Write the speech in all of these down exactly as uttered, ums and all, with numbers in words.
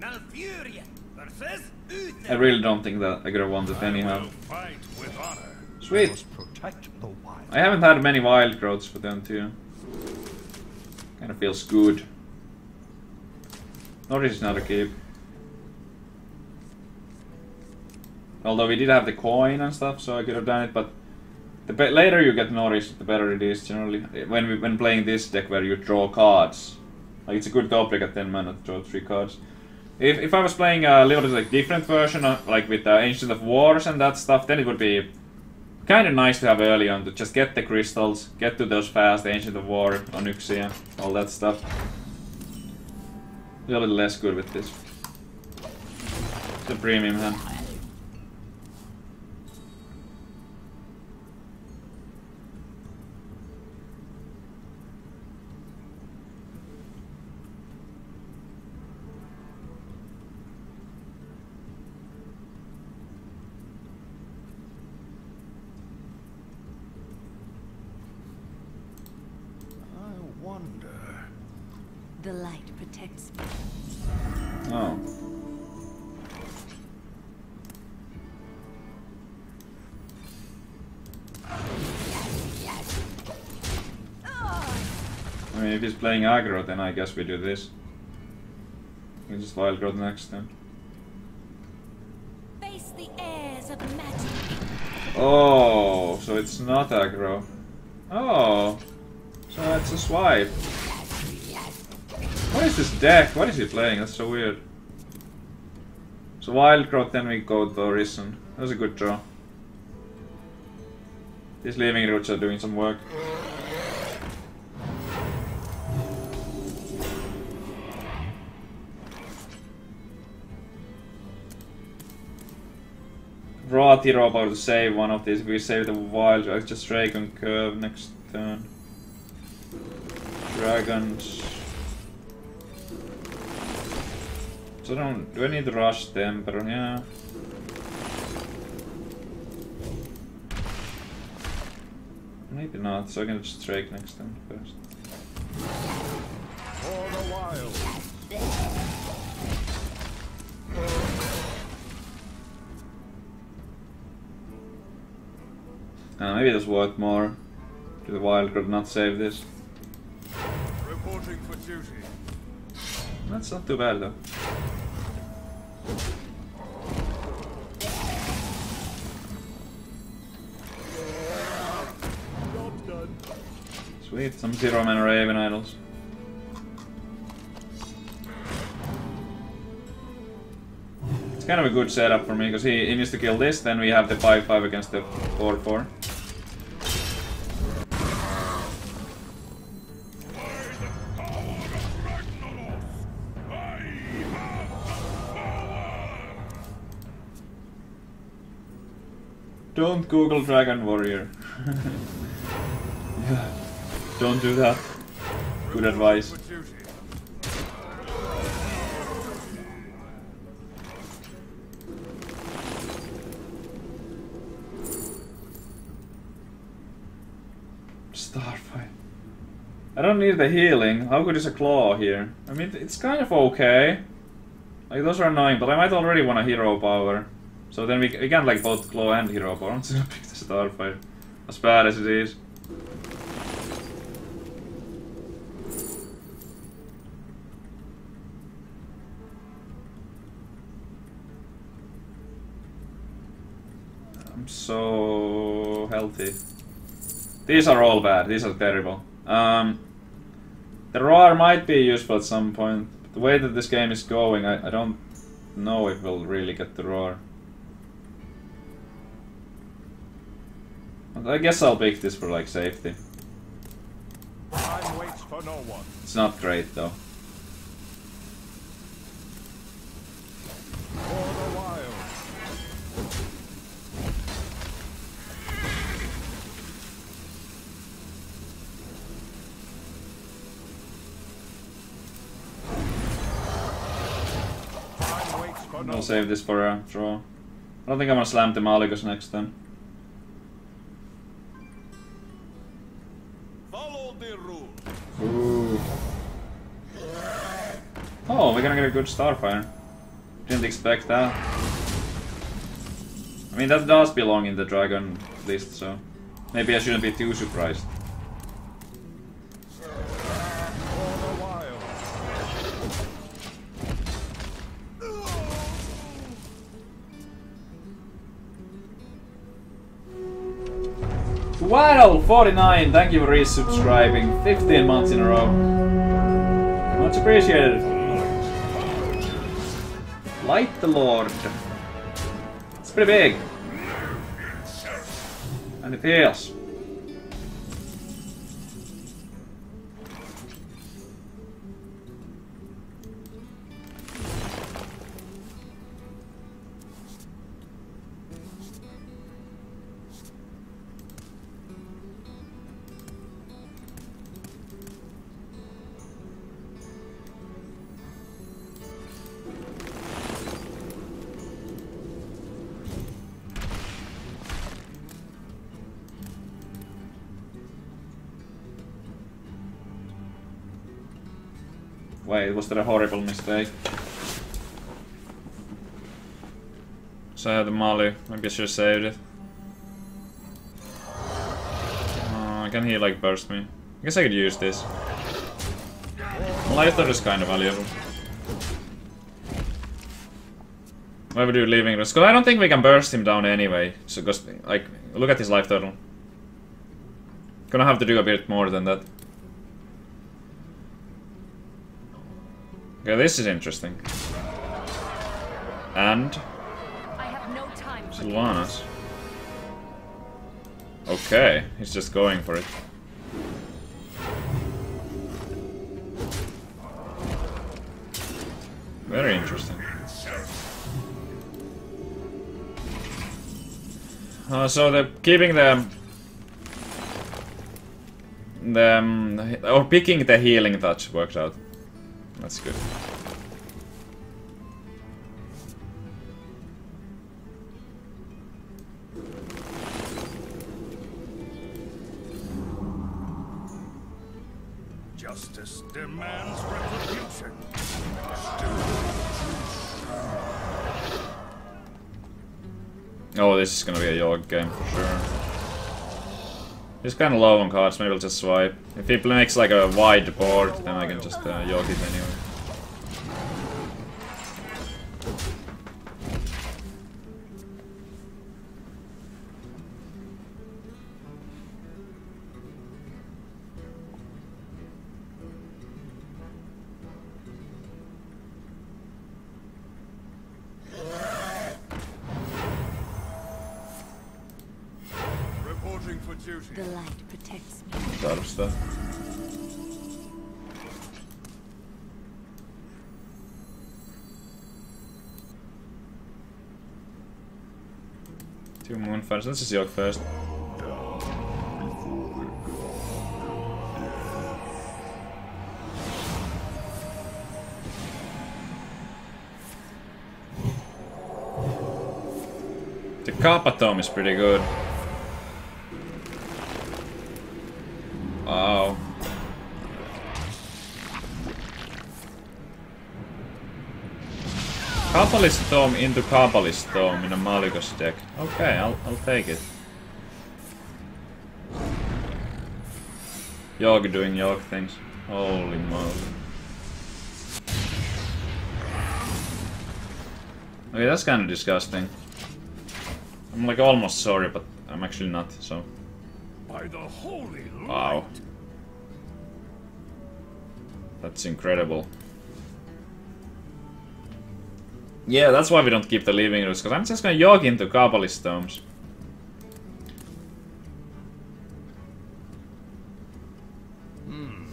I really don't think that I could have won it anyhow. Sweet. I haven't had many wild growths for them too. Kinda feels good. Norris is not a keep. Although we did have the coin and stuff, so I could have done it, but the be later you get Norris, the better it is generally. When we when playing this deck where you draw cards. Like it's a good top deck at ten mana to draw three cards. If if I was playing a little bit like different version, of, like with the Ancient of Wars and that stuff, then it would be kind of nice to have early on to just get the crystals, get to those fast, Ancient of War, Onyxia, all that stuff. A little bit less good with this. It's a premium hand. The light protects me. Oh. I mean, if he's playing aggro, then I guess we do this. We just wild growth next then. Face the airs of magic. Oh, so it's not aggro. Oh, so it's a swipe. What is this deck? What is he playing? That's so weird. So wild growth, then we go to Risen. That was a good draw. These leaving roots are doing some work. Raw Tiro about to save one of these. If we save the wild, I just Dragon Curve next turn. Dragons. So I don't, do I need to rush them, but yeah. Maybe not, so I can just Drake next turn first. For the wild. Uh, maybe there's worth more to the wild could not save this. Reporting for duty. That's not too bad though. Job done. Sweet, some zero mana Raven Idols. It's kind of a good setup for me because he, he needs to kill this, then we have the five five against the four four. Don't Google Dragon Warrior. Yeah. Don't do that. Good advice. Starfight. I don't need the healing. How good is a claw here? I mean, it's kind of okay. Like, those are annoying, but I might already want a hero power. So then we, we can like both claw and hero power. I'm just gonna pick the Starfight. As bad as it is. I'm so healthy. These are all bad. These are terrible. Um, the roar might be useful at some point. But the way that this game is going, I, I don't know if we'll really get the roar. I guess I'll pick this for like safety. Time waits for no one. It's not great though. For the wild. Time waits for no I'll one. save this for a draw. I don't think I'm gonna slam the Malygos next then. Follow the rule. Ooh. Oh, we're gonna get a good Starfire. Didn't expect that. I mean, that does belong in the dragon list, so maybe I shouldn't be too surprised. Wow, forty-nine, thank you for resubscribing. fifteen months in a row. Much appreciated. Light the Lord. It's pretty big. And it heals. Wait, was that a horrible mistake? So I had the Molly. Maybe I should have saved it. Oh, can he like burst me? I guess I could use this. Lighter is kind of valuable. Why would you leaving this? Because I don't think we can burst him down anyway. So, cause, like, look at his life total. Gonna have to do a bit more than that. Okay, this is interesting. And I have no time for Sylvanas. Okay, he's just going for it. Very interesting. Uh, so the keeping the the um, or picking the healing touch works out. That's good. Justice demands retribution. Oh, this is gonna be a Yogg game for sure. He's kinda low on cards, maybe I'll just swipe. If he makes like a wide board, then I can just uh, Yogg it anyway. the light protects me. Out of stuff. Two Moonfires. Let's just Yogg first. The Kappa Tome is pretty good. Wow. Kabbalist Tome into Kabbalist Tome in a Malygos deck. Okay, I'll, I'll take it. Yogg doing Yogg things. Holy moly. Okay, that's kind of disgusting. I'm like almost sorry, but I'm actually not, so... By the holy light. Wow. That's incredible. Yeah, that's why we don't keep the Living Roots, because I'm just gonna Yogg into Kabbalist Tomes. Hmm.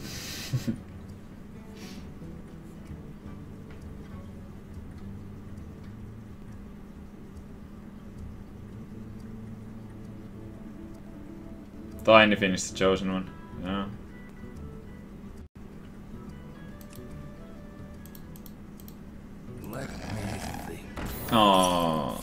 Tiny finished the Chosen One. Yeah. Let me think. Aww.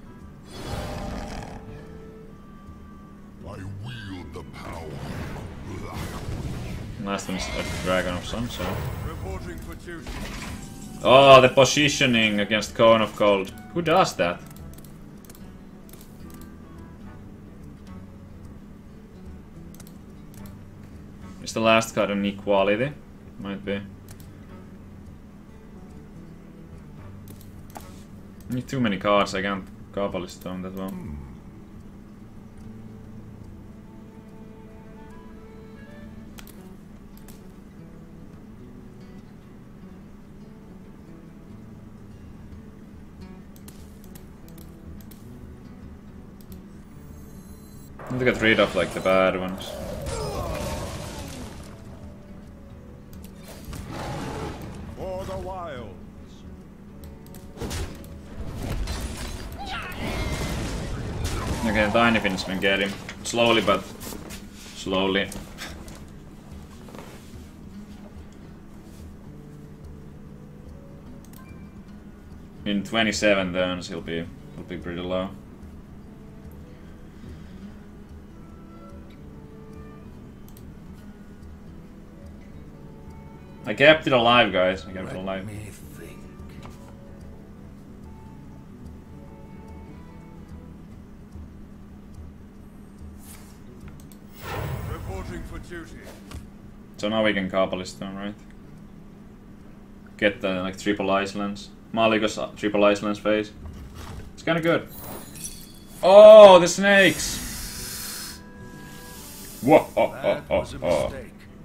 I wield the power of Black. Last one's a Dragon of some sort. Reporting for duty. Oh, the positioning against Cone of Cold. Who does that? Is the last card an equality? Might be. Need too many cards, I can't Kabbalist on that one. I need to get rid of like the bad ones. For the wilds. Okay, Tiny Finishman, get him. Slowly, but slowly. In twenty-seven turns, he'll be he'll be pretty low. I kept it alive, guys. I kept it alive. Let me think. Reporting for duty. So now we can Kabbalist them, right? Get the like triple Icelands. Malygos uh, triple Icelands phase. It's kinda good. Oh, the snakes! Whoa! Oh, oh, That oh, was a oh. mistake.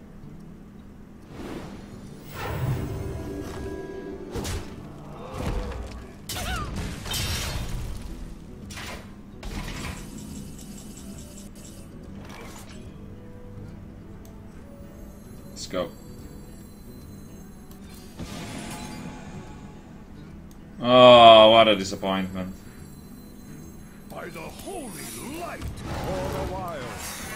Let's go. Oh, what a disappointment. By the holy light. For the wild.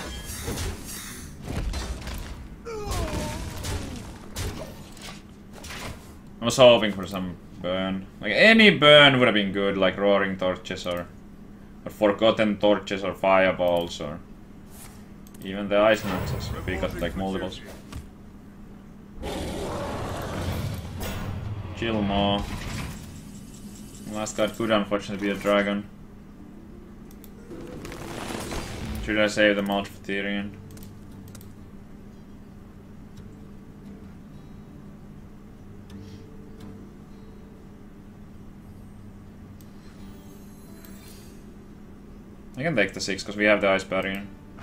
I was hoping for some burn. Like any burn would have been good, like roaring torches or or forgotten torches or fireballs or even the ice nuts if we got like multiples. Chill more. Last card could unfortunately be a dragon. Should I save the mod for Tyrion? I can take the six because we have the ice barrier.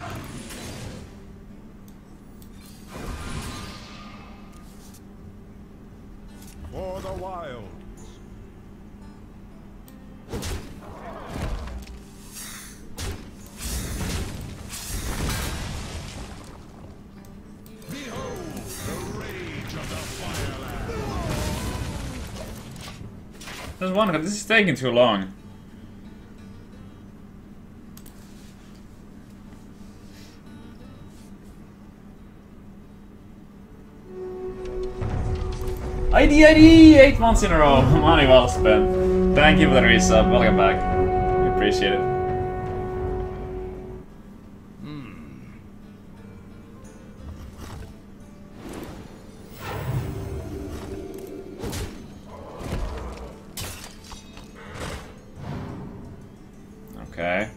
For the wilds. Behold the rage of the fireland. There's one card. This is taking too long. I D I D! Eight months in a row. Money well spent. Thank you for the resub. Welcome back. We appreciate it. Okay.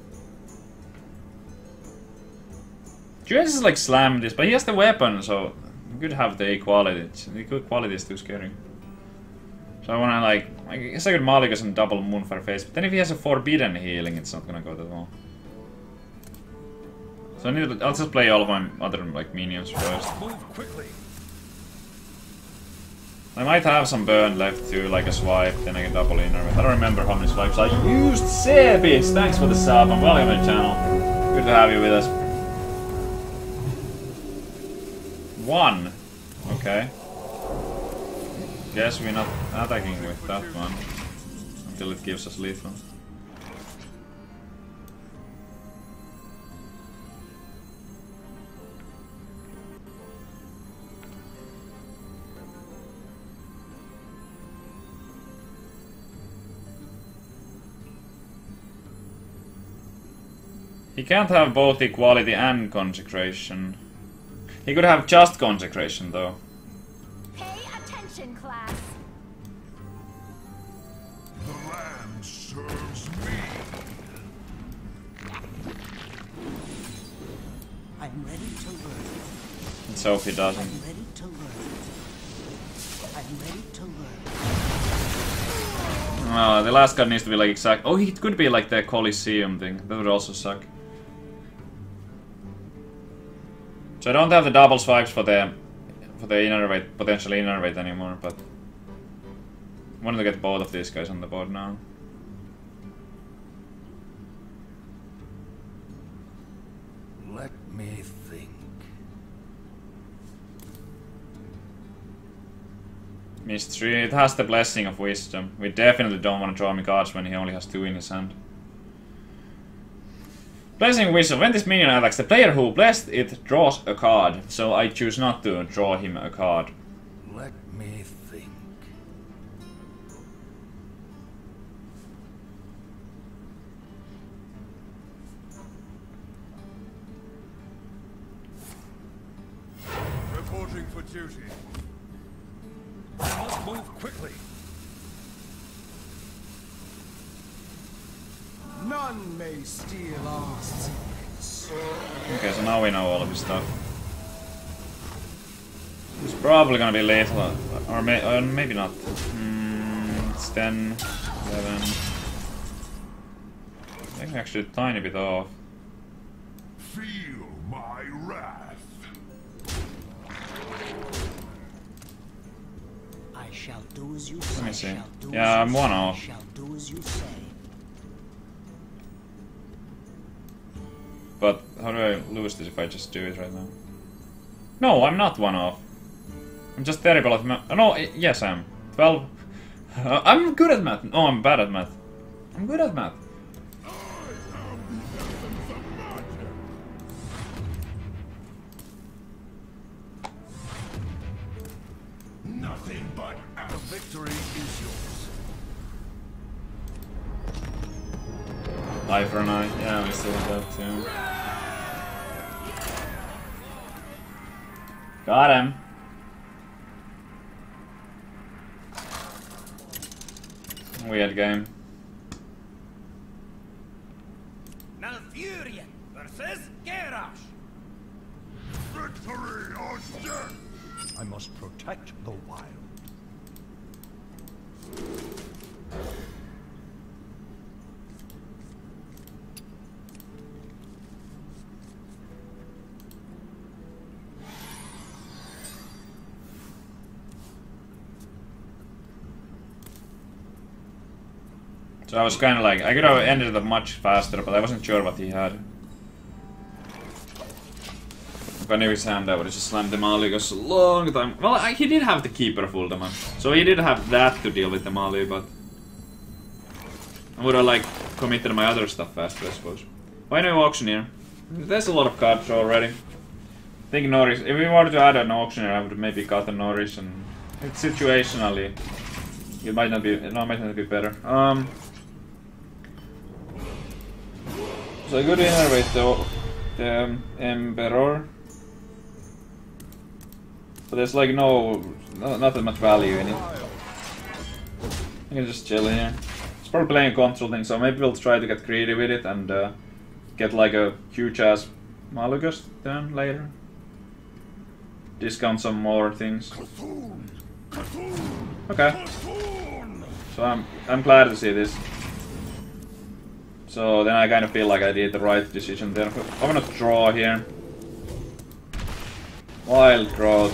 Julius is like slam this, but he has the weapon, so we could have the equality. The equality is too scary. So I wanna like, I guess I could Malygos and double Moonfire face, but then if he has a forbidden healing, it's not gonna go that well. So I need to, I'll just play all of my other like minions first. Move quickly. I might have some burn left to like a swipe, then I can double in. I don't remember how many swipes I used. Sebis, thanks for the sub and welcome to the channel. Good to have you with us. One. Okay. Guess we're not attacking with that one until it gives us lethal. He can't have both equality and consecration. He could have just consecration though. Pay attention, class. me. I'm ready to learn. Let's hope he doesn't. I'm ready to learn. I'm ready to learn. Oh, the last card needs to be like exact. Oh, it could be like the Coliseum thing. That would also suck. So I don't have the double swipes for the for the innervate, potential innervate anymore, but I wanted to get both of these guys on the board now. Let me think. Missed three. It has the Blessing of Wisdom. We definitely don't want to draw him cards when he only has two in his hand. Blessing of Wisdom. When this minion attacks, the player who blessed it draws a card. So I choose not to draw him a card. Let me think. Reporting for duty. I must move quickly. None may steal our secrets. Okay, so now we know all of his stuff. It's probably gonna be lethal, or, may, or maybe not. Mm, it's ten, eleven. I think actually a tiny bit off. Feel my wrath. I shall do as you say. me see. Shall do Yeah, as I'm you one say, off. Shall do as you say. But how do I lose this if I just do it right now? No, I'm not one off. I'm just terrible at math. Oh, no, I yes I am. twelve. Uh, I'm good at math. No, I'm bad at math. I'm good at math. Nothing but a victory is yours. Eye for an eye. Yeah, we still have that too. Got him. Weird game. Malfurion versus Garrosh. Victory or death! I must protect the wild. So I was kind of like, I could have ended it up much faster, but I wasn't sure what he had. If I knew his hand, I would have just slammed the Malygos a long time. Well, I, he did have the Keeper of Uldaman, so he did have that to deal with the Mali, but I would have like committed my other stuff faster, I suppose. Why no Auctioneer? There's a lot of cards already. I think Norris, if we wanted to add an Auctioneer, I would have maybe got a Norris, and it's situationally, it might not be, no, it might not be better. Um. So I go to innervate the, the um, Emperor, but there's like no, no, not that much value in it. I can just chill here. It's probably playing a control thing, so maybe we'll try to get greedy with it and uh, get like a huge ass Malygos then later. Discount some more things. Okay. So I'm I'm glad to see this. So then I kind of feel like I did the right decision there. I'm gonna draw here. Wild Growth.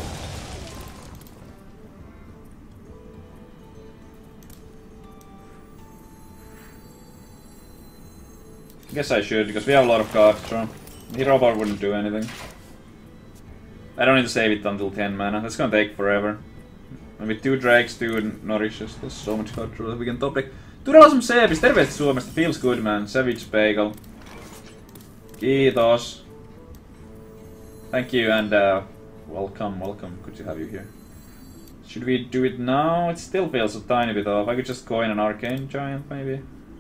Guess I should, because we have a lot of cards to draw. Hero Bar wouldn't do anything. I don't need to save it until ten mana. That's gonna take forever. And with two Drakes, two Nourishes, there's so much card draw that we can top deck. Todella som Sebis, terveistä Suomesta, feels good man, Savage Bagel. Kiitos. Thank you and uh, welcome, welcome, good to have you here. Should we do it now? It still feels a tiny bit off. I could just coin an Arcane Giant maybe.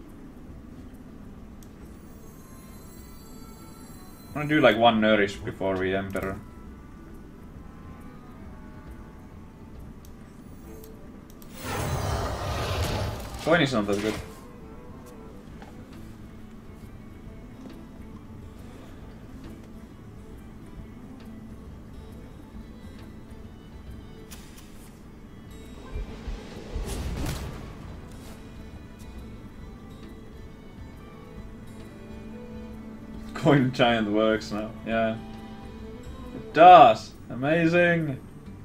I'm gonna do like one Nourish before we Emperor. Coin is not that good. Point giant works now. Yeah. It does! Amazing!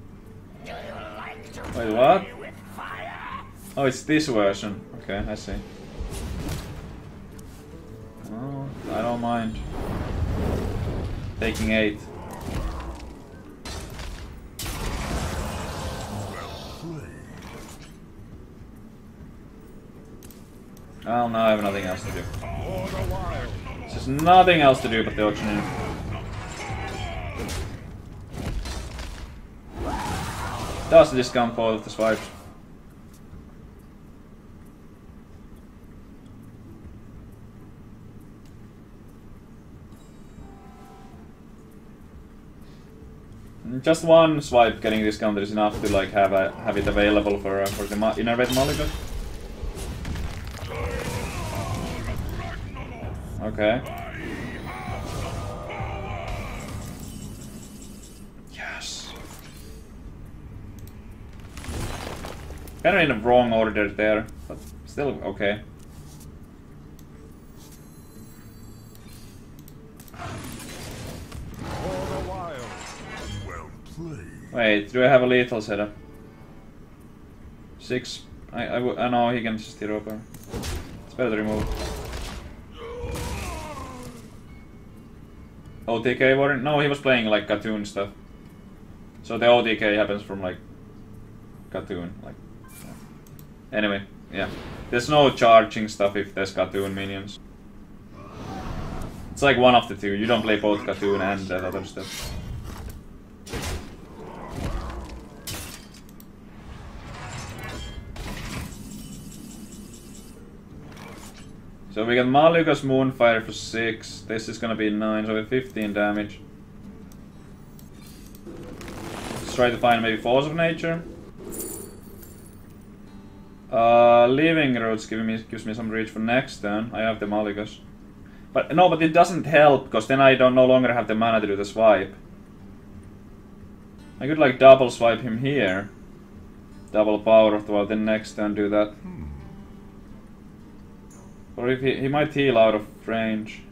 Wait, what? Oh, it's this version. Okay, I see. Oh, I don't mind. Taking eight. Well, now I have nothing else to do. There's just nothing else to do but the auctioneer. Does the discount fall with the swipes? Just one swipe getting discounted is enough to like have a have it available for uh, for the ma Innervate Mulligan. Okay. Yes. Kind of in the wrong order there, but still okay. Wait, do I have a lethal setup? Six. I I, w I know he can just hit over. It's better to remove. O T K warrior? No, he was playing like cartoon stuff. So the O T K happens from like cartoon, like. Yeah. Anyway, yeah. There's no charging stuff if there's cartoon minions. It's like one of the two. You don't play both cartoon and that other stuff. So we got Maluka's Moonfire for six. This is gonna be nine, so we have fifteen damage. Let's try to find maybe Force of Nature. Uh, Living Roots giving me gives me some reach for next turn. I have the Malukas. But no, but it doesn't help because then I don't no longer have the mana to do the swipe. I could like double swipe him here. Double power of the well, then next turn do that. Or if he, he might heal out of range.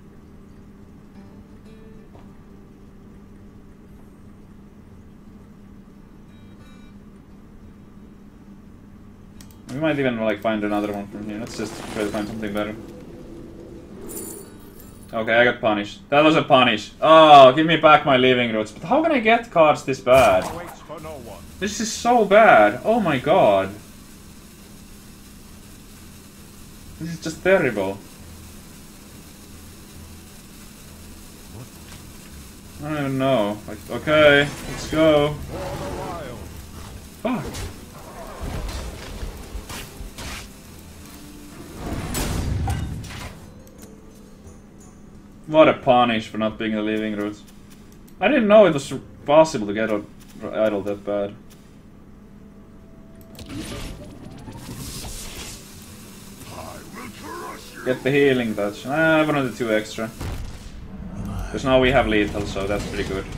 We might even like find another one from here. Let's just try to find something better. Okay, I got punished. That was a punish. Oh, give me back my Living Roots. But how can I get cards this bad? This is so bad. Oh my god. This is just terrible. I don't even know. Like, okay, let's go. Fuck. What a punish for not being the Living Roots. I didn't know it was possible to get a idol that bad. Get the healing touch. Ah, I wanted two extra. Because now we have lethal, so that's pretty good.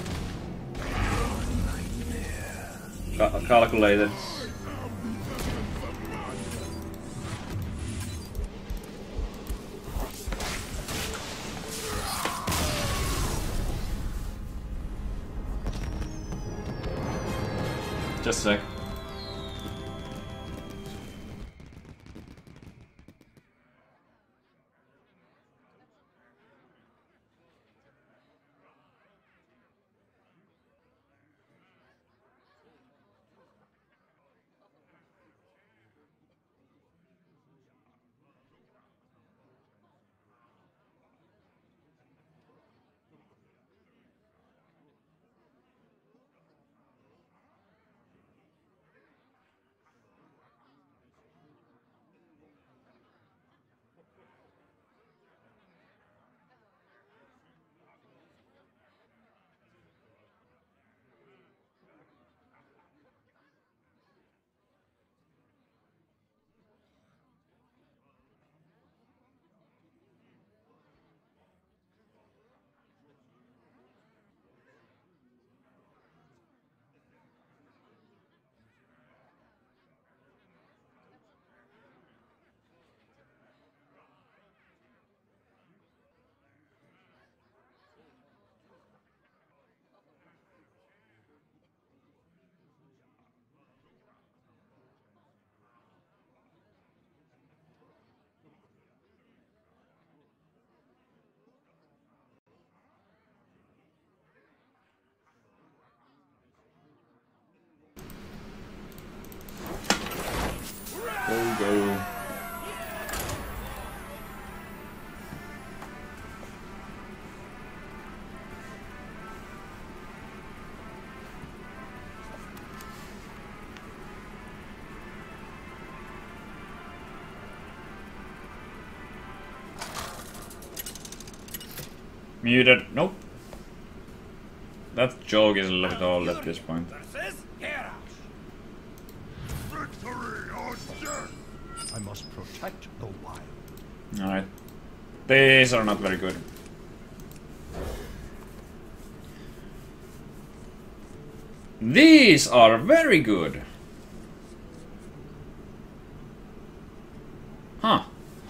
Cal calculated. Just a sec. go. Muted. Nope. That joke is a little bit old at this point. Versus Garrosh. Victory or death! I must protect the wild. Alright. These are not very good. These are very good. Huh.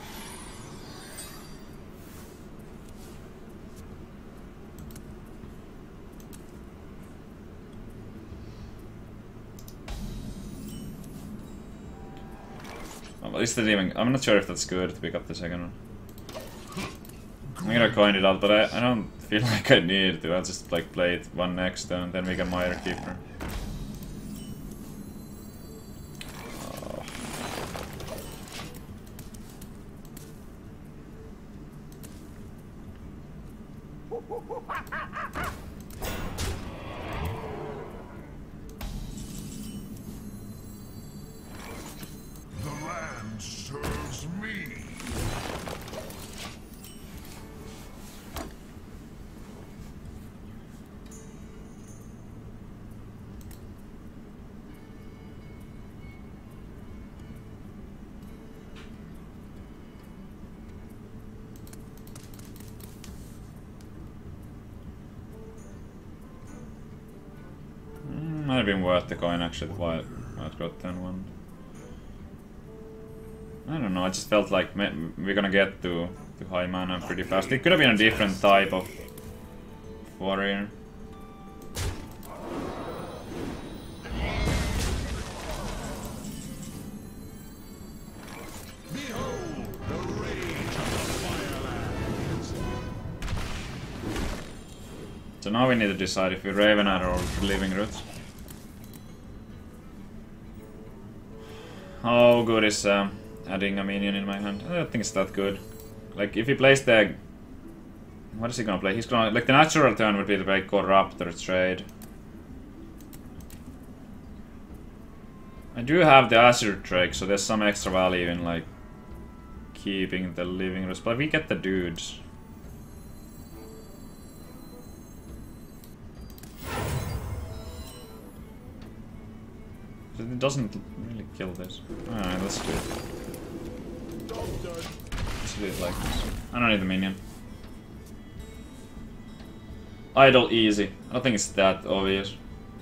Well, is that even? I'm not sure if that's good to pick up the second one. I'm gonna coin it out, but I, I don't feel like I need to. I'll just like play it one next turn, then we can Mire Keeper. Oh. The land serves me. Mm, might have been worth the coin actually, the Wild Growth ten one. I don't know, I just felt like we're gonna get to, to high mana pretty fast. It could have been a different type of warrior. Behold the rage of the Firelands. So now we need to decide if we Raven Arrow or Living Roots. How good is um, adding a minion in my hand? I don't think it's that good. Like, if he plays the... What is he gonna play? He's gonna... Like, the natural turn would be to play Corrupt or Trade. I do have the Azure Drake, so there's some extra value in, like, keeping the Living Roots. But we get the dudes. It doesn't really kill this. Alright, let's do it. Let's do it like this. I don't need the minion. Idle easy. I don't think it's that obvious.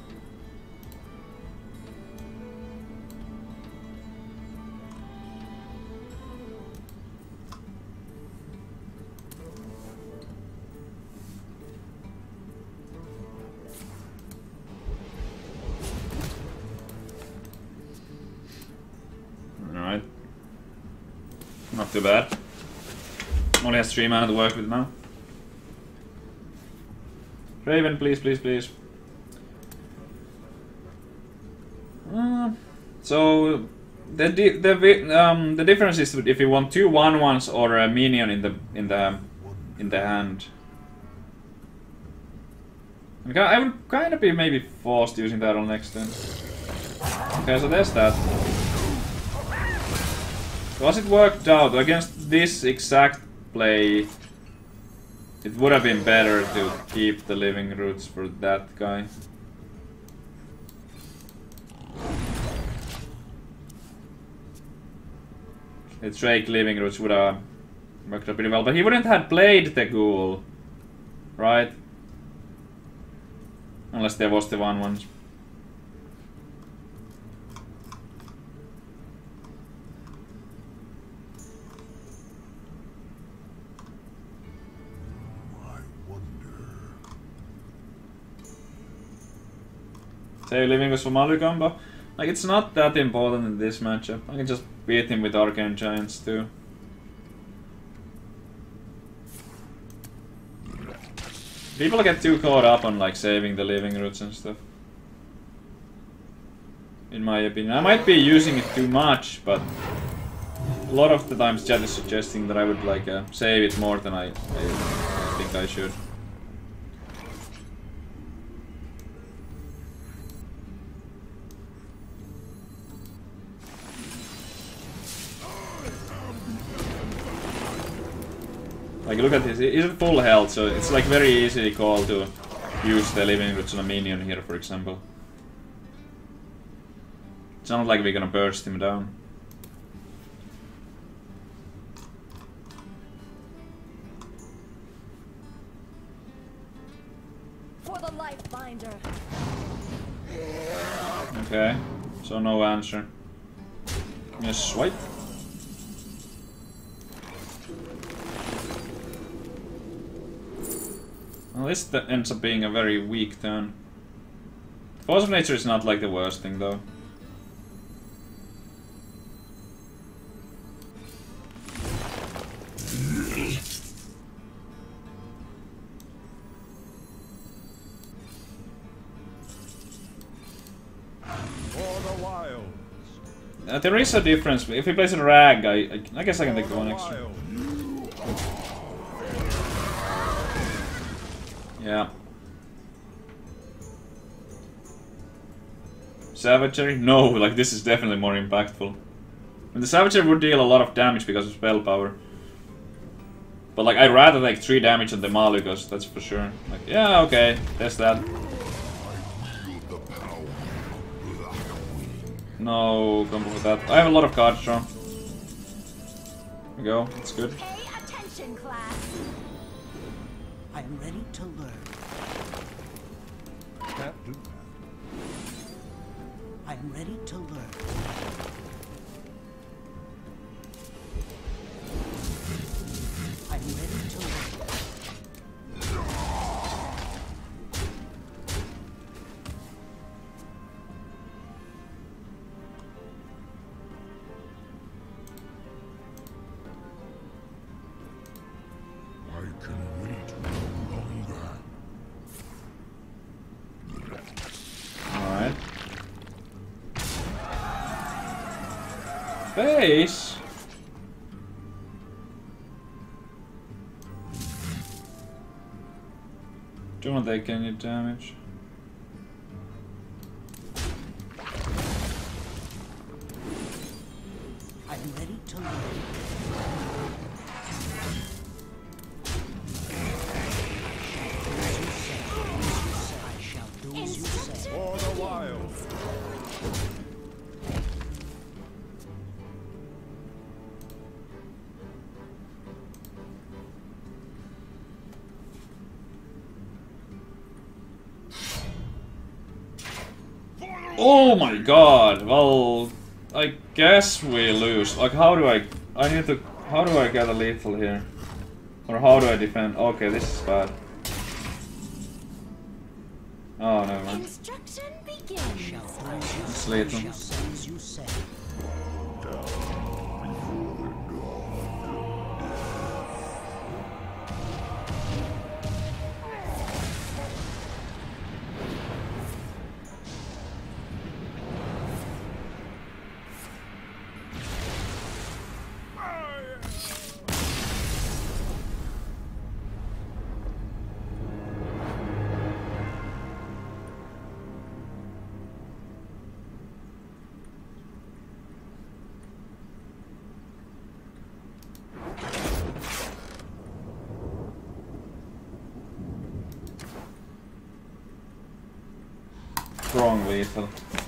Alright. Not too bad. Only has three mana to work with now. Raven, please, please, please. Uh, so the di the um the difference is if you want two one ones or a minion in the in the in the hand. I would kind of be maybe forced using that on next turn. Okay, so there's that. Was it worked out against this exact play? It would have been better to keep the Living Roots for that guy. The Drake Living Roots would have worked out pretty well, but he wouldn't have played the Ghoul, right? Unless there was the one ones. Say Living Roots for Malu combo. Like, it's not that important in this matchup. I can just beat him with Arcane Giants too. People get too caught up on like saving the Living Roots and stuff. In my opinion. I might be using it too much, but A lot of the times chat is suggesting that I would like uh, save it more than I, I, I think I should. Like look at this, he's at full health, so it's like very easy call to use the living roots on a minion here, for example. It's not like we're gonna burst him down. For the life binder. Okay, so no answer. Yes, swipe. Well, this th ends up being a very weak turn. Force of Nature is not like the worst thing though. Uh, there is a difference. If he plays a rag, I, I, I guess I can take the one extra. Yeah. Savagery? No, like this is definitely more impactful. And the Savagery would deal a lot of damage because of spell power. But like I'd rather take three damage on the Malygos, that's for sure. Like, yeah, okay, test that. No combo with that. I have a lot of cards drawn. There we go, that's good. Pay attention, class. I am ready to learn. Can't do that. I am ready to learn. I am ready to learn. I can wait no longer. Alright. Face? Do not take any damage. I am ready to learn. I shall do as you say. For the wild. Oh my god, well, I guess we lose. Like, how do I... I need to... How do I get a lethal here? Or how do I defend? Okay, this is bad. Oh, never mind. Instruction begins. Shall do as you It's say. lethal. Shall say as you say. Strong lethal.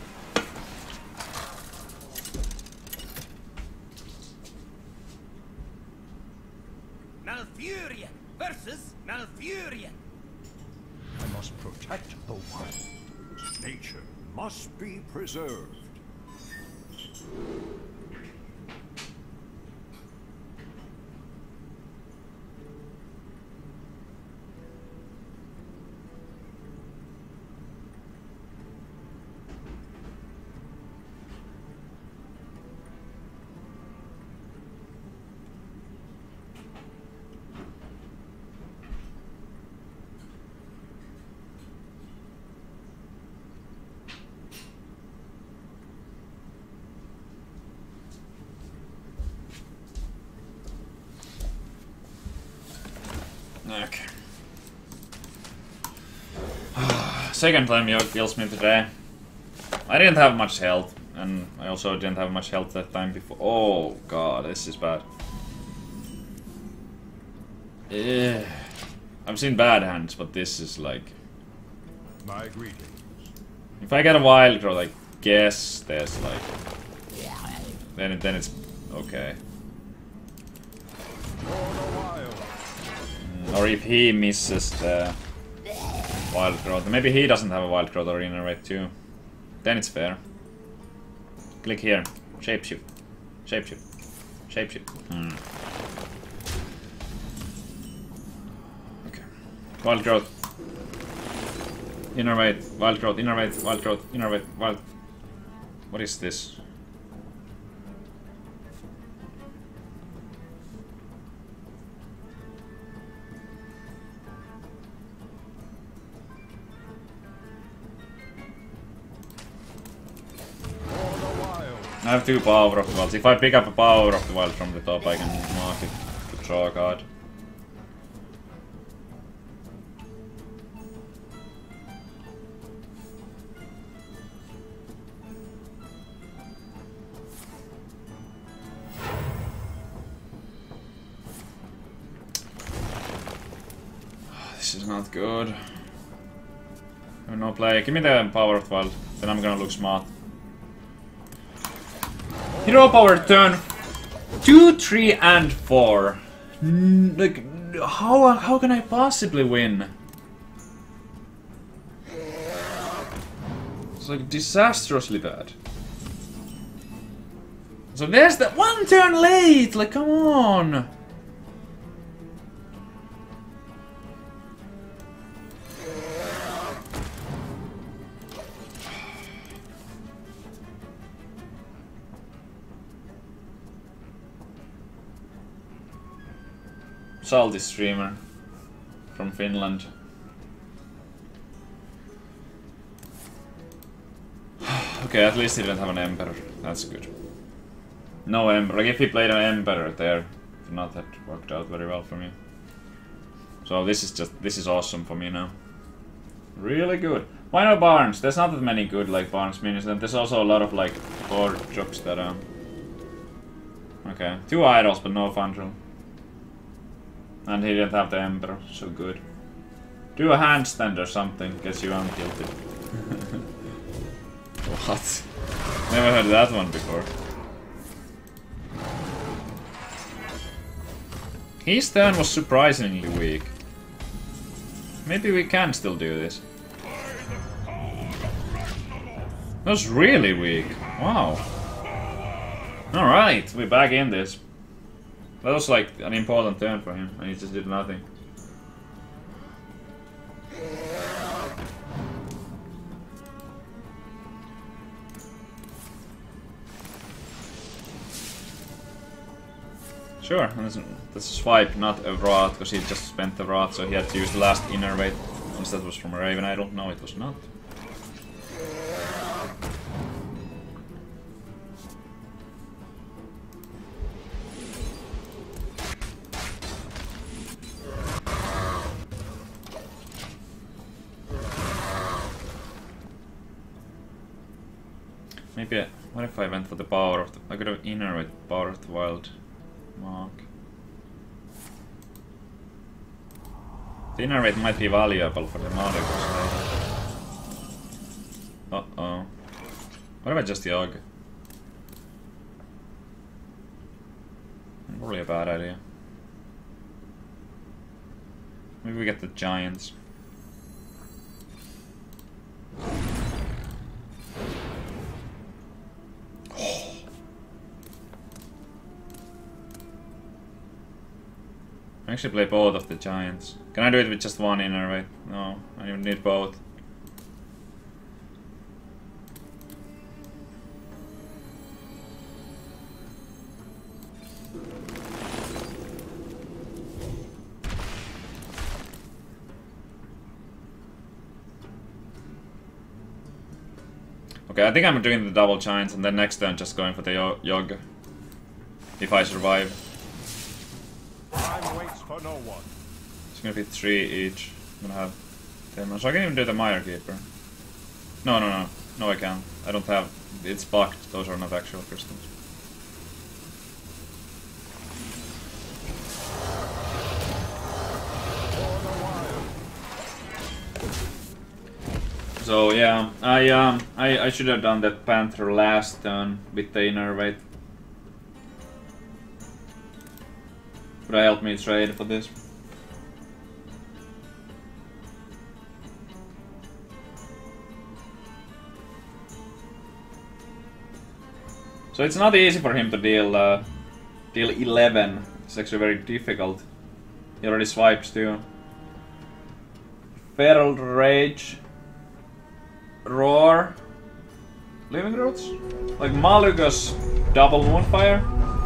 Malfurion versus Malfurion. I must protect the wild. Nature must be preserved. Okay. Second time Yogg kills me today. I didn't have much health, and I also didn't have much health that time before. Oh god, this is bad. Ugh. I've seen bad hands, but this is like... My greetings. If I get a wild growth, I guess there's like... Then, it, then it's okay. Mm, or if he misses the wild growth. Maybe he doesn't have a wild growth or innervate too. Then it's fair. Click here. Shapeshift. Shapeshift. Shapeshift. Hmm. Okay. Wild growth. Innervate. Wild growth. Innervate. Wild growth. Innervate. Wild. What is this? I have two Power of the Wilds. If I pick up a Power of the Wild from the top, I can mark it to draw a card. This is not good. I have no play. Give me the Power of the Wild, then I'm gonna look smart. Hero power turn two, three, and four. N like, how how can I possibly win? It's like disastrously bad. So there's that one turn late. Like, come on. Salty streamer from Finland. Okay, at least he didn't have an Emperor. That's good. No Emperor. Like if he played an Emperor there, if not, that worked out very well for me. So this is just this is awesome for me now. Really good. Why no Barnes? There's not that many good like Barnes minions, and there's also a lot of like board jokes that um. Okay, two idols but no Fandral. And he didn't have the Emperor, so good. Do a handstand or something, gets you untilted. What? Never heard that one before. His turn was surprisingly weak. Maybe we can still do this. That was really weak. Wow. Alright, we're back in this. That was like an important turn for him, and he just did nothing. Sure, and that's, that's a swipe, not a Wrath, because he just spent the Wrath, so he had to use the last Innervate, since that was from a Raven Idol. No, it was not. Maybe, I, what if I went for the power of the... I could have Innervate Power of the Wild mark. The Innervate might be valuable for the Mario later. Uh-oh. What about just Yogg? Probably a bad idea. Maybe we get the Giants. I actually play both of the Giants. Can I do it with just one Innervate? No, I even need both. Okay, I think I'm doing the double Giants and then next turn just going for the Yogg. If I survive. Time waits for no one. gonna be three each. I'm gonna have ten. So I can even do the Mire Keeper. No, no, no. No, I can't. I don't have... It's bugged. Those are not actual crystals. So yeah, I um I, I should have done that Panther last turn with the Innervate. Would have helped me trade for this. So it's not easy for him to deal uh, deal eleven. It's actually very difficult. He already swipes too. Feral Rage. Roar. Living Roots? Like Maluka's double Moonfire?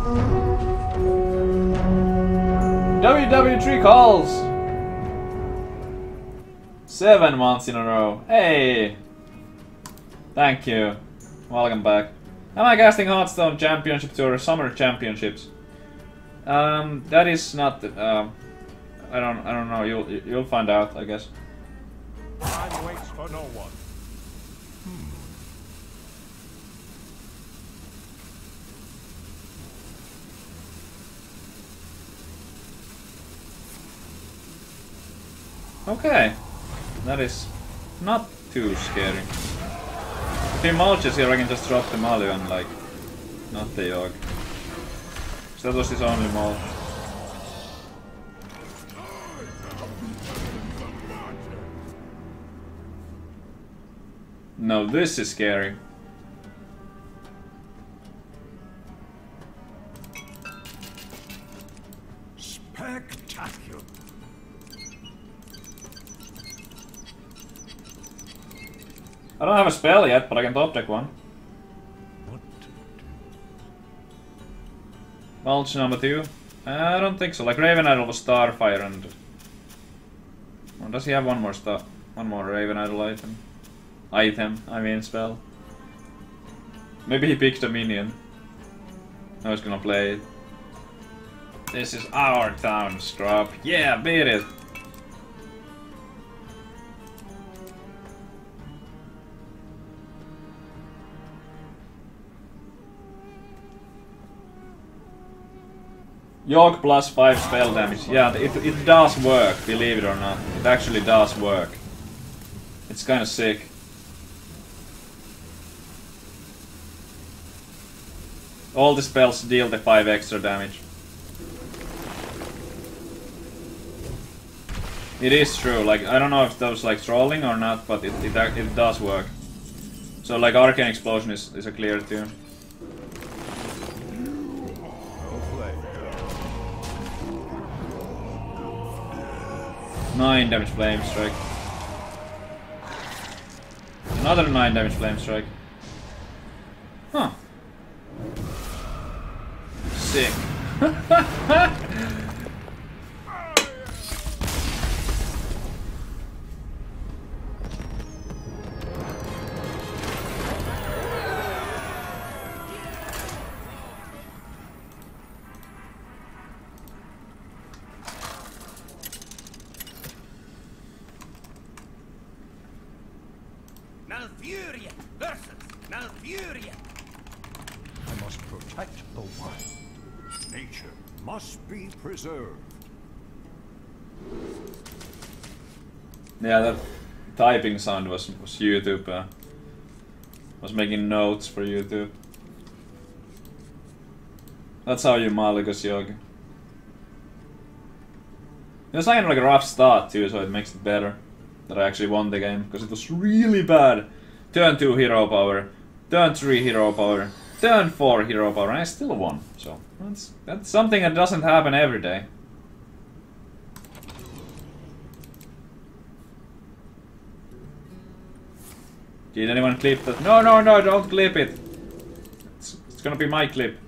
W W three calls! Seven months in a row. Hey! Thank you. Welcome back. Am I casting Hearthstone Championship Tour Summer Championships? Um, that is not. Uh, I don't. I don't know. You'll you'll find out, I guess. Time waits for no one. Okay, that is not too scary. If he mulches here, I can just drop the Malu and like, not the Yogg. So that was his only mulch. No, this is scary. Spectacular. I don't have a spell yet, but I can top deck one. What to do? Mulch number two? I don't think so. Like Raven Idol was Starfire and... Oh, does he have one more star? One more Raven Idol item? Item, I mean spell. Maybe he picked a minion. I was gonna play it. This is our town, Scrub. Yeah, beat it! Yogg plus five spell damage. Yeah, it, it does work, believe it or not. It actually does work. It's kinda sick. All the spells deal the five extra damage. It is true, like, I don't know if that was like trolling or not, but it, it, it does work. So like Arcane Explosion is, is a clear tune. Nine damage Flame Strike. Another nine damage Flame Strike. Huh. Sick. Malfuria versus Malfuria. I must protect the wild. Nature must be preserved. Yeah, that typing sound was, was YouTube. Uh, was making notes for YouTube. That's how you Maluka's Yogg. It was kind of like a rough start too, so it makes it better that I actually won the game, because it was really bad. Turn two hero power, turn three hero power, turn four hero power, and I still won. So that's that's something that doesn't happen every day. Did anyone clip that? No, no, no! Don't clip it. It's, it's gonna be my clip.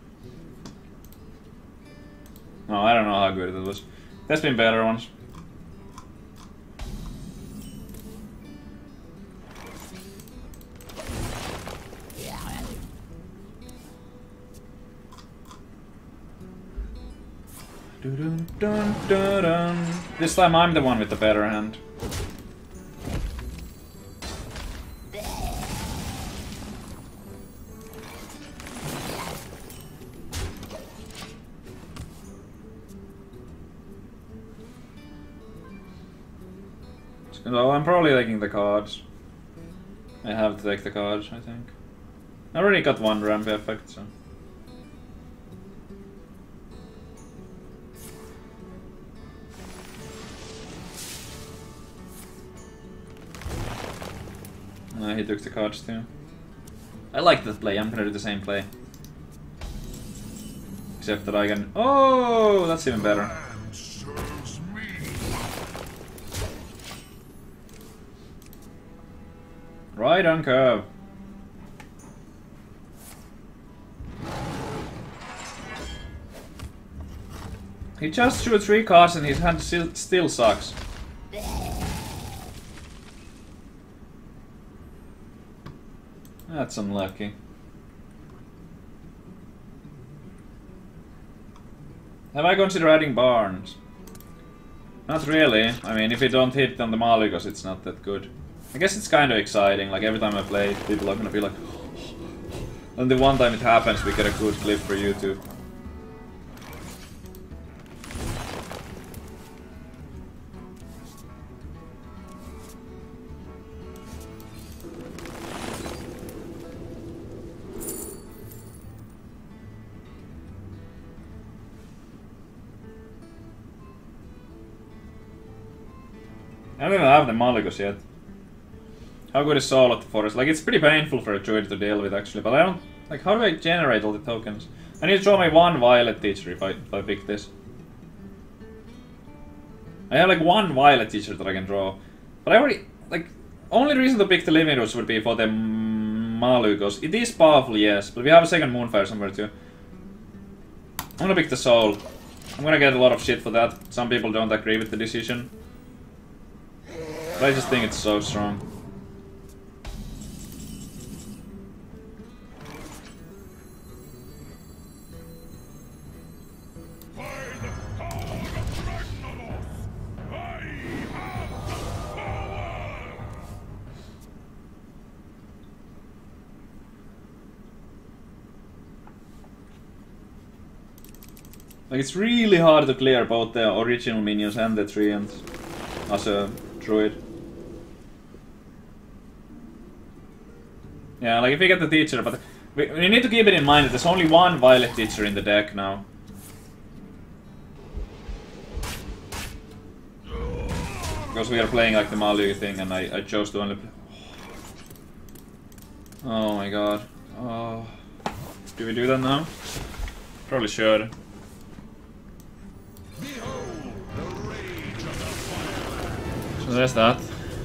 No, I don't know how good it was. There's been better ones. Dun, dun, dun, dun. This time I'm the one with the better hand. So I'm probably taking the cards. I have to take the cards, I think. I already got one ramp effect, so. Uh, he took the cards too. I like that play, I'm gonna do the same play. Except that I can... Oh, that's even better. Right on curve. He just threw three cards and his hand still, still sucks. That's unlucky. Have I considered adding Barnes? Not really. I mean, if you don't hit on the Malygos, it's not that good. I guess it's kind of exciting. Like, every time I play, people are gonna be like... And the one time it happens, we get a good clip for YouTube. I don't even have the Malygos yet. How good is Soul of the Forest? Like, it's pretty painful for a druid to deal with, actually, but I don't... Like, how do I generate all the tokens? I need to draw my one Violet Teacher if I, if I pick this. I have, like, one Violet Teacher that I can draw. But I already... Like, only reason to pick the Living Roots would be for the Malygos. It is powerful, yes, but we have a second Moonfire somewhere, too. I'm gonna pick the Soul. I'm gonna get a lot of shit for that. Some people don't agree with the decision. But I just think it's so strong. Like, it's really hard to clear both the original minions and the treants as a druid. Yeah, like if you get the teacher, but we, we need to keep it in mind that there's only one Violet Teacher in the deck now. Because we are playing like the Malu thing and I, I chose to only play. Oh my god. Oh. Do we do that now? Probably should. So there's that.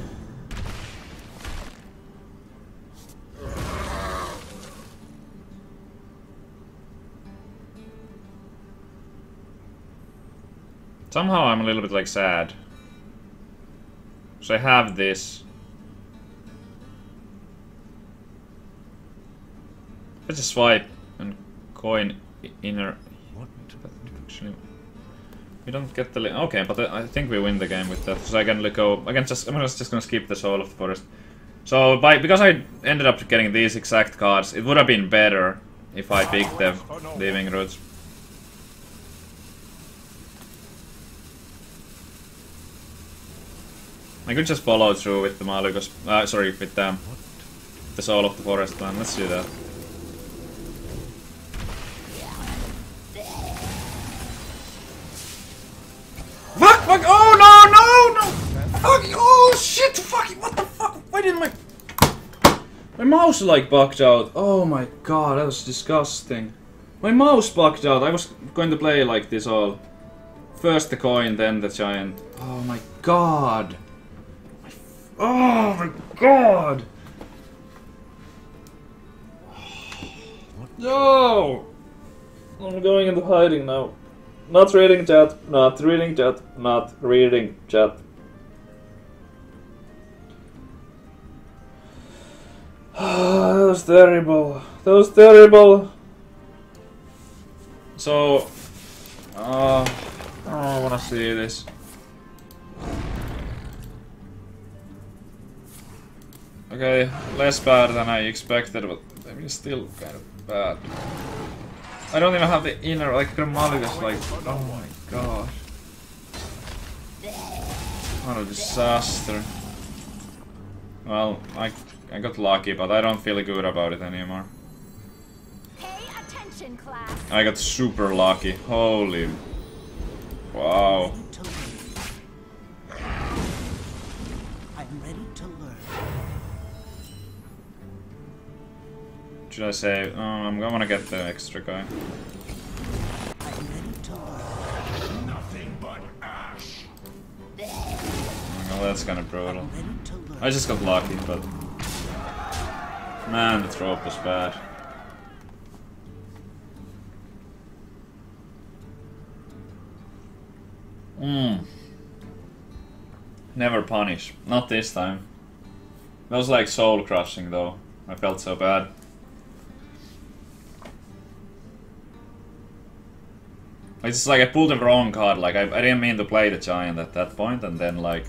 Somehow I'm a little bit like sad. So I have this. Let's just swipe and coin inner. What? Actually, we don't get the. Li okay, but I think we win the game with that. So I can go. I can just. I'm just gonna skip the Soul of the Forest. So by because I ended up getting these exact cards, it would have been better if I picked the Living Roots. I could just follow through with the Malygos. Uh, sorry, with the, the Soul of the Forest plan. Let's do that. Fuck! Fuck! Oh no! No! No! Fuck! Oh shit! Fuck! What the fuck? Why didn't my my mouse like bugged out? Oh my god, that was disgusting. My mouse bugged out. I was going to play like this all. First the coin, then the giant. Oh my god. Oh my god! No! I'm going into hiding now. Not reading chat, not reading chat, not reading chat. That was terrible. That was terrible. So, uh, Oh, I wanna see this. Okay, less bad than I expected, but I mean, still kind of bad. I don't even have the inner, like, Grimaligus, like, oh my god. What a disaster. Well, I, I got lucky, but I don't feel good about it anymore. Pay attention, class. I got super lucky. Holy... Wow. I'm ready to learn. Should I say, oh, I'm gonna get the extra guy. I'm ready to learn. Nothing but ash. Well, that's kinda brutal. I'm ready to learn. I just got lucky, but... Man, the trope was bad. Hmm. Never punish. Not this time. That was like soul crushing though. I felt so bad. It's just like I pulled the wrong card, like I, I didn't mean to play the giant at that point, and then like...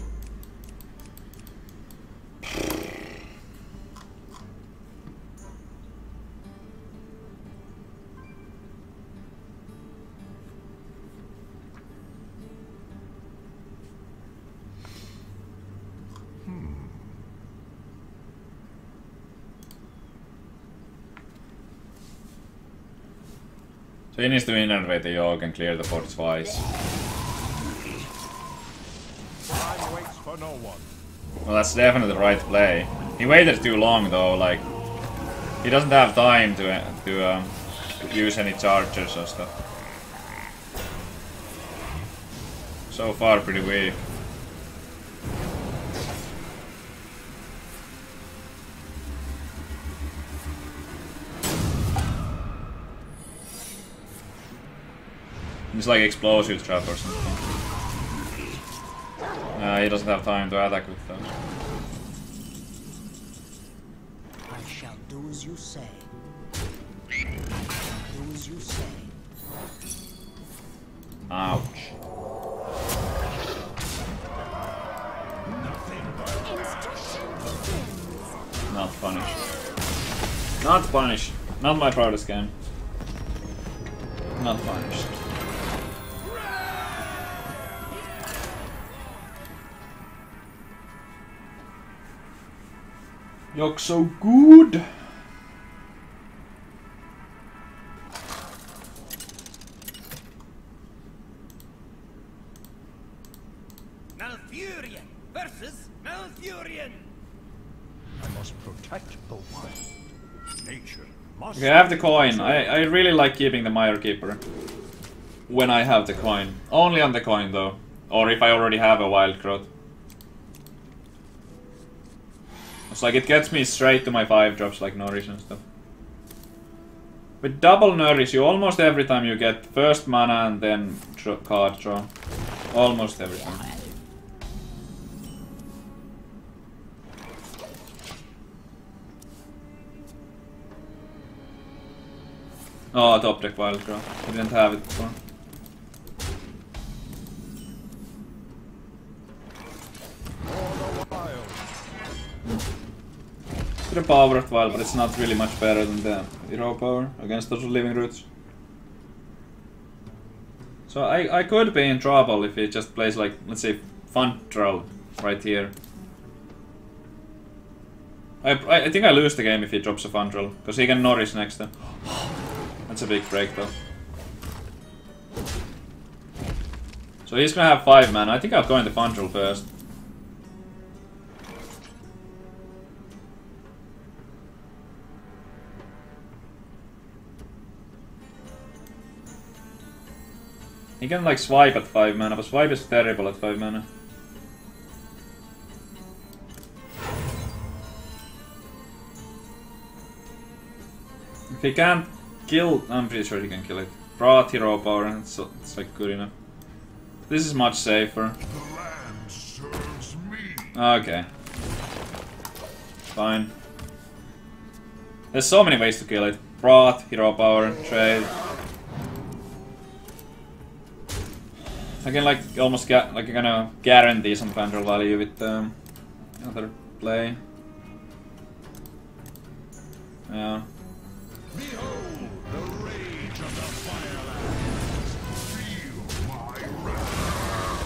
So he needs to innervate the Yogg and clear the board twice. Time waits for no one. Well, that's definitely the right play. He waited too long though, like... He doesn't have time to, to um, use any chargers or stuff. So far pretty weak. It's like explosive trap or something. Uh, he doesn't have time to attack with those. I shall do as you say. Do as you say. Ouch. Instruction begins. Not punished. Not punished. Not my proudest game. Not punished. You're so good. Malfurion versus Malfurion. I must protect the wild. Nature must. Okay, I have the coin. I, I really like keeping the Mire Keeper. When I have the coin. Only on the coin though. Or if I already have a Wild Growth. It's like it gets me straight to my five drops like Nourish and stuff. With double Nourish, you almost every time you get first mana and then draw, card draw. Almost every time. Oh, top deck Wild Growth. I didn't have it before. The power of Wild, but it's not really much better than the hero power against those living roots. So I, I could be in trouble if he just plays like, let's say, Funtrell right here. I, I think I lose the game if he drops a Funtrell, because he can Nourish next time. That's a big break though. So he's gonna have five mana. I think I'll go into Funtrell first. He can like swipe at five mana, but swipe is terrible at five mana. If he can't kill, I'm pretty sure he can kill it. Broad hero power, it's, it's like good enough. This is much safer. The land serves me. Okay. Fine. There's so many ways to kill it. Broad, hero power, trade. I can like almost get like gonna guarantee some control value with um, other play. Yeah. Behold the rage of the Firelands. Feel my wrath.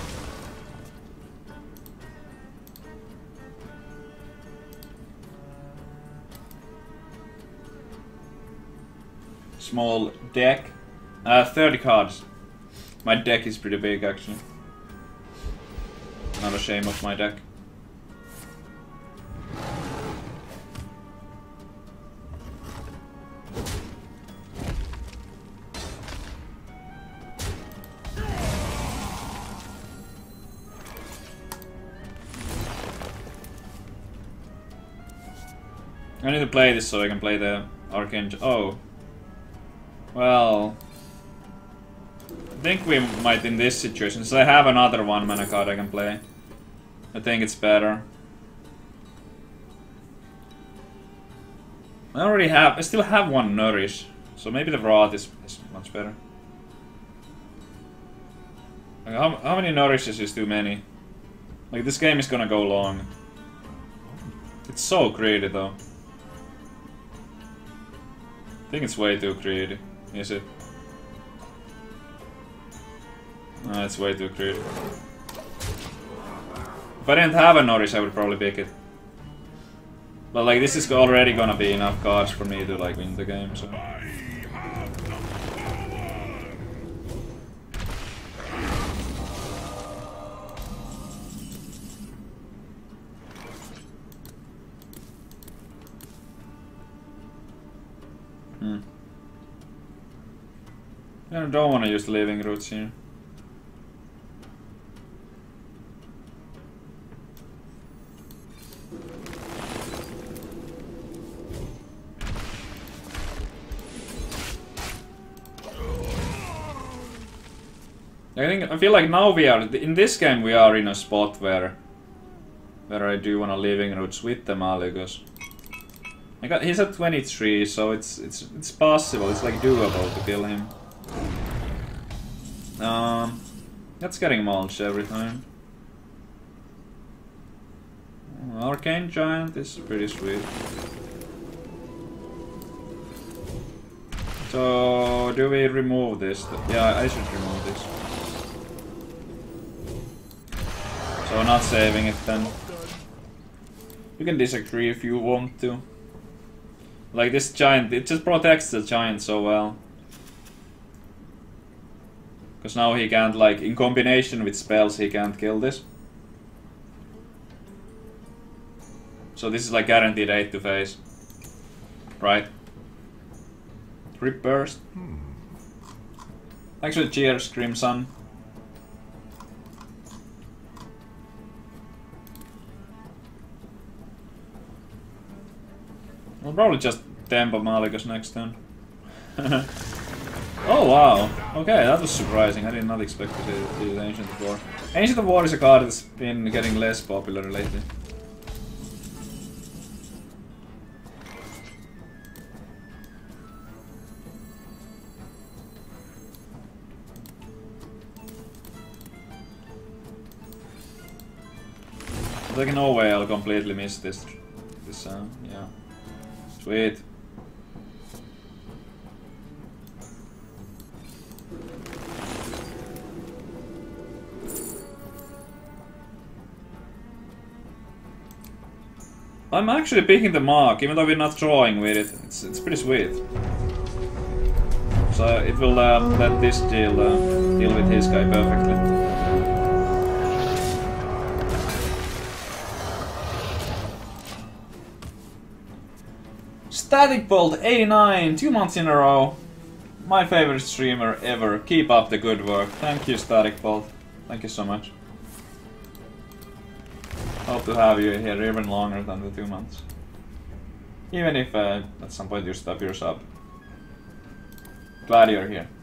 Small deck. Uh, thirty cards. My deck is pretty big actually. Not ashamed of my deck. I need to play this so I can play the Arcane. Oh. Well. I think we might in this situation, since I have another one mana card I can play. I think it's better. I already have, I still have one Nourish, so maybe the Wrath is, is much better. Like how, how many Nourishes is too many? Like this game is gonna go long. It's so greedy though. I think it's way too greedy, is it? No, it's way too greedy. If I didn't have a Nourish, I would probably pick it. But like, this is already gonna be enough cards for me to like win the game, so... Hmm. I don't want to use Living Roots here. I think I feel like now we are in this game we are in a spot where where I do want to Living Roots with the Malygos. I got he's at twenty-three, so it's it's it's possible. It's like doable to kill him. Um, that's getting mulch every time. Arcane Giant is pretty sweet. So do we remove this? Yeah, I should remove this. So not saving it then. You can disagree if you want to. Like this giant, it just protects the giant so well. Because now he can't, like, in combination with spells, he can't kill this. So this is like guaranteed eight to face. Right? Rip Burst. Hmm. Actually, cheers, Crimson. I'll probably just tempo Malygos next turn. Oh wow, okay, that was surprising. I did not expect to see, see Ancient of War. Ancient of War is a card that's been getting less popular lately. There's no way I'll completely miss this. This, uh, yeah. Sweet. I'm actually picking the mark, even though we're not drawing with it. It's it's pretty sweet. So it will uh, let this deal uh, deal with his guy perfectly. Static Bolt eighty-nine, two months in a row. My favorite streamer ever. Keep up the good work. Thank you, Static Bolt. Thank you so much. Hope to have you here even longer than the two months. Even if uh, at some point you stop your sub. Glad you're here.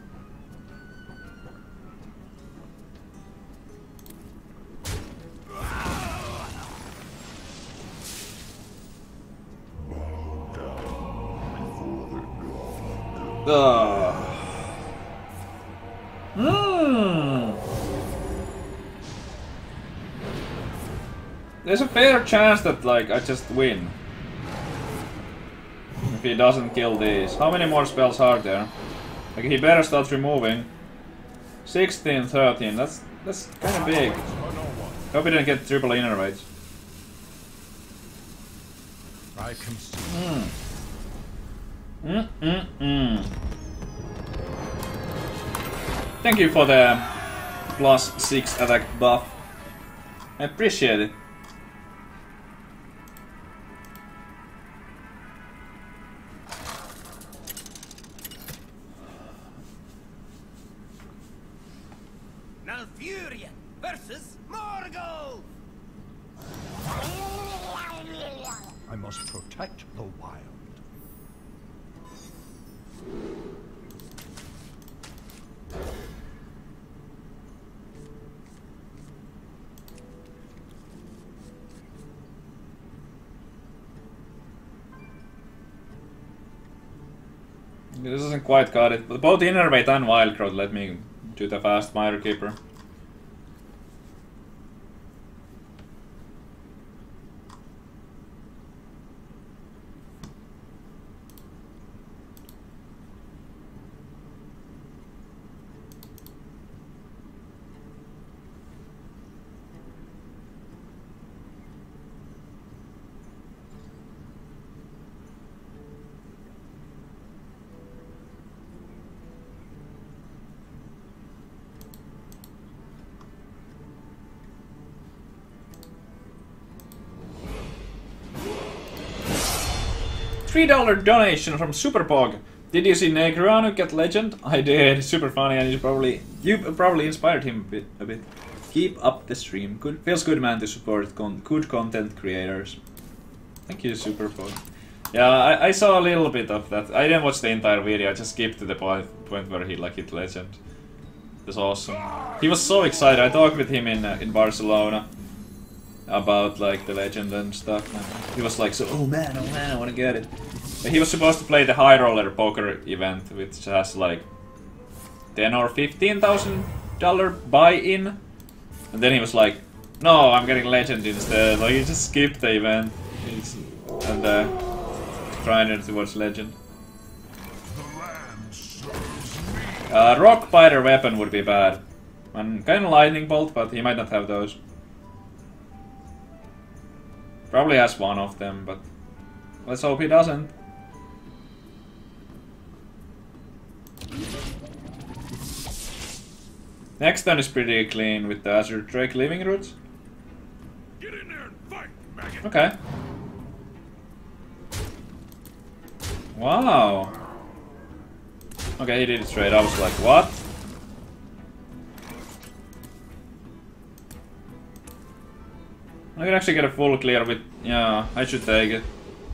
Ugh. Mmm. there's a fair chance that like I just win. If he doesn't kill these. How many more spells are there? Like he better start removing. sixteen, thirteen, that's that's kinda big. Hope he didn't get triple innervates. I can see. Mm. Mm mm mm. Thank you for the plus six attack buff. I appreciate it. Malfurion versus Morgul! I must protect the wild. This doesn't quite got it, but both Innervate and Wild Growth let me do the fast Mire Keeper. three dollar donation from Superpog. Did you see Negreanu get legend? I did. Super funny, and you probably you probably inspired him a bit. A bit. Keep up the stream. Good, feels good, man, to support con good content creators. Thank you, Superpog. Yeah, I, I saw a little bit of that. I didn't watch the entire video. I just skipped to the point point where he like hit legend. It was awesome. He was so excited. I talked with him in uh, in Barcelona about like the legend and stuff. And he was like, so, oh man, oh man, I want to get it. But he was supposed to play the High Roller poker event, which has like ten or fifteen thousand dollar buy-in, and then he was like, no, I'm getting legend instead. Like he just skipped the event. He's, and uh, trying to watch legend. Uh, rock biter weapon would be bad, and kind of lightning bolt, but he might not have those. Probably has one of them, but let's hope he doesn't. Next turn is pretty clean with the Azure Drake Living Roots. Get in there and fight, maggot. Okay. Wow. Okay, he did it straight. I was like, what? I can actually get a full clear with... Yeah, I should take it.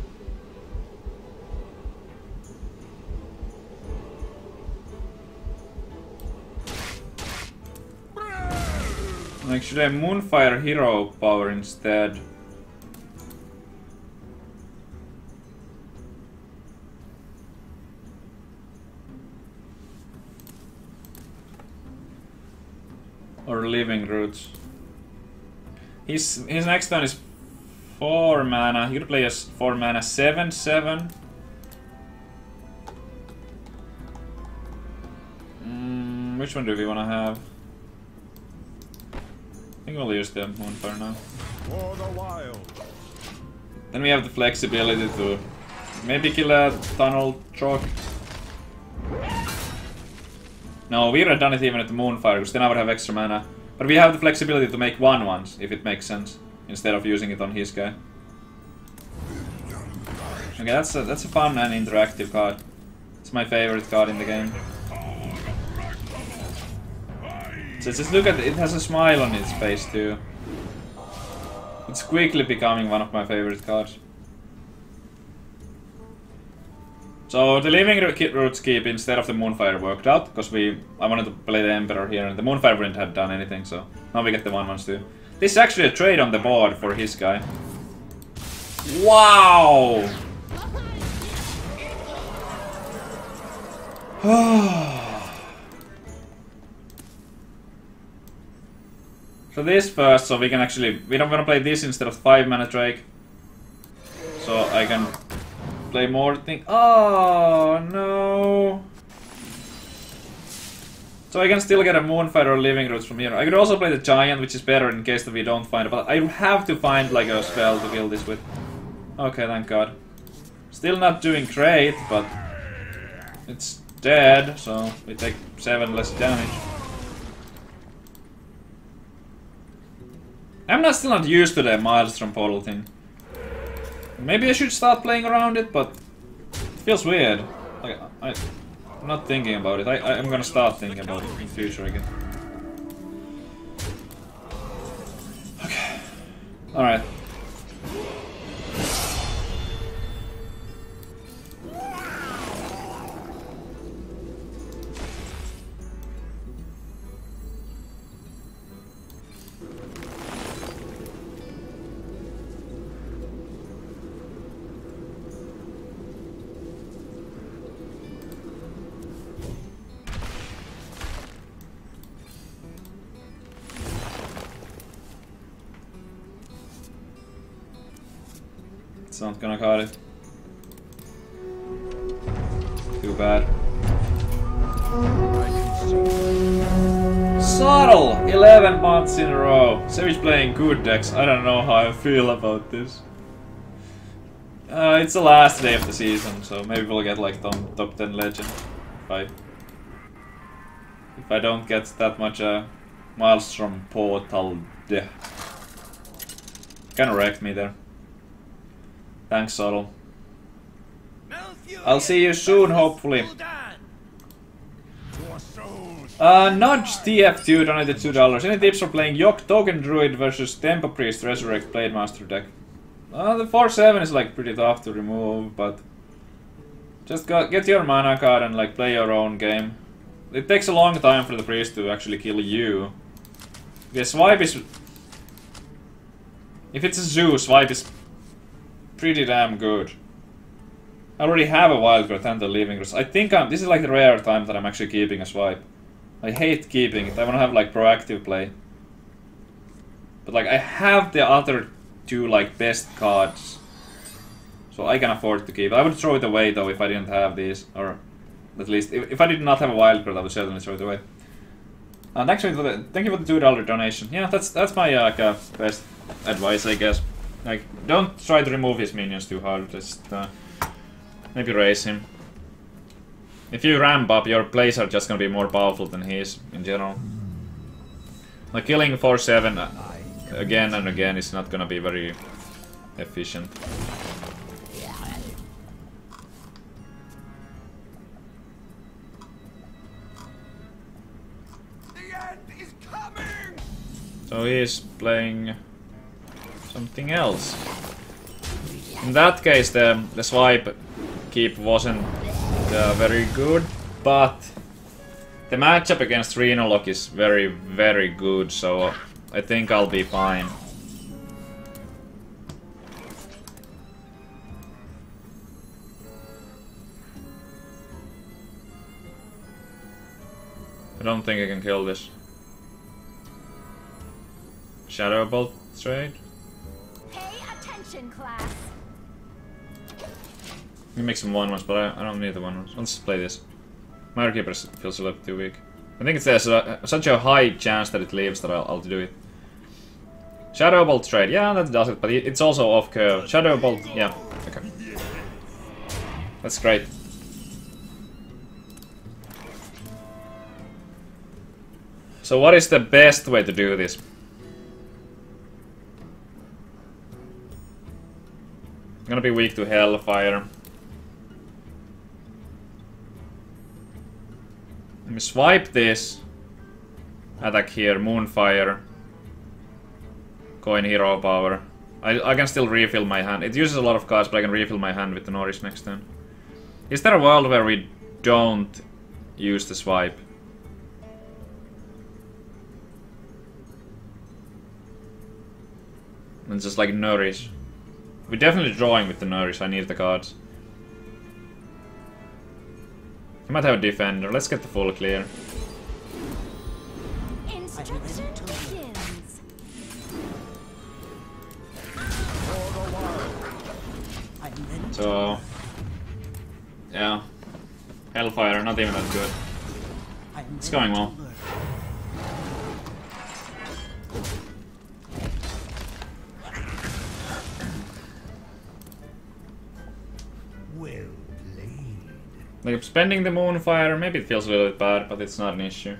Like, should I Moonfire Hero Power instead? Or Living Roots? His his next turn is four mana. He could play as four mana, seven seven. Mm, which one do we want to have? I think we'll use the Moonfire now. For the wild. Then we have the flexibility to maybe kill a Tunnel Chalk. No, we would have done it even at the Moonfire, because then I would have extra mana. But we have the flexibility to make one once, if it makes sense, instead of using it on his guy. Okay, that's a, that's a fun and interactive card. It's my favorite card in the game. So just look at it, it has a smile on its face too. It's quickly becoming one of my favorite cards. So the Living Roots keep instead of the Moonfire worked out, because we I wanted to play the Emperor here and the Moonfire wouldn't have done anything, so now we get the one ones too. This is actually a trade on the board for his guy. Wow! So this first, so we can actually... We don't want to play this instead of five mana Drake. So I can play more thing. Oh no! So I can still get a Moonfire or Living Roots from here. I could also play the Giant, which is better in case that we don't find it. But I have to find like a spell to kill this with. Okay, thank God. Still not doing great, but it's dead, so we take seven less damage. I'm not still not used to the Maelstrom portal thing. Maybe I should start playing around it, but it feels weird. Like I, I'm not thinking about it. I, I I'm gonna start thinking about it in the future again. Okay. All right. It's not gonna cut it. Too bad. Subtle! eleven months in a row. Savage playing good decks. I don't know how I feel about this. Uh, it's the last day of the season, so maybe we'll get like top, top ten legend. If I, if I don't get that much uh, Maelstrom portal. Kinda wrecked me there. Thanks, Subtle. I'll see you soon, hopefully. Uh, Nudge T F two donated two dollars. Any tips for playing Yok Token Druid versus Tempo Priest Resurrect Blade Master deck? Uh, the four seven is like pretty tough to remove, but just go, get your mana card and like play your own game. It takes a long time for the priest to actually kill you. The swipe is... If it's a zoo, swipe is pretty damn good. I already have a Wild Growth and the Living Roots. I think I'm... This is like the rare time that I'm actually keeping a swipe. I hate keeping it. I want to have like proactive play. But like I have the other two like best cards. So I can afford to keep. I would throw it away though if I didn't have these. Or at least if, if I did not have a Wild Growth, I would certainly throw it away. And actually, thank you for the two dollar donation. Yeah, that's that's my uh, like, uh, best advice, I guess. Like, don't try to remove his minions too hard. Just uh, maybe raise him. If you ramp up, your plays are just gonna be more powerful than his in general. Like killing four seven uh, again and again is not gonna be very efficient. So he is playing something else. In that case, the the swipe keep wasn't uh, very good, but the matchup against Rhinolock is very, very good, so I think I'll be fine. I don't think I can kill this. Shadow Bolt trade. Pay attention, class. We make some one ones, but I, I don't need the one ones. Let's play this. Mire Keeper feels a little too weak. I think it's there's a, such a high chance that it leaves that I'll, I'll do it. Shadow Bolt trade, yeah, that does it, but it's also off curve. Shadow Bolt, yeah, okay. That's great. So what is the best way to do this? I'm gonna be weak to Hellfire. Let me swipe this. Attack here, Moonfire. Coin Hero Power. I, I can still refill my hand. It uses a lot of cards, but I can refill my hand with the Norris next turn. Is there a world where we don't use the swipe? And just like Nourish. We're definitely drawing with the Nourish, I need the cards. He might have a defender, let's get the full clear. Instruction begins. So yeah, Hellfire not even that good. I'm It's ready going to well. learn. Well played. Like spending the Moonfire, maybe it feels a little bit bad, but it's not an issue.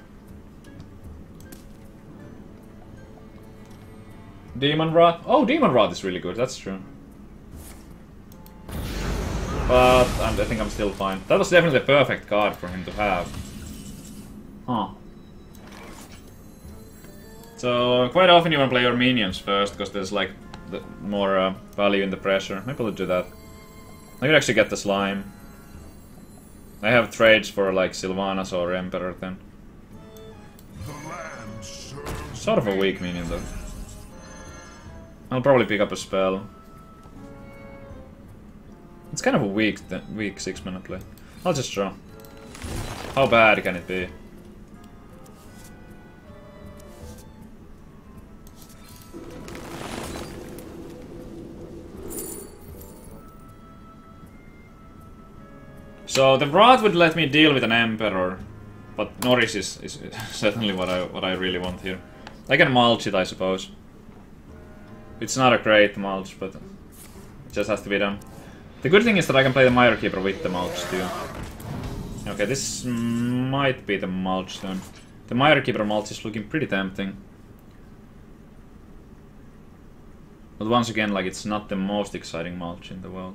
Demon Rot. Oh, Demon Rot is really good. That's true. But I'm, I think I'm still fine. That was definitely the perfect card for him to have. Huh. So quite often you want to play your minions first, because there's like the more uh, value in the pressure. Maybe I'll do that. I could actually get the slime. I have trades for like Sylvanas or Emperor then. The land serves Sort of a weak minion though. I'll probably pick up a spell. It's kind of a weak, th weak six mana play. I'll just draw. How bad can it be? So the Rod would let me deal with an Emperor, but Norris is, is certainly what I what I really want here. I can mulch it, I suppose. It's not a great mulch, but it just has to be done. The good thing is that I can play the Mire Keeper with the mulch too. Okay, this might be the mulch then. The Mire Keeper mulch is looking pretty tempting. But once again, like, it's not the most exciting mulch in the world.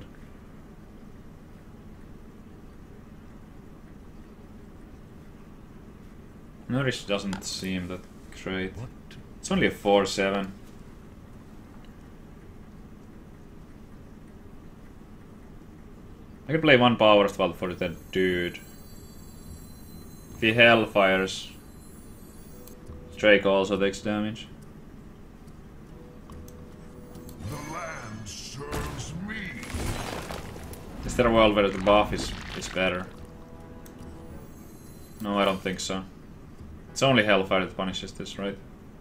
Nourish doesn't seem that great. What? It's only a four seven. I could play one power spell for that dude. If he Hellfires, Drake also takes damage. the land serves me. Is there a world where the buff is, is better? No, I don't think so. It's only Hellfire that punishes this, right?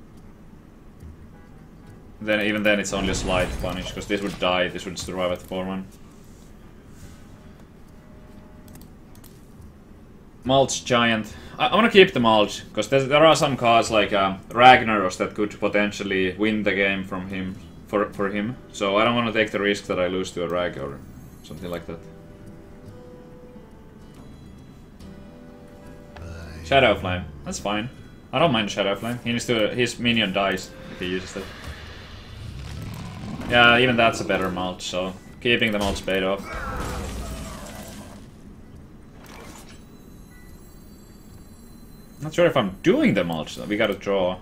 Then even then it's only a slight punish, because this would die, this would survive at four one. Mulch Giant. I, I want to keep the Mulch, because there are some cards like uh, Ragnaros that could potentially win the game from him, for, for him. So I don't want to take the risk that I lose to a Rag or something like that. Shadow Flame. That's fine. I don't mind Shadow Flame. He needs to. His minion dies if he uses it. Yeah, even that's a better mulch, so keeping the mulch paid off. Not sure if I'm doing the mulch though. We gotta draw.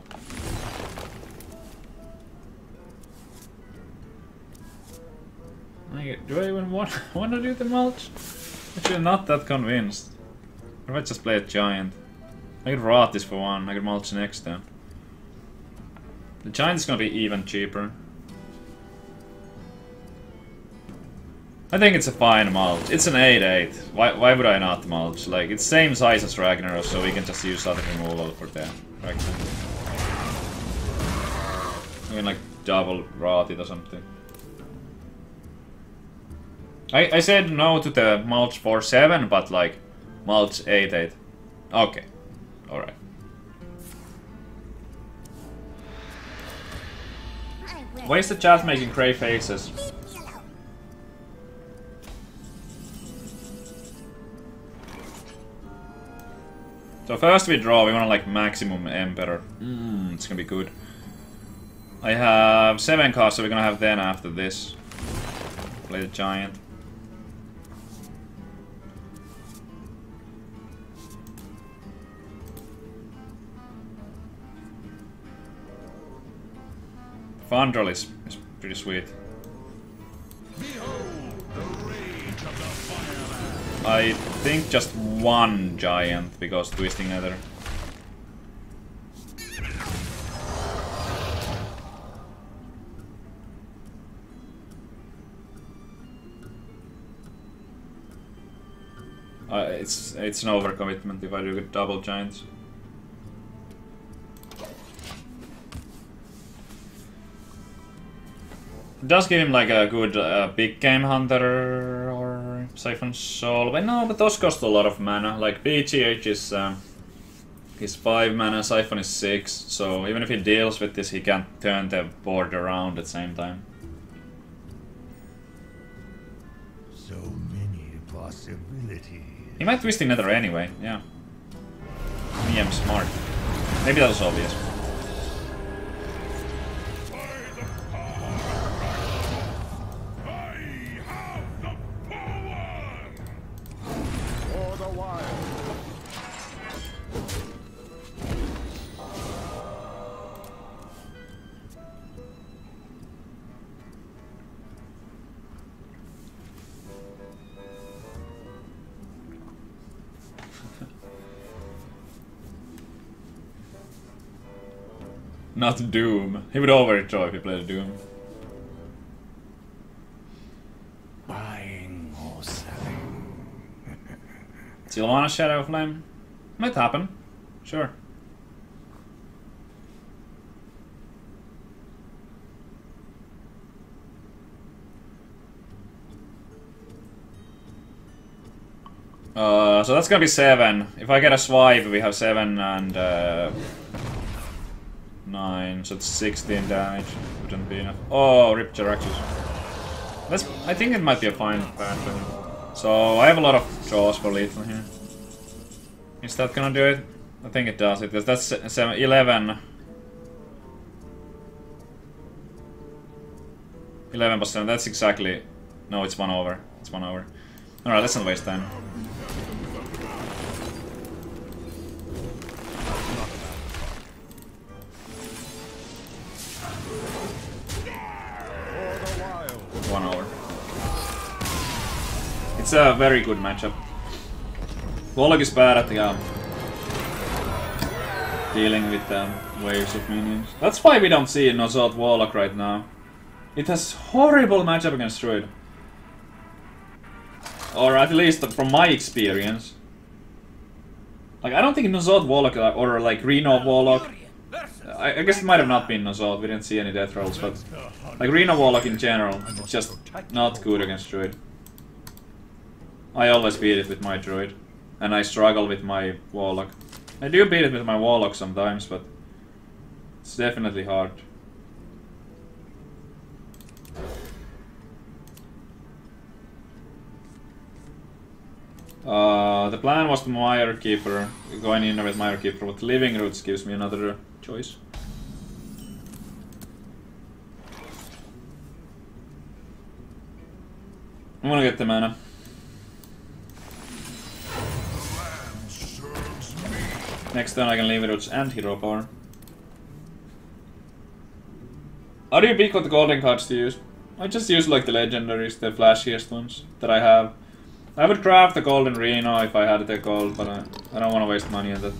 I, do I even want, want to do the mulch? Actually, not that convinced. Or if I just play a giant. I could rot this for one. I could mulch next then. The giant is gonna be even cheaper. I think it's a fine mulch. It's an eight eight. Why, why would I not mulch? Like, it's same size as Ragnaros, so we can just use other removal for them. Right? We can like double rot it or something. I, I said no to the mulch four seven, but like mulch eight eight. Okay. Alright. Why is the chat making grey faces? So first we draw, we want to like maximum Emperor. Mm, it's gonna be good. I have seven cards, so we're gonna have then after this. Play the giant. Fandral is, is pretty sweet. Behold the rage of the fireman. I think just one giant, because Twisting Nether. Uh, it's it's an overcommitment if I do get double giants. It does give him like a good uh, big game hunter Siphon Soul. But no, but those cost a lot of mana. Like B G H is um, is five mana, Siphon is six. So even if he deals with this, he can't turn the board around at the same time. So many possibilities. He might twist the Nether anyway. Yeah. Me, I'm smart. Maybe that was obvious. Not Doom. He would overthrow if he played Doom. Buying or selling. Sylvanas Shadow Flame? Might happen. Sure. Uh, so that's gonna be seven. If I get a swipe, we have seven and uh, nine, so it's sixteen damage. Wouldn't be enough. Oh, Rip Jaraxxus. That's. I think it might be a fine pattern. So I have a lot of draws for lethal here. Is that gonna do it? I think it does it, because that's seven, eleven. eleven plus seven, that's exactly... No, it's one over. It's one over. Alright, let's not waste time. One over. It's a very good matchup. Warlock is bad at the um, dealing with um, waves of minions. That's why we don't see Nozot Warlock right now. It has horrible matchup against Druid. Or at least from my experience. Like, I don't think Nozot Warlock or like Reno Warlock. I, I guess it might have not been Nozot, we didn't see any death rolls, but like Reno Warlock in general, it's just not good against Druid. I always beat it with my Druid. And I struggle with my Warlock. I do beat it with my Warlock sometimes, but it's definitely hard. Uh, the plan was the Mire Keeper, going in with Mire Keeper, but Living Roots gives me another choice. I'm gonna get the mana. Next turn I can Living Roots and Hero Power. How do you pick what the golden cards to use? I just use like the legendaries, the flashiest ones that I have. I would craft the golden Reno if I had the gold, but I, I don't want to waste money on that.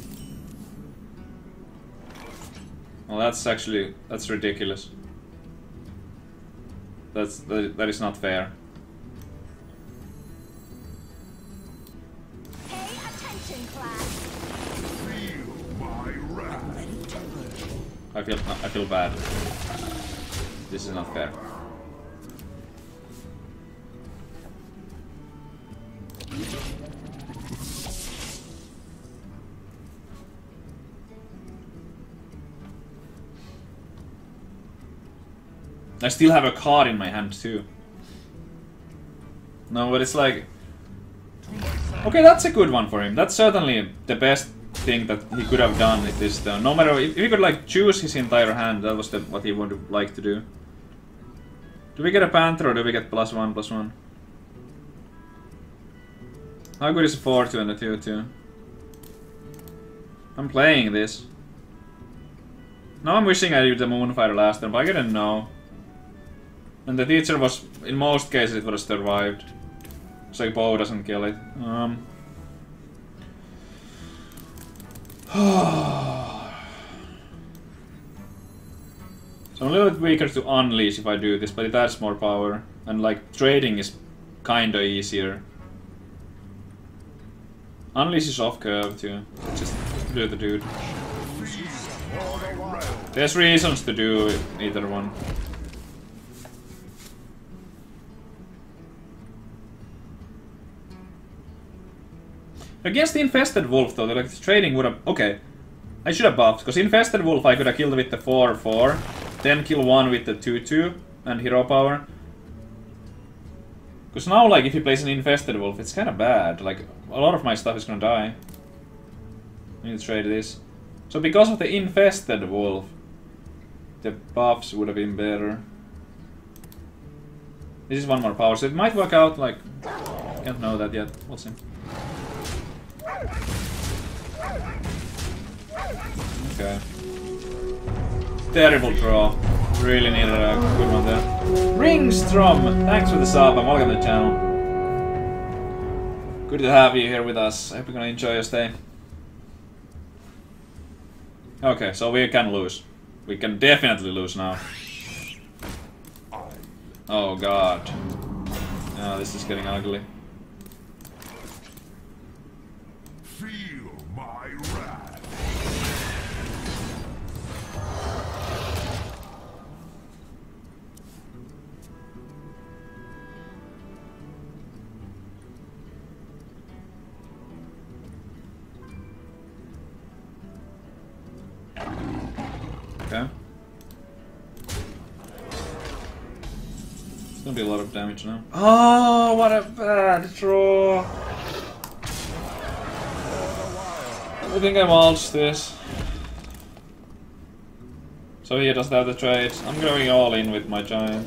Well, that's actually, that's ridiculous. That's, that, that is not fair. Pay attention, class. Feel my wrath. I feel, I feel bad. This is not fair. I still have a card in my hand too. No, but it's like... Okay, that's a good one for him. That's certainly the best thing that he could have done with this turn. No matter if he could like choose his entire hand, that was the, what he would like to do. Do we get a Panther or do we get plus one plus one? How good is a four two and a two two? I'm playing this. Now I'm wishing I did the Moonfire last turn, but I didn't know. And the teacher was, in most cases, it would have survived. So bow doesn't kill it. Um. So I'm a little bit weaker to Unleash if I do this, but it adds more power. And like, trading is kinda easier. Unleash is off curve too. Just do the dude. There's reasons to do either one. Against the Infested Wolf, though, like, the trading would have... Okay, I should have buffed, because Infested Wolf I could have killed with the four four, then kill one with the two two, and hero power. Because now, like, if he plays an Infested Wolf, it's kind of bad. Like, a lot of my stuff is gonna die. I need to trade this. So because of the Infested Wolf, the buffs would have been better. This is one more power, so it might work out, like... Can't know that yet. We'll see. Okay. Terrible draw. Really needed a good one there. Ringstrom! Thanks for the sub and welcome to the channel. Good to have you here with us. I hope you're gonna enjoy your stay. Okay, so we can lose. We can definitely lose now. Oh god. Oh, this is getting ugly. Feel my wrath. Okay. It's gonna be a lot of damage now. Oh, what a bad draw! I think I mulched this. So he doesn't have the trades. I'm going all in with my giant.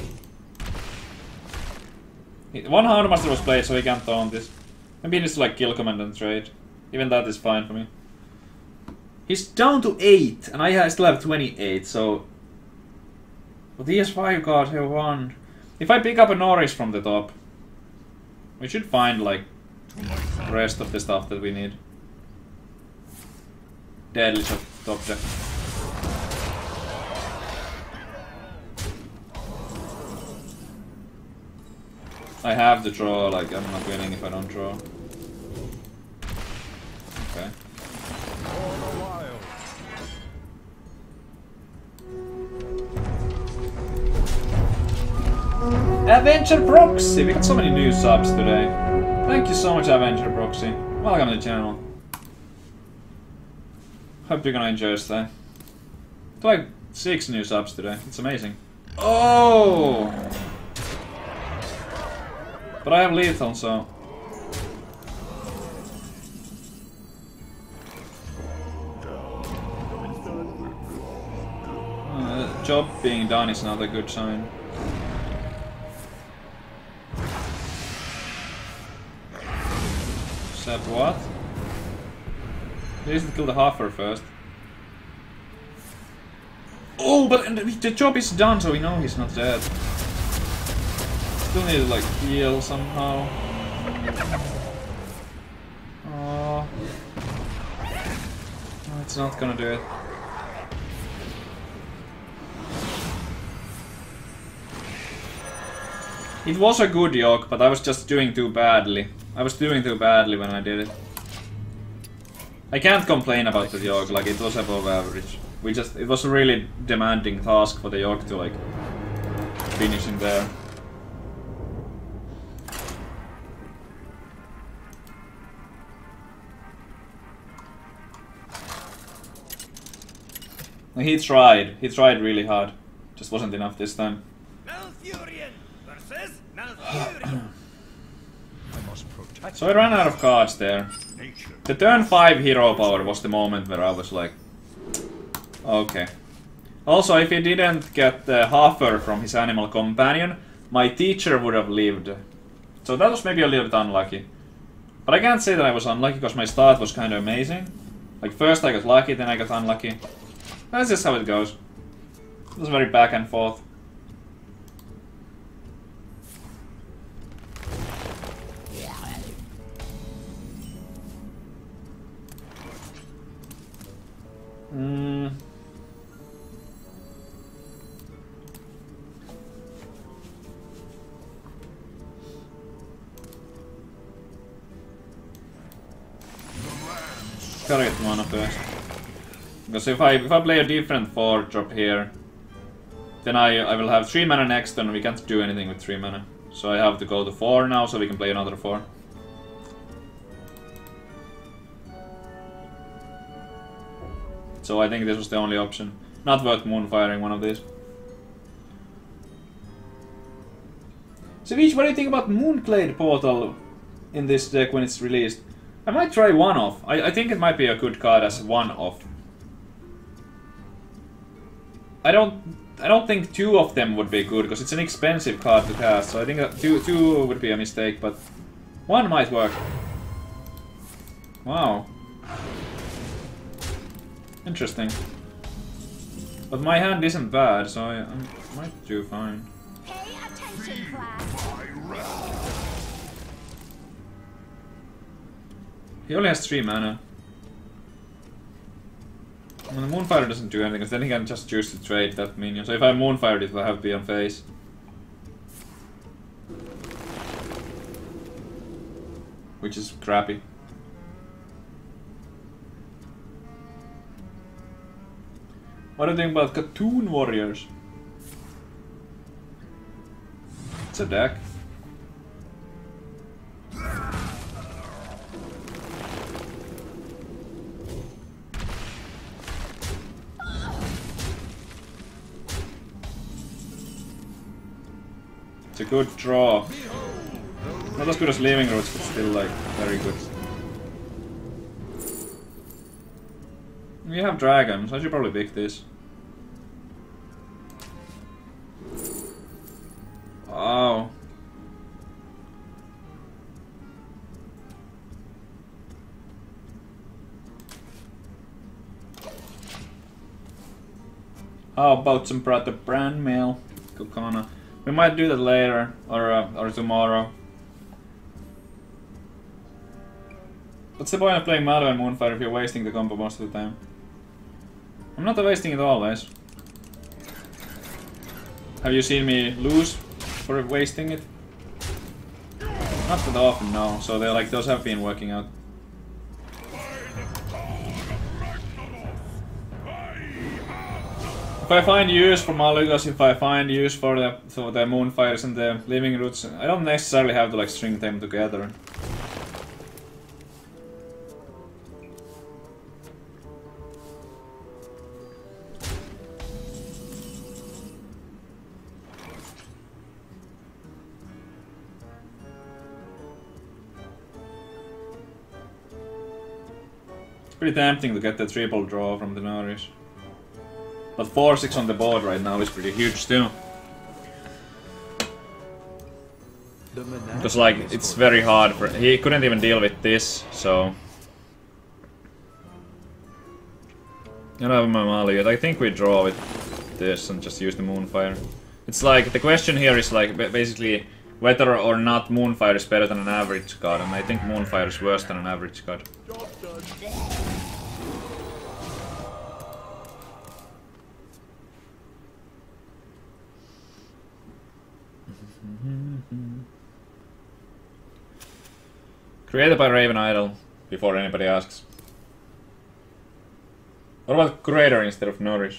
One Houndmaster was played, so he can't taunt this. Maybe he needs to like kill command and trade. Even that is fine for me. He's down to eight, and I still have twenty-eight, so... But the E S five card here won. If I pick up a Norris from the top, we should find, like, the rest of the stuff that we need. Deadly shot top deck. I have to draw, like, I'm not winning if I don't draw. Okay. Adventure Proxy! We got so many new subs today. Thank you so much, Adventure Proxy. Welcome to the channel. Hope you're gonna enjoy today. Like six new subs today. It's amazing. Oh! But I have lethal, so... Uh, the job being done is not a good sign. Except what? He needs to kill the Huffer first. Oh, but the job is done, so we know he's not dead. Still need to like heal somehow. Oh, no, it's not gonna do it. It was a good yoke, but I was just doing too badly. I was doing too badly when I did it. I can't complain about the yoke, like it was above average. We just, it was a really demanding task for the yoke to like finish in there. He tried, he tried really hard. Just wasn't enough this time. Malfurion versus Malfurion. So I ran out of cards there. The turn five hero power was the moment where I was like, okay. Also, if he didn't get the Huffer from his animal companion, my teacher would have lived. So that was maybe a little bit unlucky. But I can't say that I was unlucky because my start was kind of amazing. Like first I got lucky, then I got unlucky. That's just how it goes. It was very back and forth. Mm. Gotta get mana first. Because if I if I play a different four drop here, then I I will have three mana next turn and we can't do anything with three mana. So I have to go to four now so we can play another four. So I think this was the only option. Not worth moonfiring one of these. Savage, what do you think about Moonglade Portal in this deck when it's released? I might try one-off. I, I think it might be a good card as one-off. I don't I don't think two of them would be good, because it's an expensive card to cast, so I think that two, two would be a mistake, but one might work. Wow. Interesting. But my hand isn't bad, so I, I might do fine. Pay attention, class. He only has three mana. Well, the Moonfire doesn't do anything, because then he can just choose to trade that minion. So if I Moonfired it, will have to be on face. Which is crappy. What do you think about Cartoon Warriors? It's a deck. It's a good draw. Not as good as Living Roots, but still like very good. We have dragons, I should probably pick this. Wow. How about some Brother Brand Mail? Kokona. We might do that later, or uh, or tomorrow. What's the point of playing Malo and Moonfire if you're wasting the combo most of the time? I'm not wasting it always. Have you seen me lose for wasting it? Not that often, no. So they're like, those have been working out. If I find use for Malygos, if I find use for the for the Moonfires and the Living Roots, I don't necessarily have to like string them together. It's pretty tempting to get the triple draw from the Nourish. But four six on the board right now is pretty huge still. Because like, it's very hard for... He couldn't even deal with this, so... I don't have my Mali yet. I think we draw with this and just use the Moonfire. It's like, the question here is like, basically, whether or not Moonfire is better than an average card, and I think Moonfire is worse than an average card. Created by Raven Idol, before anybody asks. What about Curator instead of Nourish?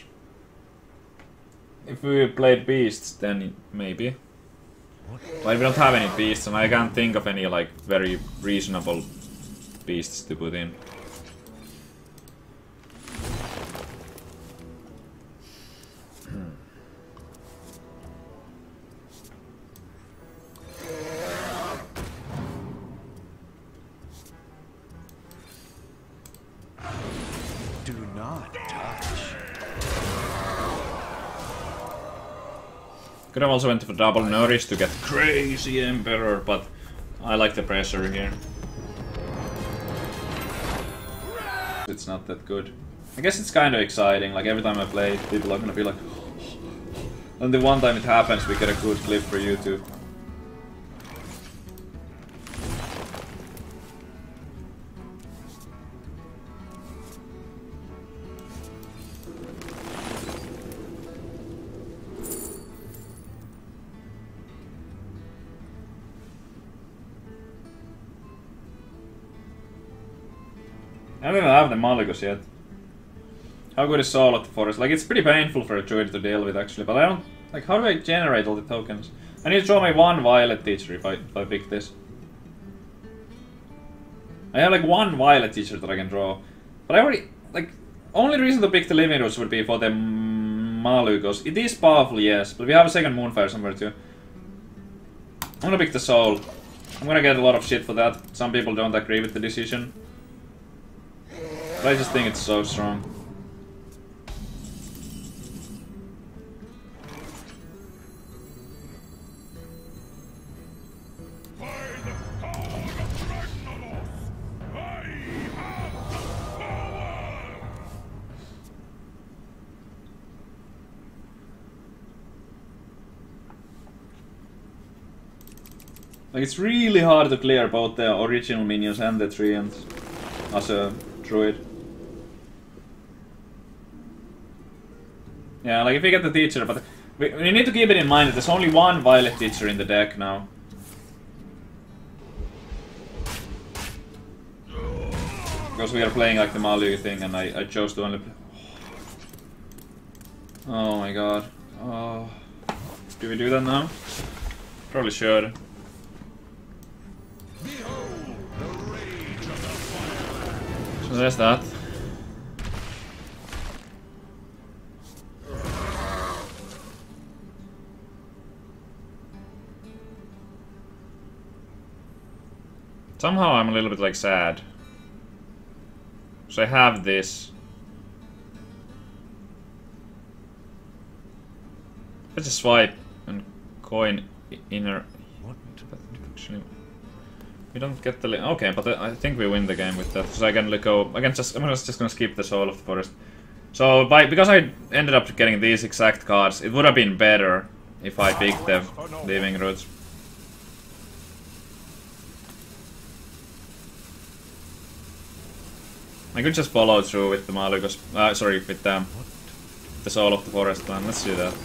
If we played Beasts, then maybe. But we don't have any Beasts, and I can't think of any like very reasonable Beasts to put in. Could have also went for double Nourish to get crazy Emperor, but I like the pressure here. It's not that good. I guess it's kind of exciting, like every time I play, people are gonna be like... And the one time it happens, we get a good clip for YouTube. I don't even have the Malygos yet. How good is Soul of the Forest? Like, it's pretty painful for a druid to deal with, actually, but I don't... Like, how do I generate all the tokens? I need to draw my one Violet Teacher if I, if I pick this. I have, like, one Violet Teacher that I can draw. But I already... Like, only reason to pick the Living Roots would be for the Malu, because it is powerful, yes, but we have a second Moonfire somewhere too. I'm gonna pick the Soul. I'm gonna get a lot of shit for that. Some people don't agree with the decision. But I just think it's so strong. Like, it's really hard to clear both the original minions and the treants as a druid. Yeah, like if you get the teacher, but we, we need to keep it in mind that there's only one Violet teacher in the deck now. Because we are playing like the Malu thing and I, I chose to only play. Oh my god. Oh. Do we do that now? Probably should. So there's that. Somehow I'm a little bit like sad. So I have this. Let's just swipe and coin inner. What? Actually, we don't get the. Okay, but I think we win the game with that. So I can go. I can just. I'm just just gonna skip the Soul of the Forest. So by because I ended up getting these exact cards, it would have been better if I picked the Living Roots. I could just follow through with the Malu, because, uh, sorry, with the, the Soul of the Forest plan. Let's do that.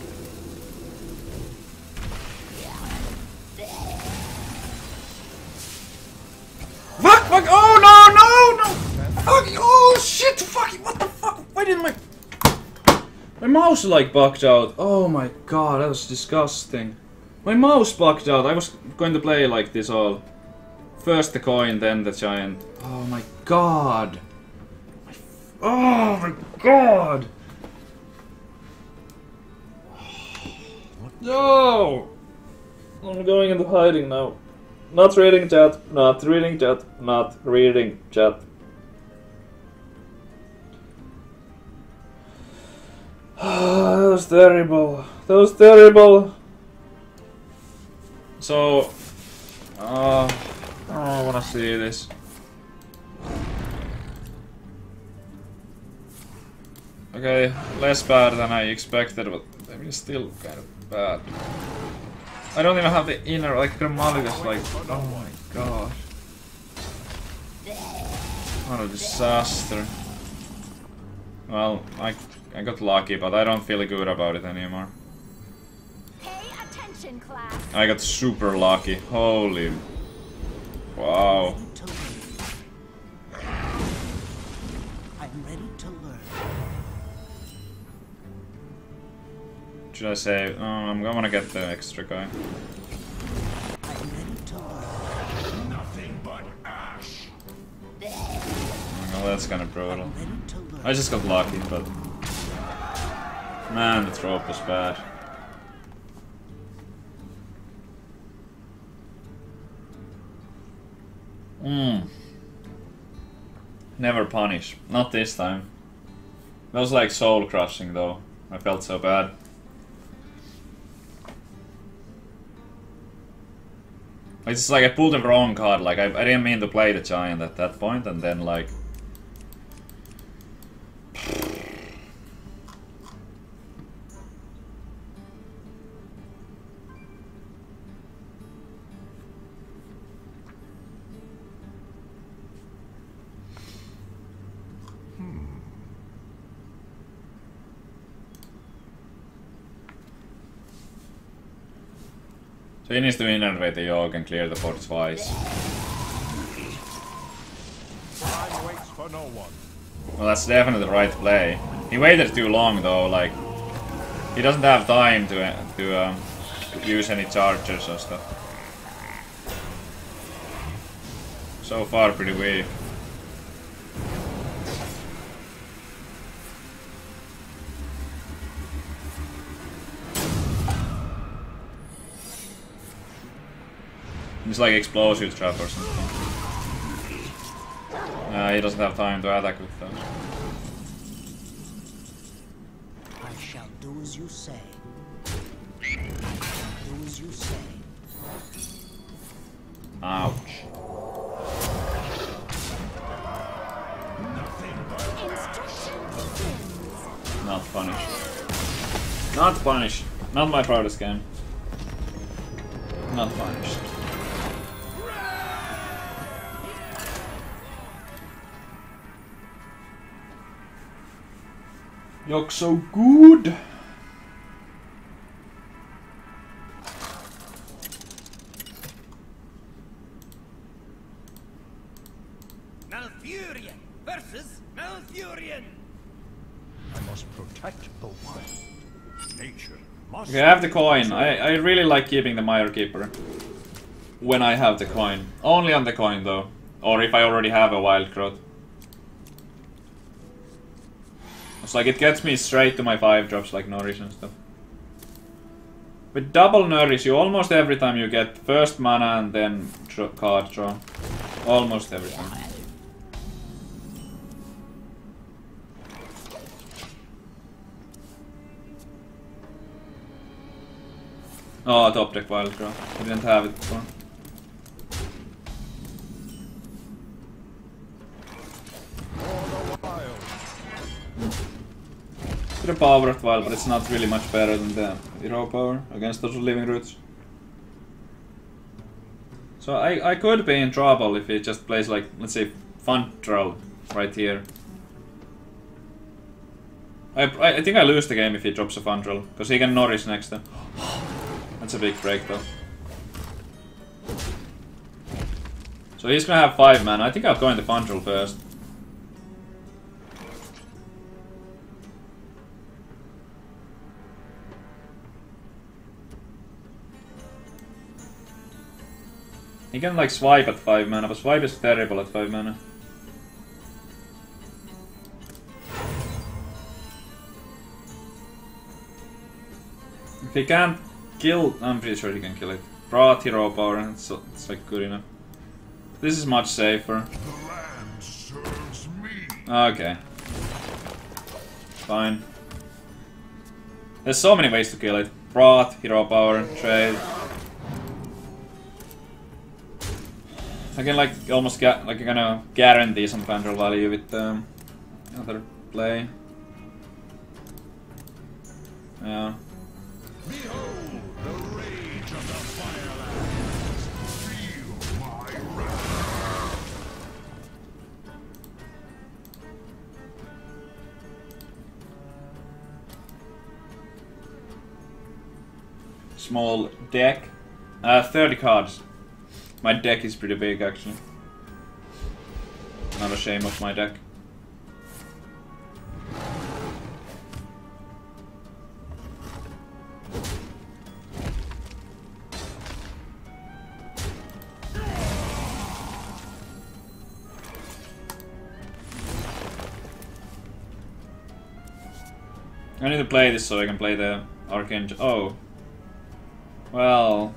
Fuck! Fuck! Oh no! No! No! Fuck! Oh shit! Fuck! What the fuck? Why didn't my my mouse like bugged out? Oh my god, that was disgusting. My mouse bugged out. I was going to play like this all. First the coin, then the giant. Oh my god. Oh my god! No! I'm going into hiding now. Not reading chat, not reading chat, not reading chat. That was terrible. That was terrible. So, uh, I don't wanna see this. Okay, less bad than I expected, but I mean, still kind of bad. I don't even have the inner, like, Gramalicus, like, oh my god. What a disaster. Well, I, I got lucky, but I don't feel good about it anymore. Pay attention, class. I got super lucky, holy... Wow. I'm ready to learn. Should I say, oh, I'm gonna get the extra guy. I'm ready to learn. Nothing but ash. Well, that's kinda brutal. I'm ready to learn. I just got lucky, but... Man, the trope was bad. Hmm. Never punish. Not this time. That was like soul crushing though. I felt so bad. It's just like I pulled the wrong card, like I, I didn't mean to play the giant at that point, and then like... So he needs to innervate the Yogg and clear the board twice. Time waits for no one. Well, that's definitely the right play. He waited too long though, like... He doesn't have time to, uh, to um, use any chargers or stuff. So far pretty weak. It's like explosive trap or something. Uh, he doesn't have time to attack with those. I shall do as you say. I shall do as you say. Ouch. Not punished. Not punished. Not my proudest game. Not punished. You're so good. Malfurion versus Malfurion. I must protect the wild. Nature must. Okay, I have the coin. I, I really like keeping the Mire Keeper. When I have the coin. Only on the coin though. Or if I already have a Wild Growth. It's like it gets me straight to my five drops like Nourish and stuff. With double Nourish, you almost every time you get first mana and then draw, card draw. Almost every time. Oh, top deck Wild Growth. I didn't have it before. The power of Wild, but it's not really much better than the hero power against those living roots. So I, I could be in trouble if he just plays like, let's say, Fun Troll right here. I, I, I think I lose the game if he drops a Fun Troll, because he can Nourish next time. That's a big break though. So he's gonna have five mana. I think I'll go into Fun Troll first. He can like swipe at five mana, but swipe is terrible at five mana. If he can't kill, I'm pretty sure he can kill it. Broad hero power, it's, it's like good enough. This is much safer. The land serves me. Okay. Fine. There's so many ways to kill it. Broad, hero power, trade. I can like almost get like gonna guarantee some Fandral value with um, other play. Yeah. Behold the rage of the Firelands. Feel my wrath. Small deck. Uh, thirty cards. My deck is pretty big actually. Not ashamed of my deck. I need to play this so I can play the Arcane. Oh. Well.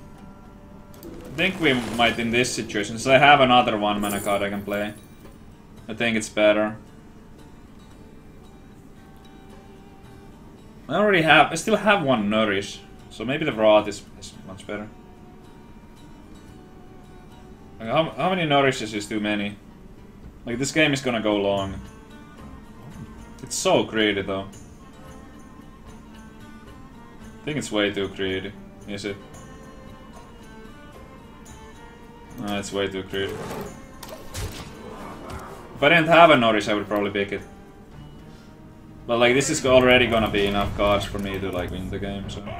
I think we might in this situation, since I have another one mana card I can play. I think it's better. I already have, I still have one Nourish, so maybe the Wrath is, is much better. Like how, how many Nourishes is too many? Like this game is gonna go long. It's so greedy though. I think it's way too greedy, is it? No, it's way too greedy. If I didn't have a Nourish, I would probably pick it. But like, this is already gonna be enough cards for me to like win the game, so...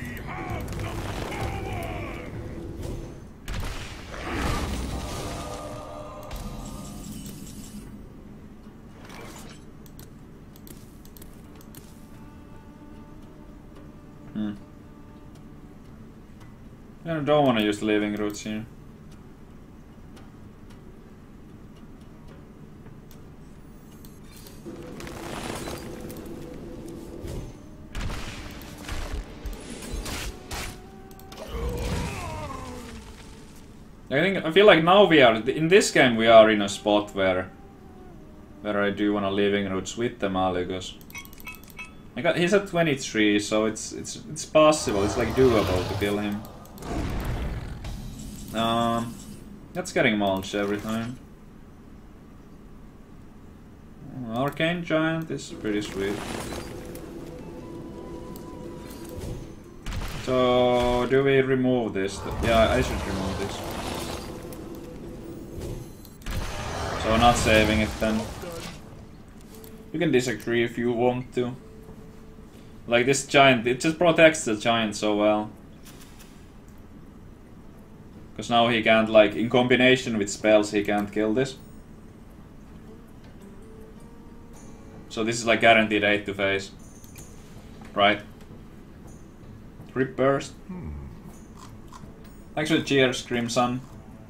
Hmm. I don't want to use living roots here. I think I feel like now we are in this game. We are in a spot where where I do want to living roots with the Malygos. I got he's at twenty-three, so it's it's it's possible. It's like doable to kill him. Um, that's getting mulch every time. Arcane Giant is pretty sweet. So, do we remove this? Yeah, I should remove this. So, not saving it then. You can disagree if you want to. Like this giant, it just protects the giant so well. Because now he can't, like, in combination with spells, he can't kill this. So this is like guaranteed eight to face. Right? Rip burst. Hmm. Actually, cheers, Crimson.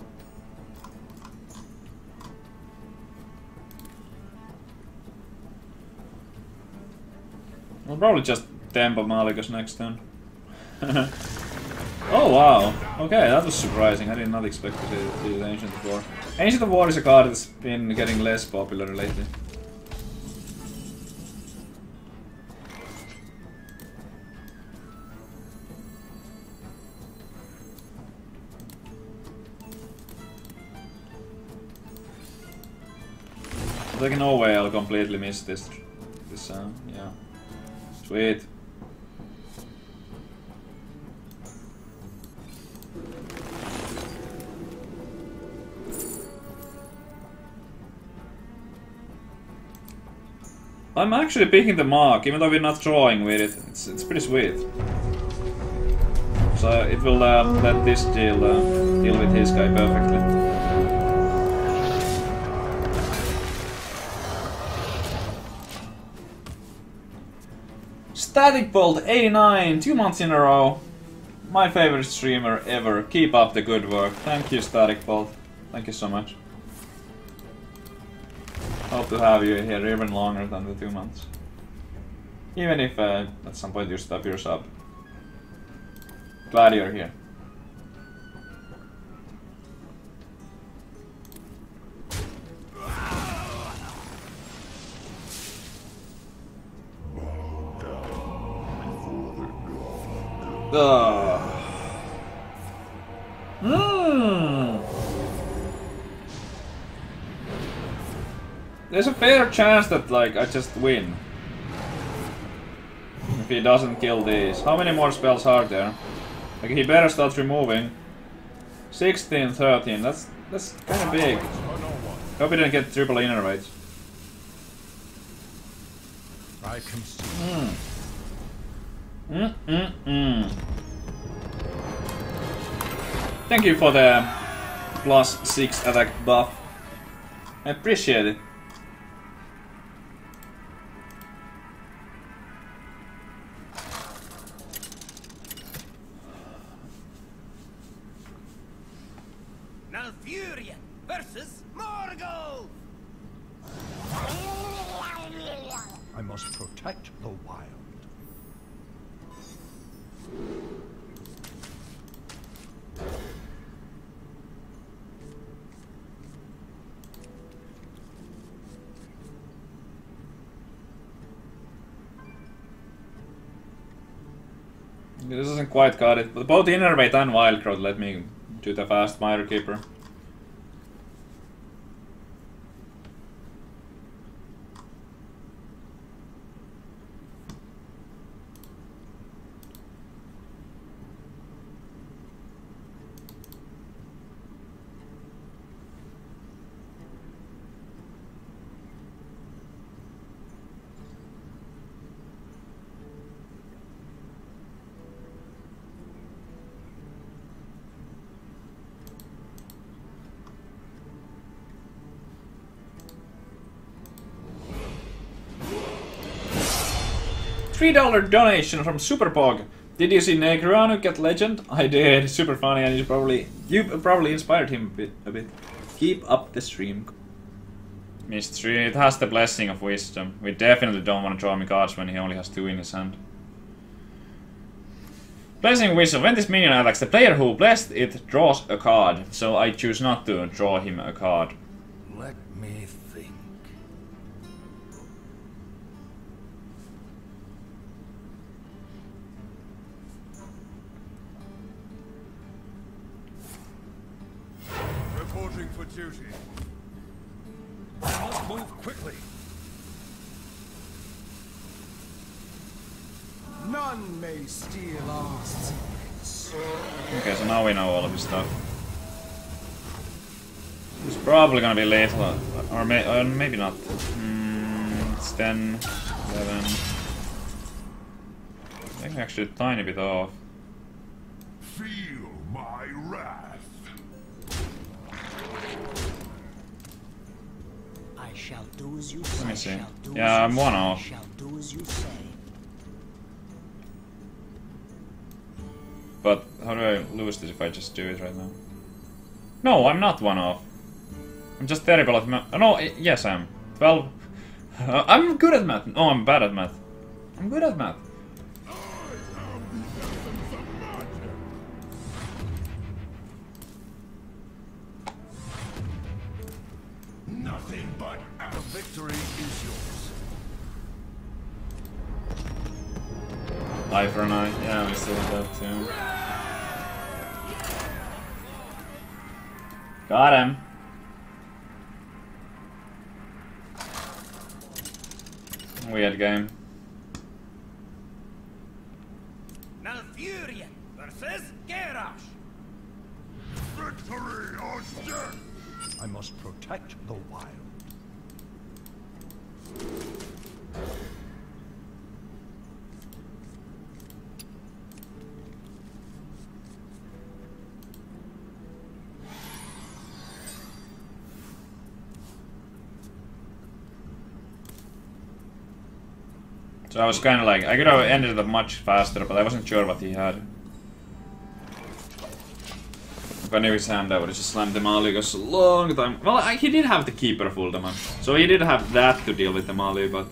I'll probably just tempo Malygos next turn. Oh wow! Okay, that was surprising. I did not expect to see, see the Ancient of War. Ancient of War is a card that's been getting less popular lately. There's like no way I'll completely miss this. This, uh, yeah. Sweet. I'm actually picking the mark, even though we're not drawing with it. It's it's pretty sweet. So it will uh, let this deal uh, deal with his guy perfectly. Static Bolt eighty-nine, two months in a row. My favorite streamer ever. Keep up the good work. Thank you, Static Bolt. Thank you so much. Hope to have you here even longer than the two months. Even if uh, at some point you stop your sub. Glad you're here. Ugh. Mm. There's a fair chance that like I just win. If he doesn't kill these. How many more spells are there? Like he better start removing. sixteen, thirteen, that's that's kinda big. Hope he didn't get triple innervates. I can see. Mm. Mm mm mm. Thank you for the plus six attack buff. I appreciate it. Malfurion versus Morgul. I must protect the wild. This doesn't quite got it, but both Innervate and Wildcrowd let me do the fast Mire Keeper. three dollar donation from Superpog. Did you see Negreanu get legend? I did. Super funny, and you probably you probably inspired him a bit. A bit. Keep up the stream. Mystery. It has the blessing of wisdom. We definitely don't want to draw him cards when he only has two in his hand. Blessing Whistle. When this minion attacks, the player who blessed it draws a card. So I choose not to draw him a card. Let me think. Reporting for duty. I must move quickly. None may steal our secrets. Okay, so now we know all of this stuff. It's probably gonna be lethal, or, may, or maybe not. Mm, it's ten, eleven. I think actually a tiny bit off. Feel my wrath. I shall do as you say. me see. Shall do Yeah, as I'm you one say, off. Shall do as you say. But how do I lose this if I just do it right now? No, I'm not one off. I'm just terrible at math. No, I yes I am. twelve. Uh, I'm good at math. No, I'm bad at math. I'm good at math. Nothing but the victory is yours. Eye for an eye. Yeah, we still have that too. Got him. Weird game. Malfurion versus Garrosh. Victory or death! I must protect the wild. So I was kind of like, I could have ended it up much faster, but I wasn't sure what he had. If I knew his hand, I would have just slammed the Mali because a long time. Well, I, he did have the Keeper full damage, so he did have that to deal with the Mali, but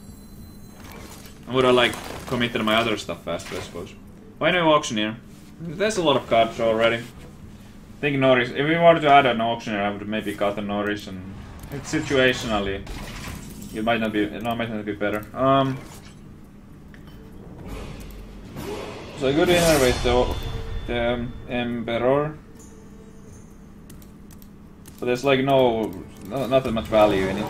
I would have like committed my other stuff faster, I suppose. Why no Auctioneer? There's a lot of cards already. I think Norris. If we wanted to add an Auctioneer, I would maybe cut a Norris, and it's situationally. It might not be. No, it might not be better. Um. So I go to innervate the, the um, Emperor, but there's like no, no, not that much value in it.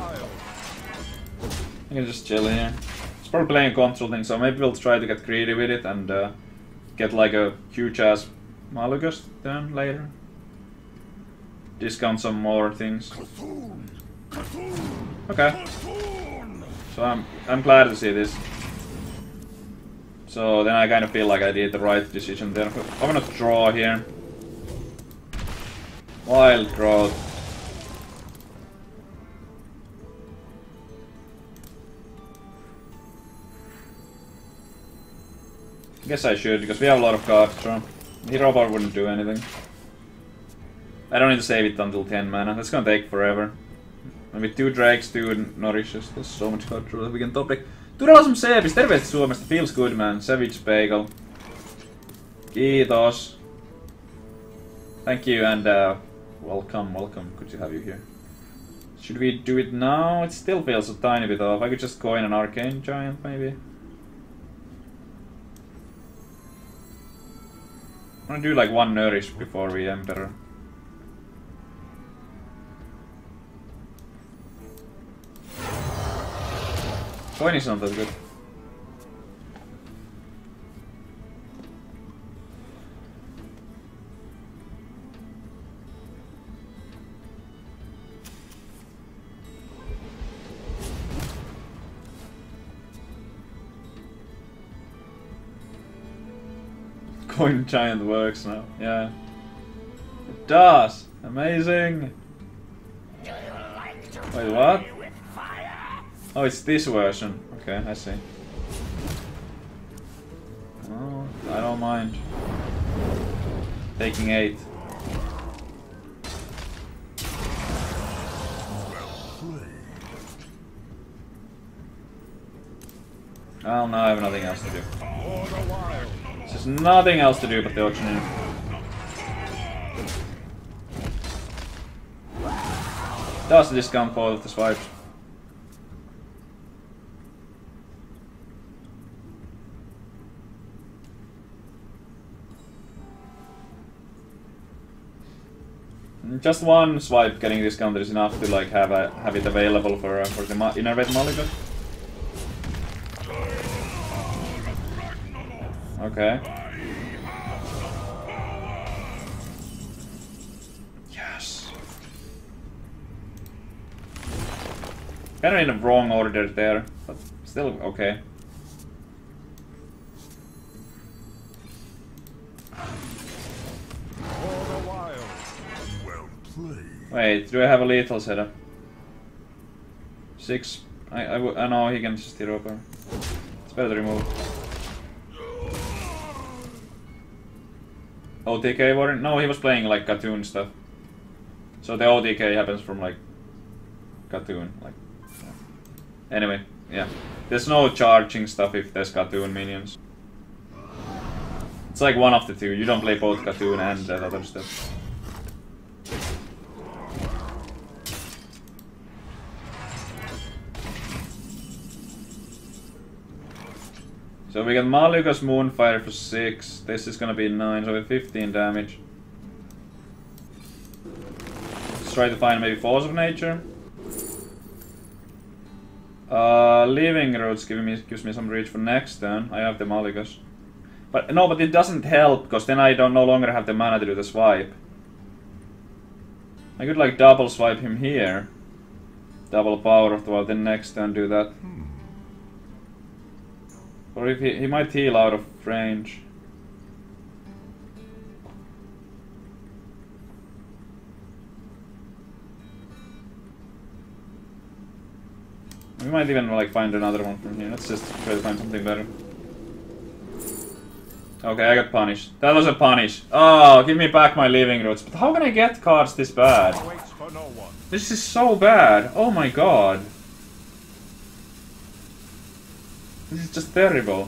I can just chill here. It's probably playing a control thing, so maybe we'll try to get creative with it and uh, get like a huge ass Malygos turn later. Discount some more things. Okay. So I'm I'm glad to see this. So then I kind of feel like I did the right decision there. I'm gonna draw here. Wild Growth. Guess I should, because we have a lot of cards drawn. Hero Bar wouldn't do anything. I don't need to save it until ten mana. That's gonna take forever. And with two Drakes, two Nourishes, there's so much card draw that we can top deck. Turvallism Seepis, terveistä Suomesta, feels good man, Savage Bagel. Kiitos. Thank you and uh, welcome, welcome, good to have you here. Should we do it now? It still feels a tiny bit off, I could just coin an Arcane Giant maybe. I'm gonna do like one Nourish before we Emperor. Coin is not that good. Coin Giant works now, yeah. It does! Amazing! Wait, what? Oh, it's this version. Okay, I see. Oh, I don't mind. Taking eight. Well, now I have nothing else to do. For the wild. There's nothing else to do but the auctioneer. Does the discount both of the swipes. Just one swipe getting discounted is enough to like have a, have it available for uh, for the ma Innervate Mulligan. Okay. Yes. Kind of in the wrong order there, but still okay. Wait, do I have a lethal setup? Six. I I, w I know he can just hit over. It's better to remove. O T K warrior? No, he was playing like cartoon stuff. So the O T K happens from like cartoon. Like. Anyway, yeah. There's no charging stuff if there's cartoon minions. It's like one of the two. You don't play both cartoon and that other stuff. So we got Maluka's Moonfire for six. This is gonna be nine, so we have fifteen damage. Let's try to find maybe Force of Nature. Uh, Living Roots giving me gives me some reach for next turn. I have the Malukas. But no, but it doesn't help because then I don't no longer have the mana to do the swipe. I could like double swipe him here. Double power of the world, then next turn do that. Or if he, he might heal out of range. We might even like find another one from here. Let's just try to find something better. Okay, I got punished. That was a punish. Oh, give me back my Living Roots. But how can I get cards this bad? This is so bad. Oh my god. This is just terrible.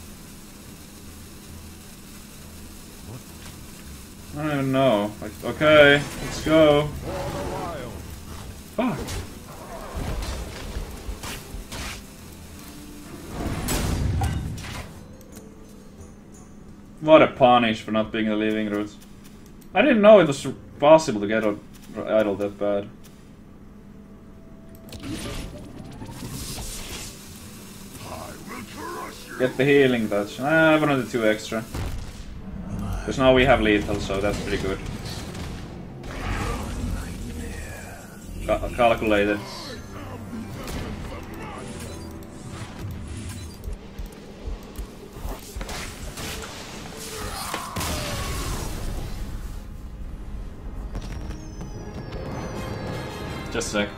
I don't even know. Like, okay, let's go. Fuck. What a punish for not being the Living Roots. I didn't know it was possible to get an idol that bad. Get the healing touch. Ah, I wanted the two extra. Because now we have lethal, so that's pretty good. Cal calculated. Just a sec.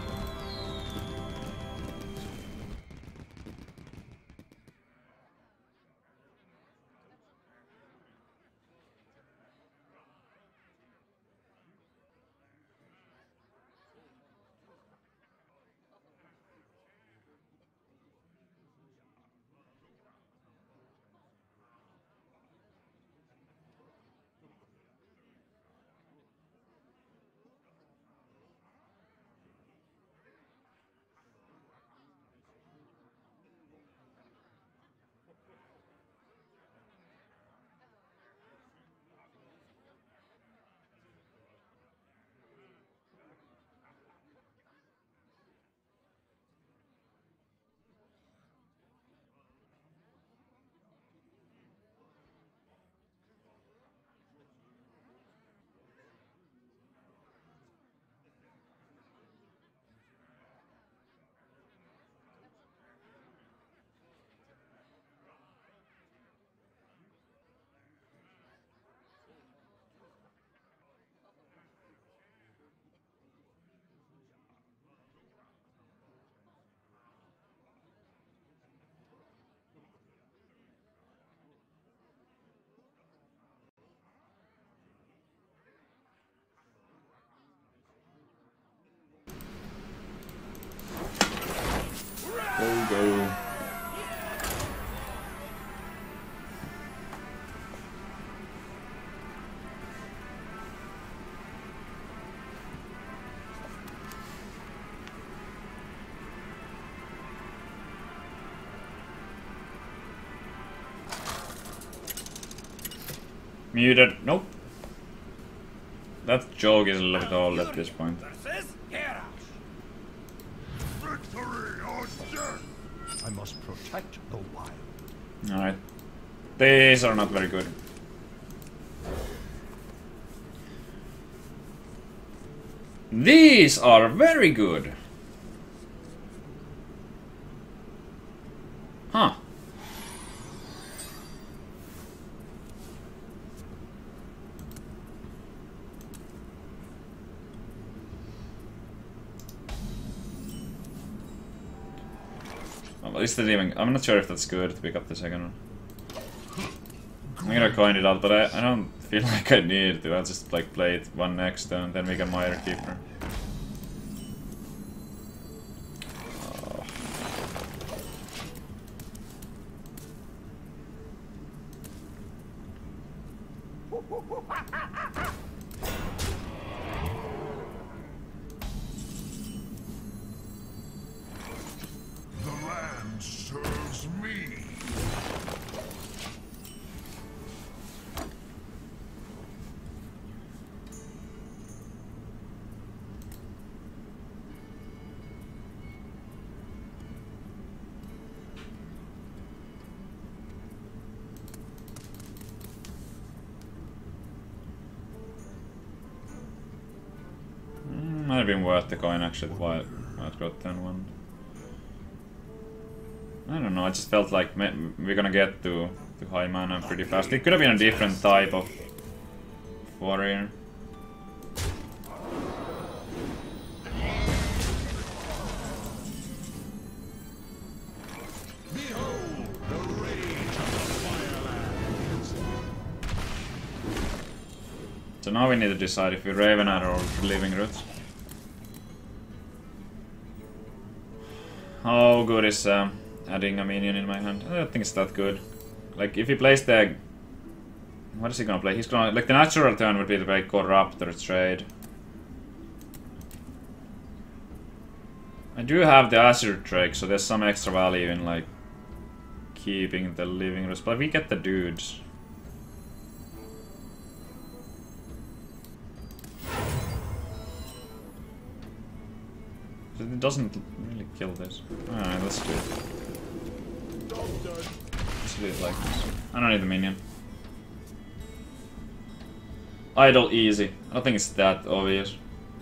Muted. Nope. That joke is a little bit old at this point. Versus Garrosh. Victory or death! I must protect the wild. Alright. These are not very good. These are very good. Huh. Well, at least it even. I'm not sure if that's good to pick up the second one. I'm gonna coin it out, but I, I don't feel like I need to. I'll just like play it one next and then we can Mire Keeper. Oh. The land serves me. Mm, might have been worth the coin actually, the Wild, Wild Growth ten one. I don't know, I just felt like we're gonna get to, to high mana pretty fast. It could have been a different type of warrior. So now we need to decide if we Ravenar or Living Roots. How good is um, adding a minion in my hand? I don't think it's that good. Like, if he plays the... What is he gonna play? He's gonna... Like, the natural turn would be to play Corrupt or Trade. I do have the Azure Drake, so there's some extra value in, like, keeping the Living Roots. But we get the dudes. It doesn't really kill this. Alright, let's do it. Let's do it like this. I don't need the minion. Idle easy. I don't think it's that obvious.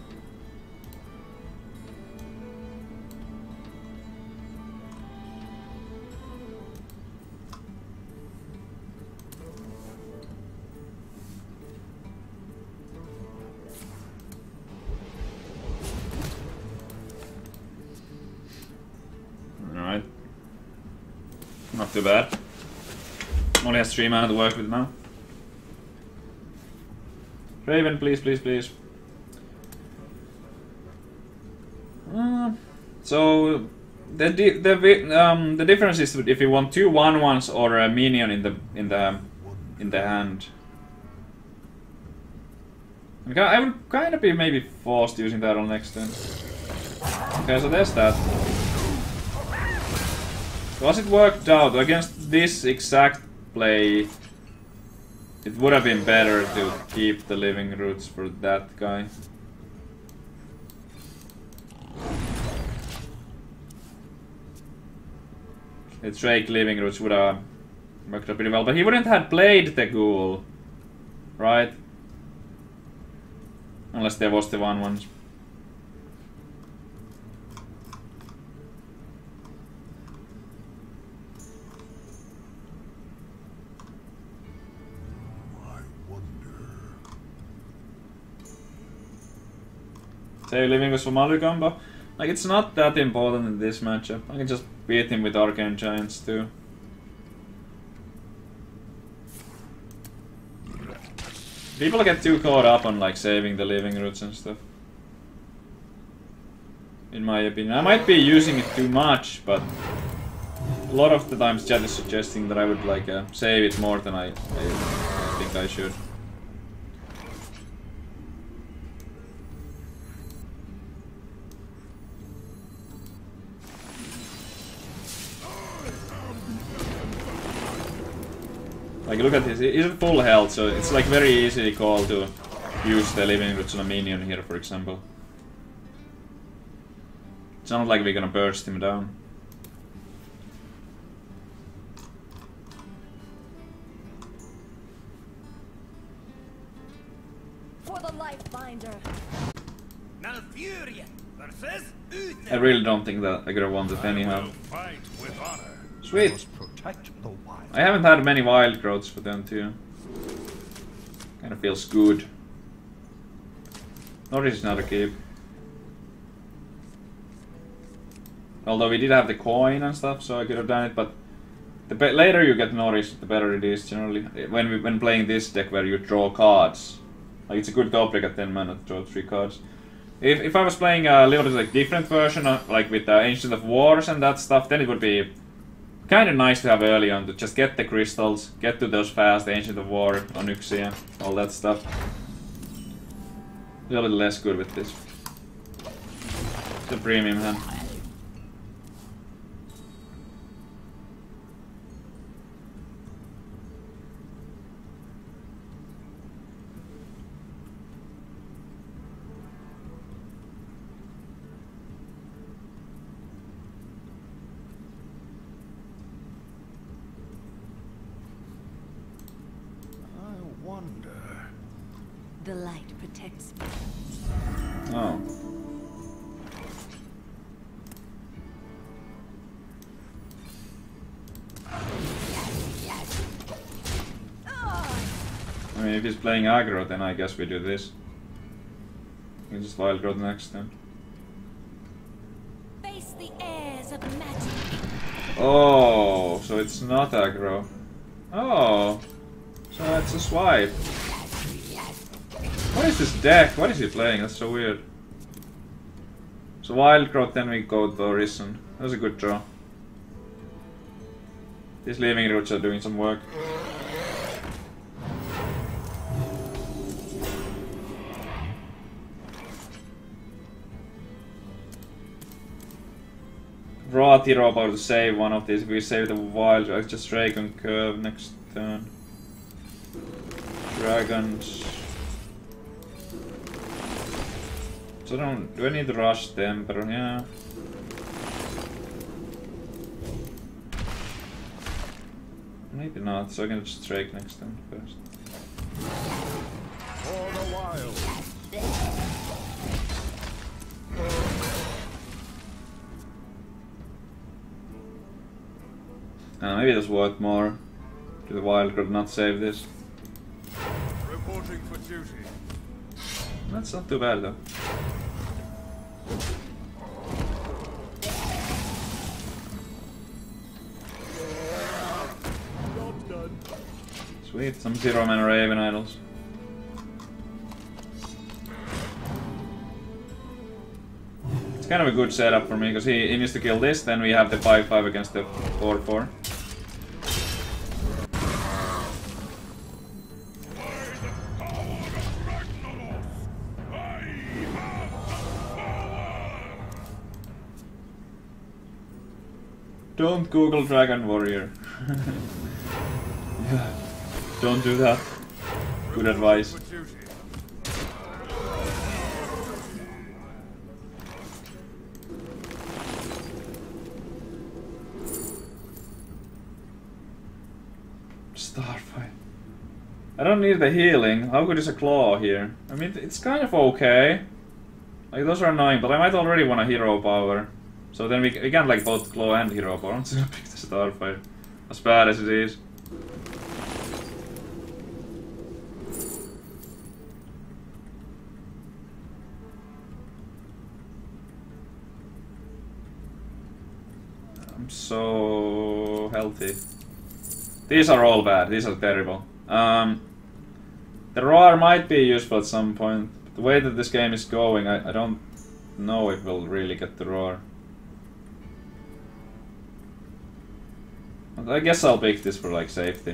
Alright. Not too bad. Only has three mana to work with now. Raven, please, please, please. Uh, so the di the um the difference is if you want two one ones or a minion in the in the in the hand. I would kind of be maybe forced using that on next turn. Okay, so there's that. Was it worked out against this exact play? It would have been better to keep the Living Roots for that guy. The Drake Living Roots would have worked out pretty well, but he wouldn't have played the Ghoul, right? Unless there was the one ones. Say Living was for Malu combo. Like, it's not that important in this matchup. I can just beat him with Arcane Giants too. People get too caught up on like saving the Living Roots and stuff. In my opinion. I might be using it too much, but a lot of the times chat is suggesting that I would like uh, save it more than I, I, I think I should. Like, look at this, he's at full health, so it's like very easy call to use the Living Roots on a minion here, for example. It's not like we're gonna burst him down. For the life binder. Malfurion versus Uther. I really don't think that I could have won this anyhow. will fight with honor. I Sweet. must protect the wild. I haven't had many wild growths for them too. Kinda feels good. Norris is not a keep. Although we did have the coin and stuff, so I could have done it, but the be later you get Norris, the better it is generally. When we, when playing this deck where you draw cards. Like, it's a good top deck at ten mana to draw three cards. If, if I was playing a little bit like different version, of, like with the Ancient of Wars and that stuff, then it would be kind of nice to have early on to just get the crystals, get to those fast Ancient of War, Onyxia, all that stuff. A little bit less good with this. It's a premium hand. The light protects me. Oh. I mean, if he's playing aggro, then I guess we do this. We can just wild growth next then. Face the airs of magic. Oh, so it's not aggro. Oh, so it's a swipe. What is this deck? What is he playing? That's so weird. So wild growth, then we go to Arisen. That was a good draw. These Living Roots are doing some work. Raw hero power to save one of these. If we save the wild, I just Dragon Curve next turn. Dragons. So I don't. Do I need to rush them? But yeah. Maybe not. So I can just Drake next turn first. For the wild. Uh, maybe there's worth more to the wild card not save this. Reporting for duty. That's not too bad though. Job's done. Sweet, some zero mana Raven idols. It's kind of a good setup for me because he, he needs to kill this, then we have the five five against the four four. Don't Google Dragon Warrior. Yeah. Don't do that. Good advice. For duty. Starfight. I don't need the healing. How good is a claw here? I mean, it's kind of okay. Like, those are annoying, but I might already want a hero power. So then we, we can't like both claw and hero power. I'm just gonna pick the Starfight. As bad as it is. I'm so healthy. These are all bad. These are terrible. Um, the roar might be useful at some point. But the way that this game is going, I, I don't know if we'll really get the roar. I guess I'll pick this for like safety.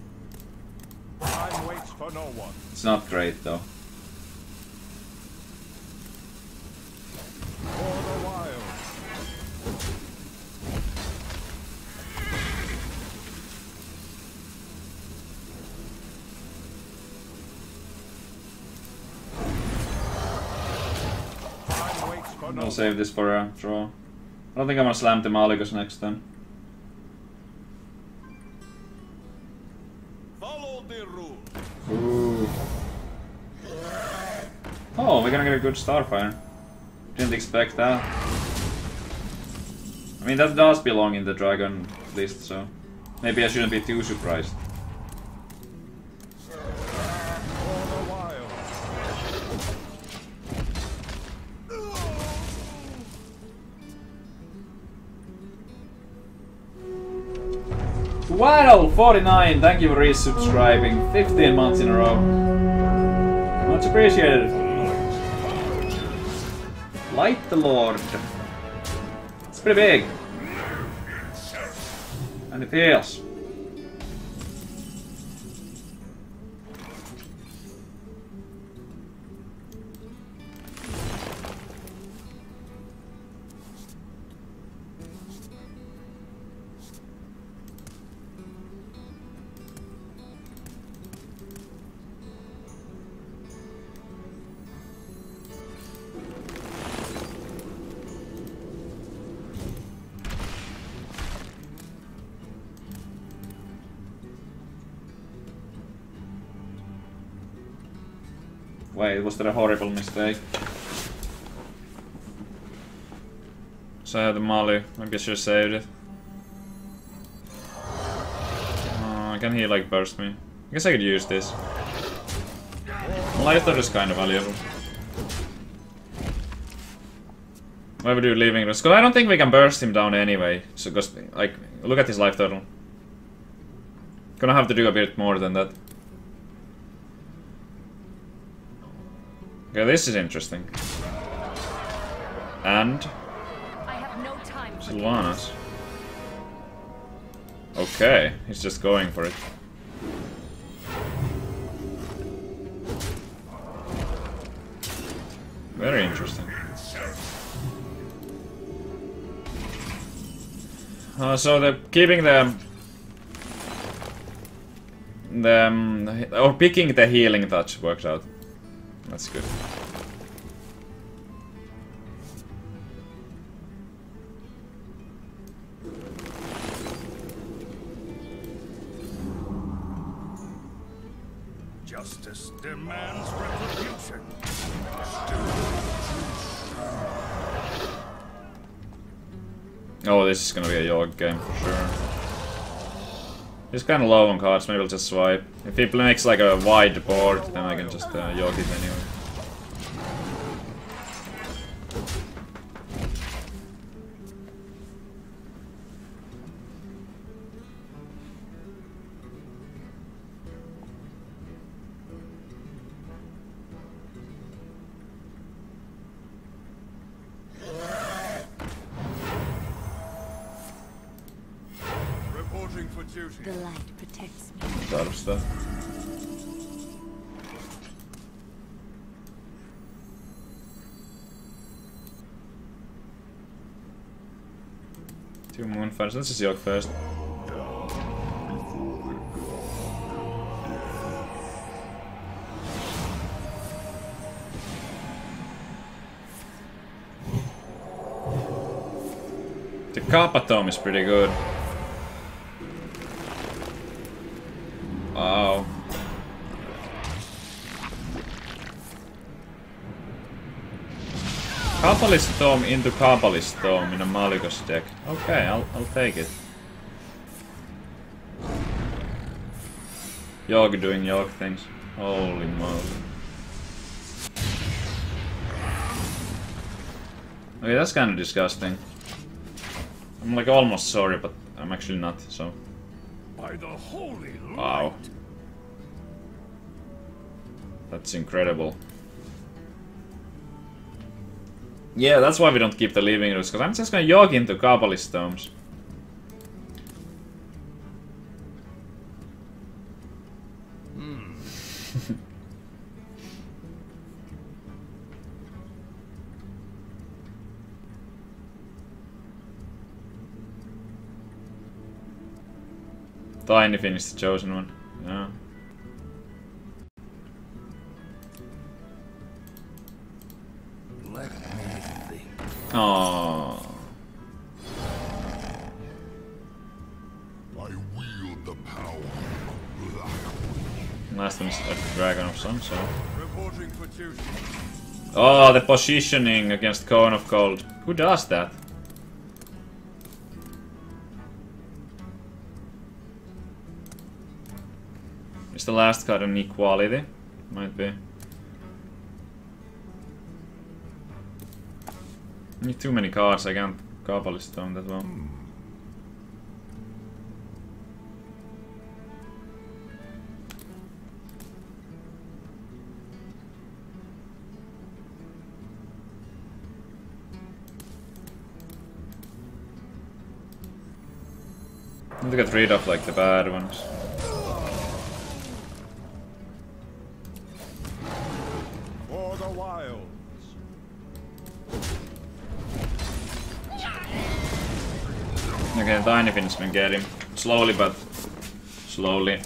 Time waits for no one. It's not great though. For the wild. I'll save this for a draw. I don't think I'm gonna slam the Malygos next time. Follow the rules. Ooh. Oh, we're gonna get a good Starfire. Didn't expect that. I mean, that does belong in the dragon list, so maybe I shouldn't be too surprised. Wow, forty-nine, thank you for resubscribing. fifteen months in a row. Much appreciated. Light the Lord. It's pretty big. And it heals. Wait, was that a horrible mistake? So I had the Mali. Maybe I should have saved it. Oh, can he like burst me? I guess I could use this. Light Order is kind of valuable. Why would you leaving this? Because I don't think we can burst him down anyway. So, cause, like, look at his life total. Gonna have to do a bit more than that. Okay, this is interesting. And I have no time for Sylvanas. Okay, he's just going for it. Very interesting. Uh, so the keeping the the um, or picking the healing touch works out. That's good. Justice demands retribution. Oh, this is gonna be a Yogg game for sure. He's kind of low on cards, maybe I'll just swipe. If he makes like a wide board, then I can just uh, Yogg it anyway. Reporting for duty. The light protects me. Lot of stuff. Two Moonfires, let's just Yogg first. The Kappa Tome is pretty good. Wow. Kabbalist Tome into Kabbalist Tome in a Malygos deck. Okay, I'll, I'll take it. Yogg doing Yogg things. Holy moly. Okay, that's kind of disgusting. I'm like almost sorry, but I'm actually not, so. By the holy Wow. light. That's incredible. Yeah, that's why we don't keep the Living Roots, because I'm just gonna Yogg into Kabbalist Tomes. Hmm. Tiny finished the chosen one. Yeah. Let me think. Oh. I wield the power of black. Last one's a dragon of some sort. Reporting for duty. Oh, the positioning against Cone of Cold. Who does that? Is the last card an equality? Might be. I need too many cards, I can't Kabbalist Stone that well. I need to get rid of like the bad ones. For the wilds. Okay, Tiny Finn's been getting slowly, but slowly.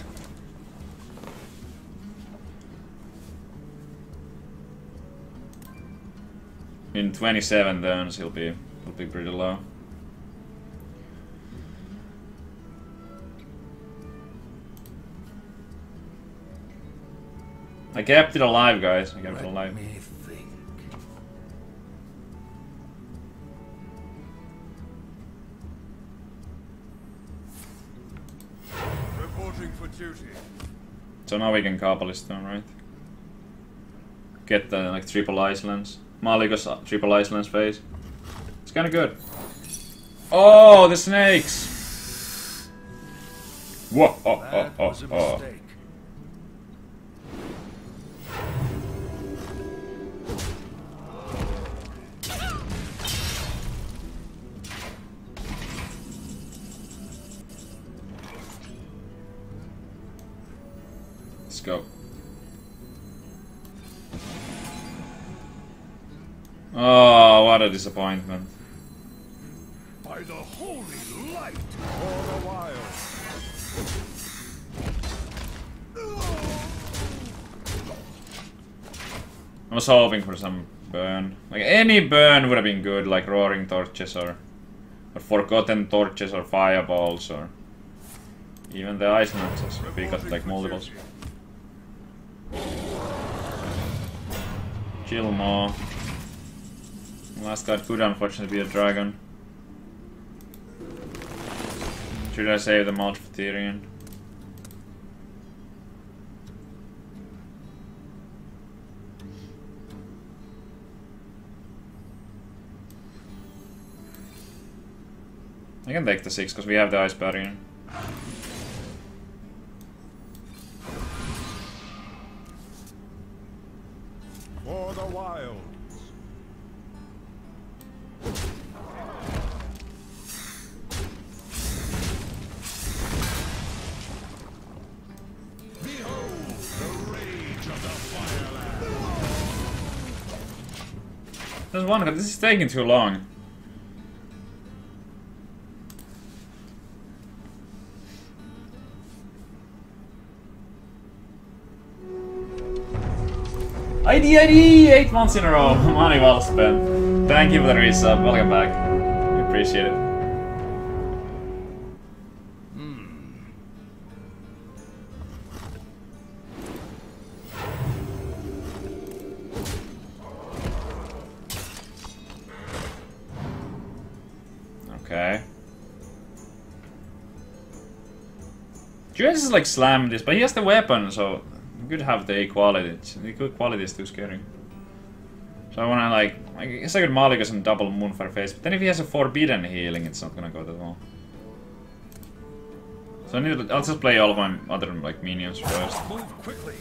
In twenty-seven turns, he'll be he'll be pretty low. I kept it alive, guys. I kept it alive. Let me think. Reporting for duty. So now we can Kabbalist Stone, right? Get the like triple Icelands. Malygos uh, triple Icelands phase. It's kinda good. Oh, the snakes! Whoa! Oh, oh, That oh, was a oh. mistake. Let's go. Oh, what a disappointment. By the holy light. For the wild. I was hoping for some burn. Like any burn would have been good, like roaring torches or or forgotten torches or fireballs or even the ice lances. We got like multiples. Chill more. Last card could unfortunately be a dragon. Should I save the Mount for Tyrion? I can take the six because we have the ice barrier. For the wilds. Behold the rage of the fireland. There's one, but this is taking too long. I D I D! Eight months in a row. Money well spent. Thank you for the resub. Welcome back. We appreciate it. Okay. Julius is like slam this, but he has the weapon, so we could have the equality. The good quality is too scary. So I wanna like, I guess I could Malygos and double Moonfire face, but then if he has a forbidden healing, it's not gonna go that well. So I need to, I'll just play all of my other like minions first. Move quickly.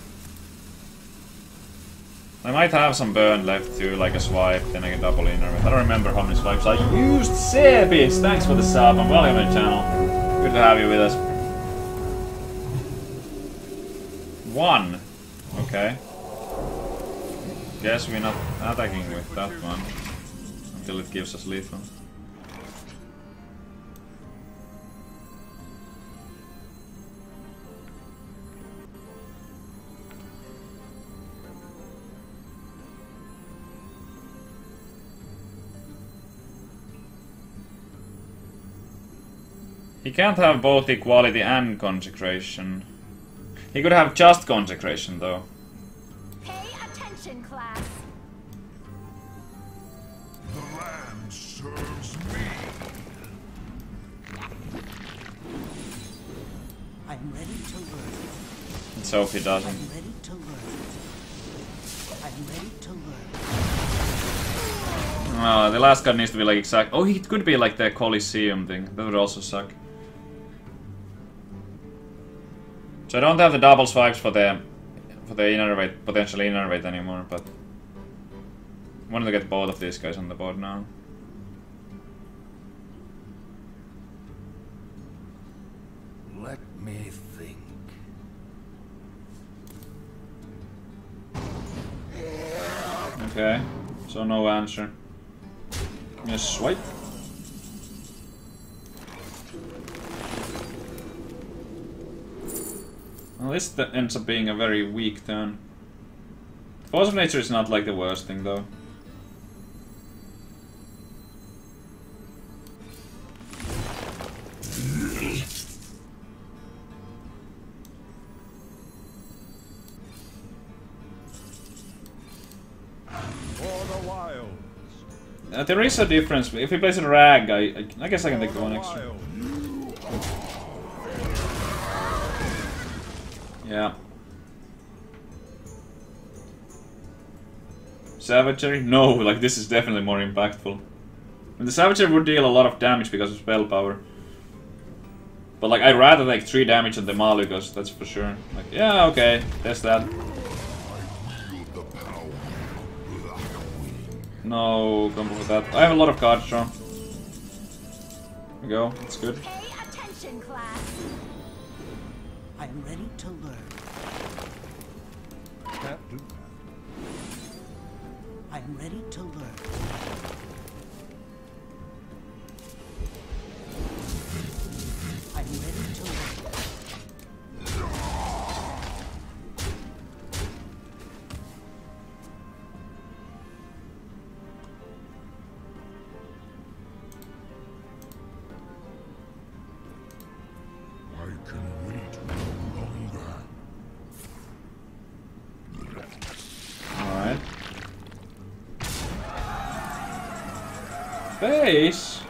I might have some burn left too, like a swipe, then I can double in. I don't remember how many swipes I used. Sebis, thanks for the sub and welcome to the channel. Good to have you with us. One. Okay. Guess we're not attacking with that one until it gives us lethal. He can't have both equality and consecration. He could have just consecration though. Pay attention, class. The land serves me. I'm ready to learn. Let's hope he doesn't. I'm ready to learn. I'm ready to learn. Oh, the last card needs to be like exact. Oh, it could be like the Coliseum thing. That would also suck. So I don't have the double swipes for the for the innervate, potential innervate anymore, but I wanted to get both of these guys on the board now. Let me think. Okay, so no answer. Just swipe. Well, this th ends up being a very weak turn. Force of Nature is not like the worst thing though. For the wilds. Uh, there is a difference. If he plays a rag, I, I, I guess I can take For one the extra. wilds. Yeah. Savagery? No, like this is definitely more impactful. And the Savagery would deal a lot of damage because of spell power. But like I'd rather take three damage on the Malygos, that's for sure. Like, yeah, okay, test that. Wield the power like a wind. No combo with that. I have a lot of cards drawn. There we go, that's good. Pay attention, class. I'm ready to learn. Can't do that. I'm ready to learn. I'm ready to learn. I can wait no longer. Alright. Face!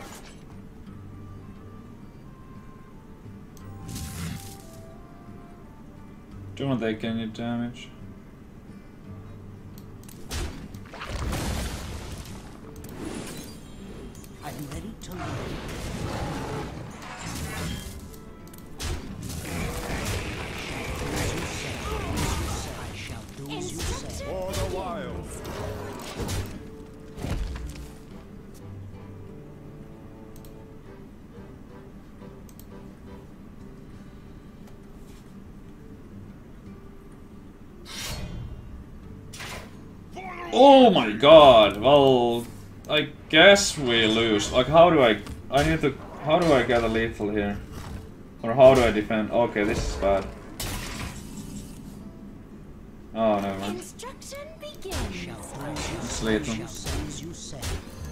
Do not take any damage. I'm ready to learn. I shall do as you say. For the wilds. Oh my god, well, I guess we lose. Like, how do I... I need to... How do I get a lethal here? Or how do I defend? Okay, this is bad. Oh, never mind. Instruction I shall begins. do as you It's say. lethal. I shall do as you say.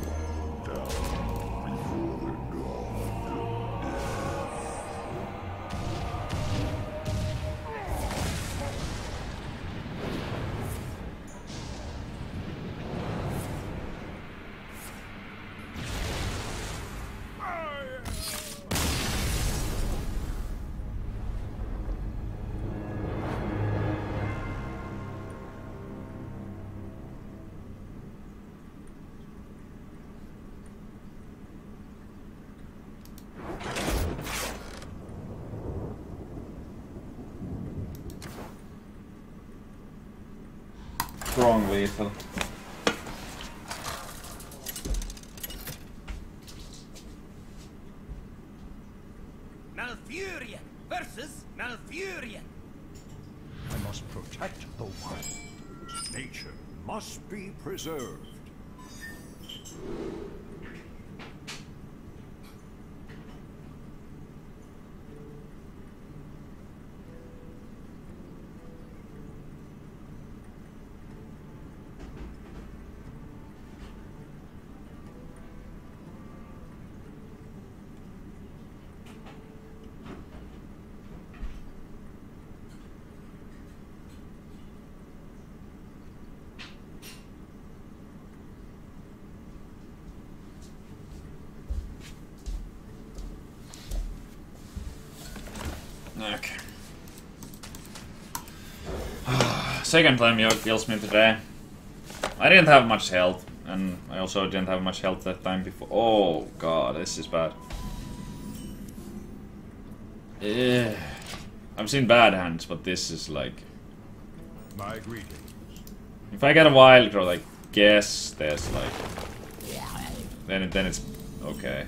Strong lethal. Malfurion versus Malfurion. I must protect the wild. Nature must be preserved. Okay. Second time Yogg kills me today. I didn't have much health, and I also didn't have much health that time before. Oh god, this is bad. Eh. I've seen bad hands, but this is like... My greetings. If I get a wild growth, I guess there's like... Then, it, then it's okay.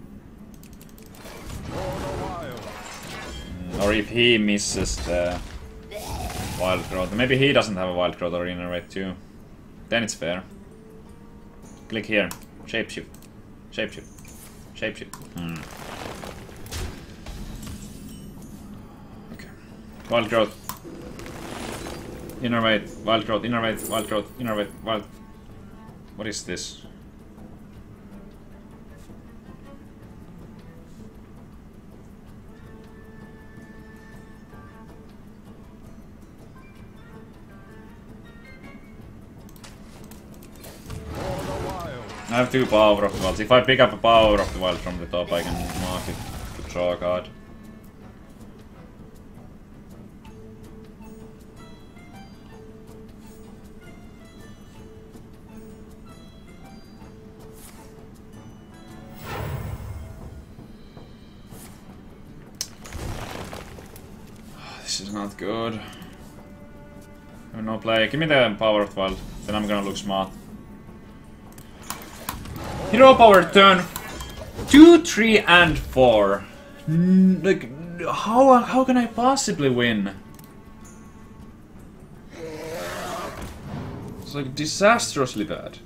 Mm, or if he misses the wild growth. Maybe he doesn't have a wild growth or innervate too. Then it's fair. Click here. Shapeshift. Shapeshift. Shapeshift. Hmm. Okay. Wild growth. Innervate. Wild growth. Innervate. Wild growth. Innervate. Wild. What is this? I have two Power of the Wild. If I pick up a Power of the Wild from the top, I can mark it to draw a card. This is not good. I have no play. Give me the Power of the Wild, then I'm gonna look smart. Hero power turn two, three, and four. N like, how how can I possibly win? It's like disastrously bad.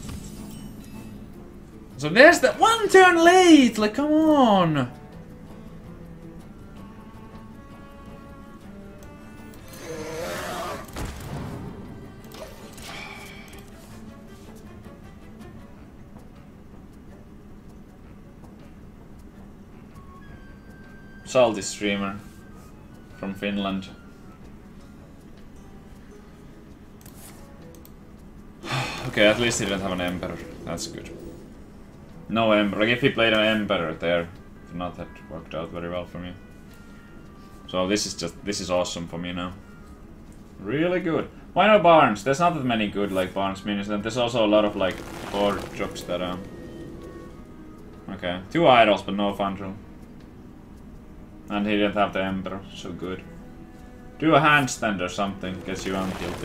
So there's that one turn late. Like, come on. Salty streamer from Finland. Okay, at least he didn't have an Emperor. That's good. No Emperor. Like, if he played an Emperor there, it would not have worked out very well for me. So this is just this is awesome for me now. Really good. Why no Barnes? There's not that many good like Barnes minions, and there's also a lot of like board jokes that um. Okay, two idols but no Fandral. And he didn't have the Emperor, so good. Do a handstand or something, gets you untilted.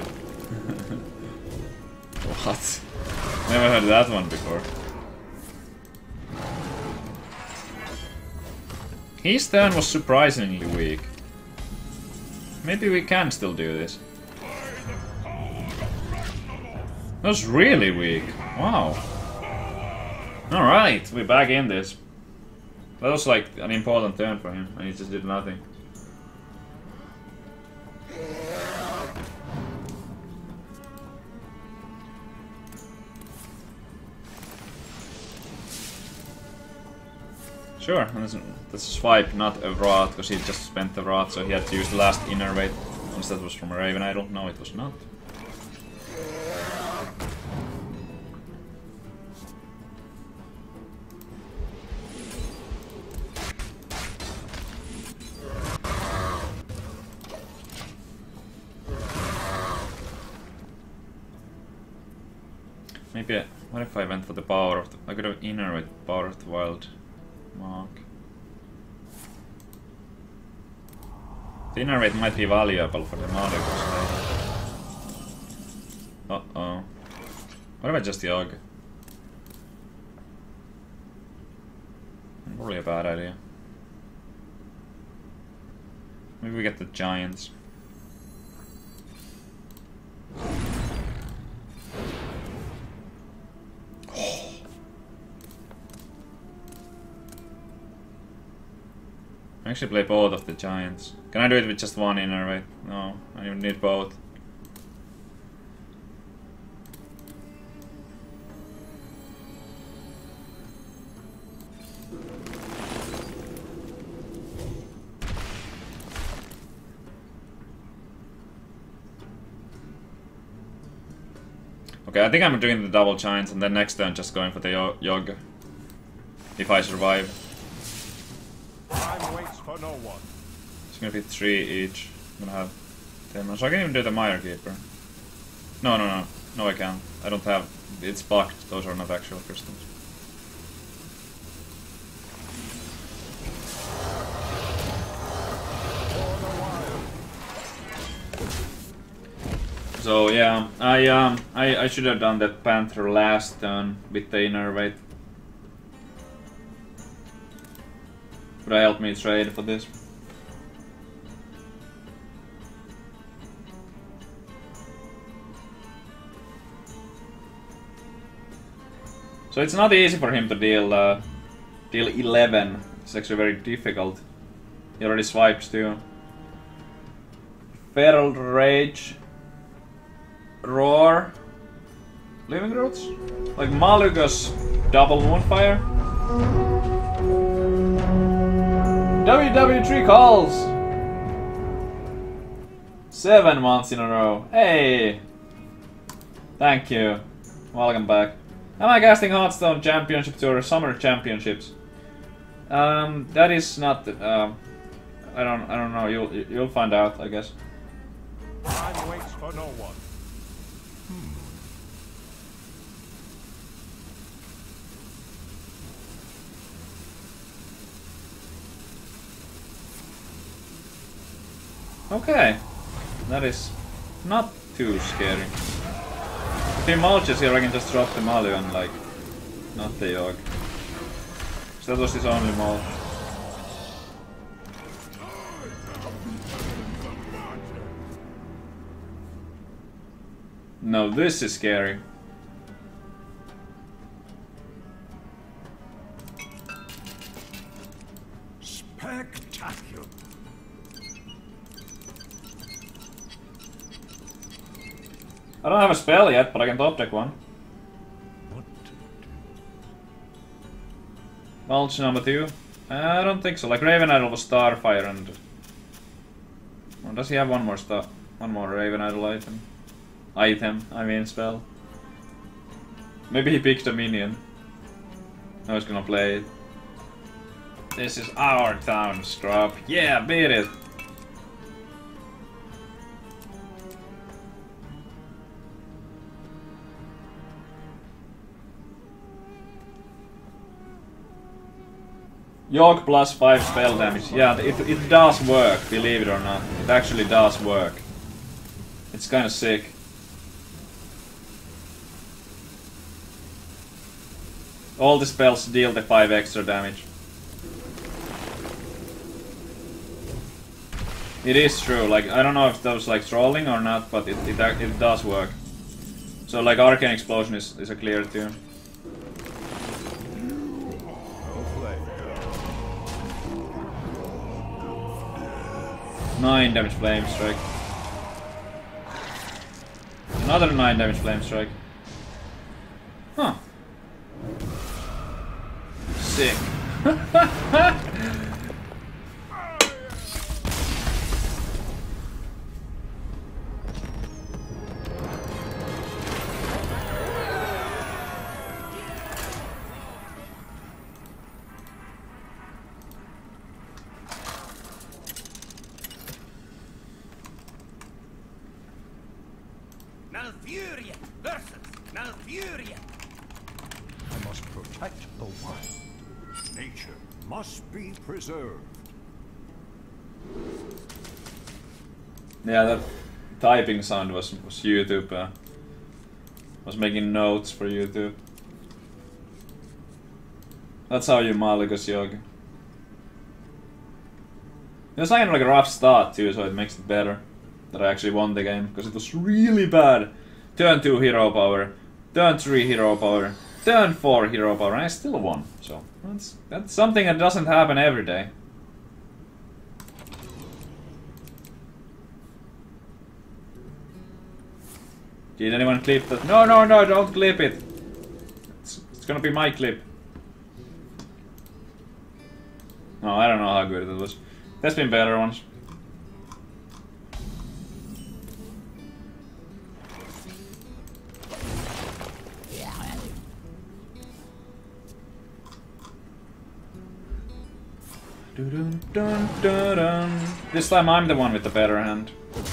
What? Never heard that one before. His turn was surprisingly weak. Maybe we can still do this. That was really weak. Wow. Alright, we're back in this. That was like an important turn for him, and he just did nothing. Sure, and that's, that's a swipe, not a Wrath, because he just spent the Wrath, so he had to use the last innervate, since that was from a Raven Idol. No, it was not. Maybe, what if I went for the power of the... I could have innervate Power of the Wild mark. The innervate might be valuable for the Nordic. Uh-oh. What if I just Yogg? Probably a bad idea. Maybe we get the Giants. I actually play both of the Giants. Can I do it with just one innervate? No, I need both. Okay, I think I'm doing the double Giants and then next turn just going for the Yogg. If I survive. Time waits for no one. It's gonna be three each. I'm gonna have ten. So I can even do the Mire Keeper. No, no, no. No, I can't. I don't have... It's bugged. Those are not actual crystals. So yeah, I um I, I should have done that Panther last turn with the Innervate. Would that help me trade for this? So it's not easy for him to deal uh, deal eleven. It's actually very difficult. He already swipes too. Feral Rage. Roar. Living Roots? Like Maluga's double Moonfire? W W three calls! Seven months in a row. Hey! Thank you. Welcome back. Am I casting Hearthstone Championship Tour Summer Championships? Um, that is not. Uh, I don't. I don't know. You'll you'll find out, I guess. Time waits for no one. Okay, that is not too scary. If he mulches here, I can just drop the Malu and like, not the Yogg. So that was his only mulch. No, this is scary. Spectacular. I don't have a spell yet, but I can top deck one. What to do? Mulch number two. I don't think so. Like Raven Idol was Starfire and... Or does he have one more stuff? One more Raven Idol item? Item, I mean spell. Maybe he picked a minion. Now he's gonna play it. This is our town, Scrub. Yeah, beat it! Yogg plus five spell damage. Yeah, it, it does work, believe it or not. It actually does work. It's kinda sick. All the spells deal the five extra damage. It is true, like, I don't know if that was like trolling or not, but it, it, it does work. So like Arcane Explosion is, is a clear too. Nine damage Flame Strike. Another nine damage Flame Strike. Huh. Sick. Malfurion versus Malfurion. I must protect the wild. Nature must be preserved. Yeah, that typing sound was, was YouTube. Uh, was making notes for YouTube. That's how you Maluga's Yogg. It was kind of like a rough start too, so it makes it better that I actually won the game, because it was really bad. Turn two hero power, turn three hero power, turn four hero power, and I still won. So that's that's something that doesn't happen every day. Did anyone clip that? No, no, no! Don't clip it. It's, it's gonna be my clip. No, I don't know how good it was. There's been better ones. Dun, dun, dun, dun. This time I'm the one with the better hand.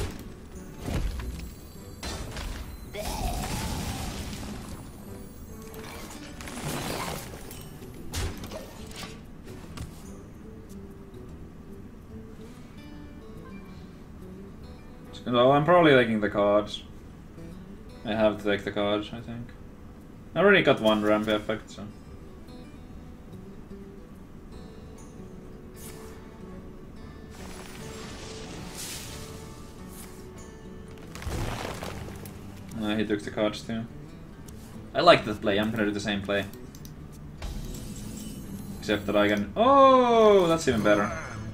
So I'm probably taking the cards. I have to take the cards, I think. I already got one ramp effect, so. Uh, he took the cards too. I like that play, I'm gonna do the same play. Except that I can... Oh, that's even better.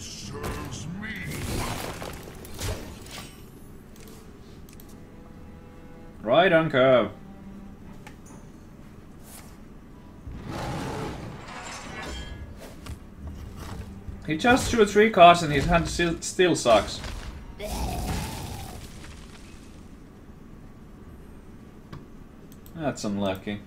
Right on curve. He just drew three cards and his hand still, still sucks. That's unlucky.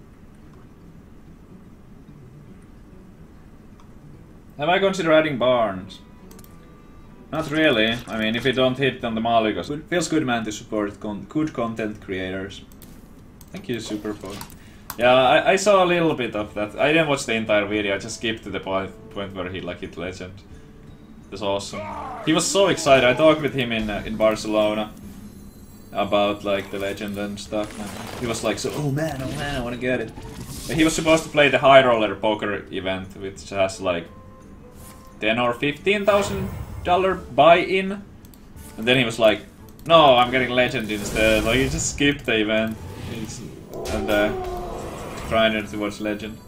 Have I considered adding Barnes? Not really. I mean, if you don't hit on the Maligos. It feels good, man, to support con good content creators. Thank you, Superphone. Yeah, I, I saw a little bit of that. I didn't watch the entire video, I just skipped to the point, point where he like hit Legend. It was awesome. He was so excited. I talked with him in uh, in Barcelona about like the Legend and stuff. And he was like, so, oh man, oh man, I wanna get it. But he was supposed to play the High Roller Poker event, which has like ten or fifteen thousand dollar buy-in, and then he was like, "No, I'm getting Legend instead." Like he just skipped the event He's, and uh, grinded towards Legend.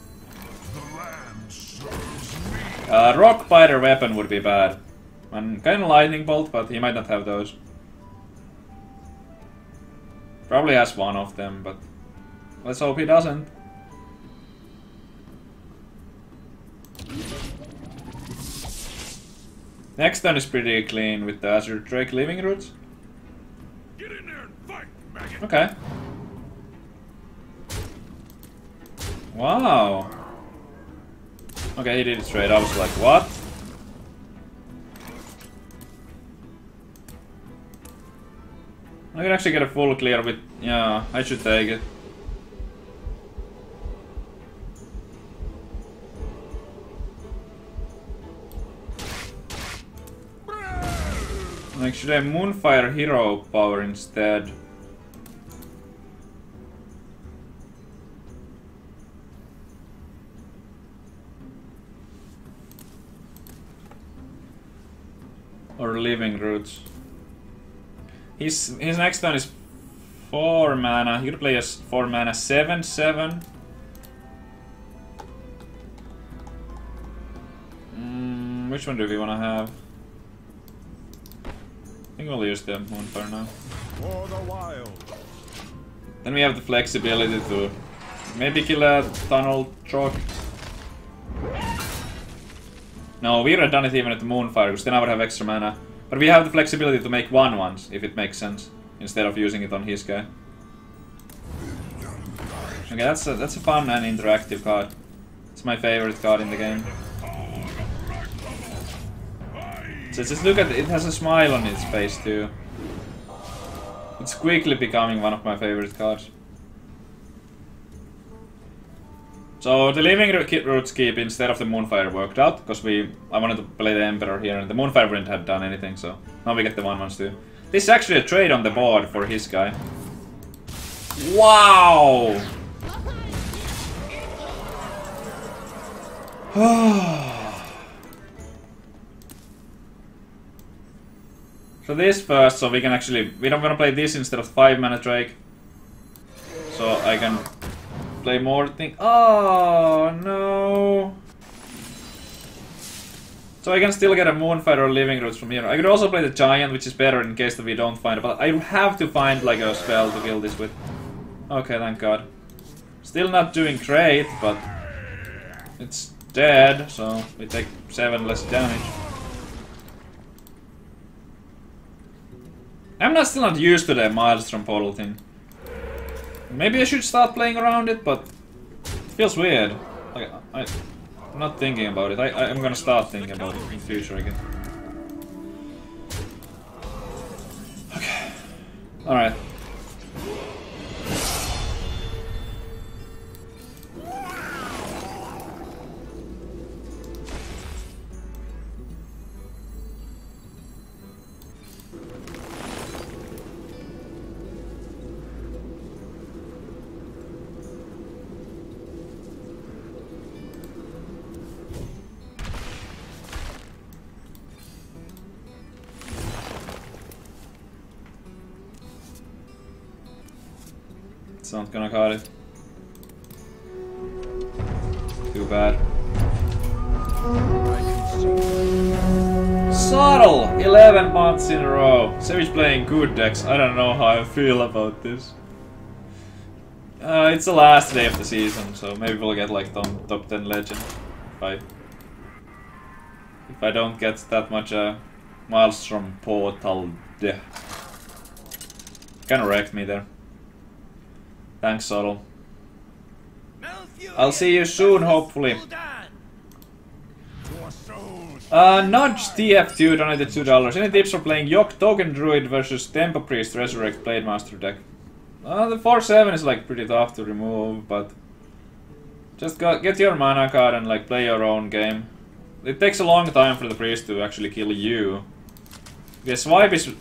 Uh, Rock Biter weapon would be bad, and kind of Lightning Bolt, but he might not have those. Probably has one of them, but let's hope he doesn't. Next turn is pretty clean with the Azure Drake Living Roots. Get in there and fight, maggot. Okay. Wow. Okay, he did it straight. I was like, what? I can actually get a full clear with... Yeah, I should take it. Like, should I Moonfire Hero Power instead? Or Living Roots? His his next turn is four mana. He could play a four mana seven seven. Mm, which one do we want to have? I think we'll use the Moonfire now. For the wild. Then we have the flexibility to maybe kill a Tunnel Chalk. No, we would have done it even at the Moonfire, because then I would have extra mana. But we have the flexibility to make one once, if it makes sense, instead of using it on his guy. Okay, that's a, that's a fun and interactive card. It's my favorite card in the game. So just look at it, it has a smile on its face too. It's quickly becoming one of my favorite cards. So the Living Roots keep instead of the Moonfire worked out, because we I wanted to play the Emperor here and the Moonfire wouldn't have done anything, so now we get the one ones too. This is actually a trade on the board for his guy. Wow! So this first, so we can actually... We don't want to play this instead of five mana Drake. So I can play more thing. Oh no! So I can still get a Moonfire or Living Roots from here. I could also play the Giant, which is better in case that we don't find it. But I have to find like a spell to kill this with. Okay, thank God. Still not doing great, but it's dead, so we take seven less damage. I'm not still not used to the Maelstrom Portal thing. Maybe I should start playing around it, but it feels weird. Like, I, I'm not thinking about it. I, I, I'm gonna start thinking about it in future again. Okay. Alright. It's not gonna cut it. Too bad. Subtle! eleven months in a row. Savage playing good decks. I don't know how I feel about this. Uh, it's the last day of the season, so maybe we'll get like top, top ten legend. If I, if I don't get that much uh, Maelstrom Portal. Kinda wrecked me there. Thanks, Subtle. I'll see you soon, hopefully. Uh, Nudge T F two donated two dollars. Any tips for playing Yok Token Druid versus Tempo Priest Resurrect Blade Master deck? Uh, the four seven is like pretty tough to remove, but just go, get your mana card and like play your own game. It takes a long time for the priest to actually kill you. Okay, swipe is...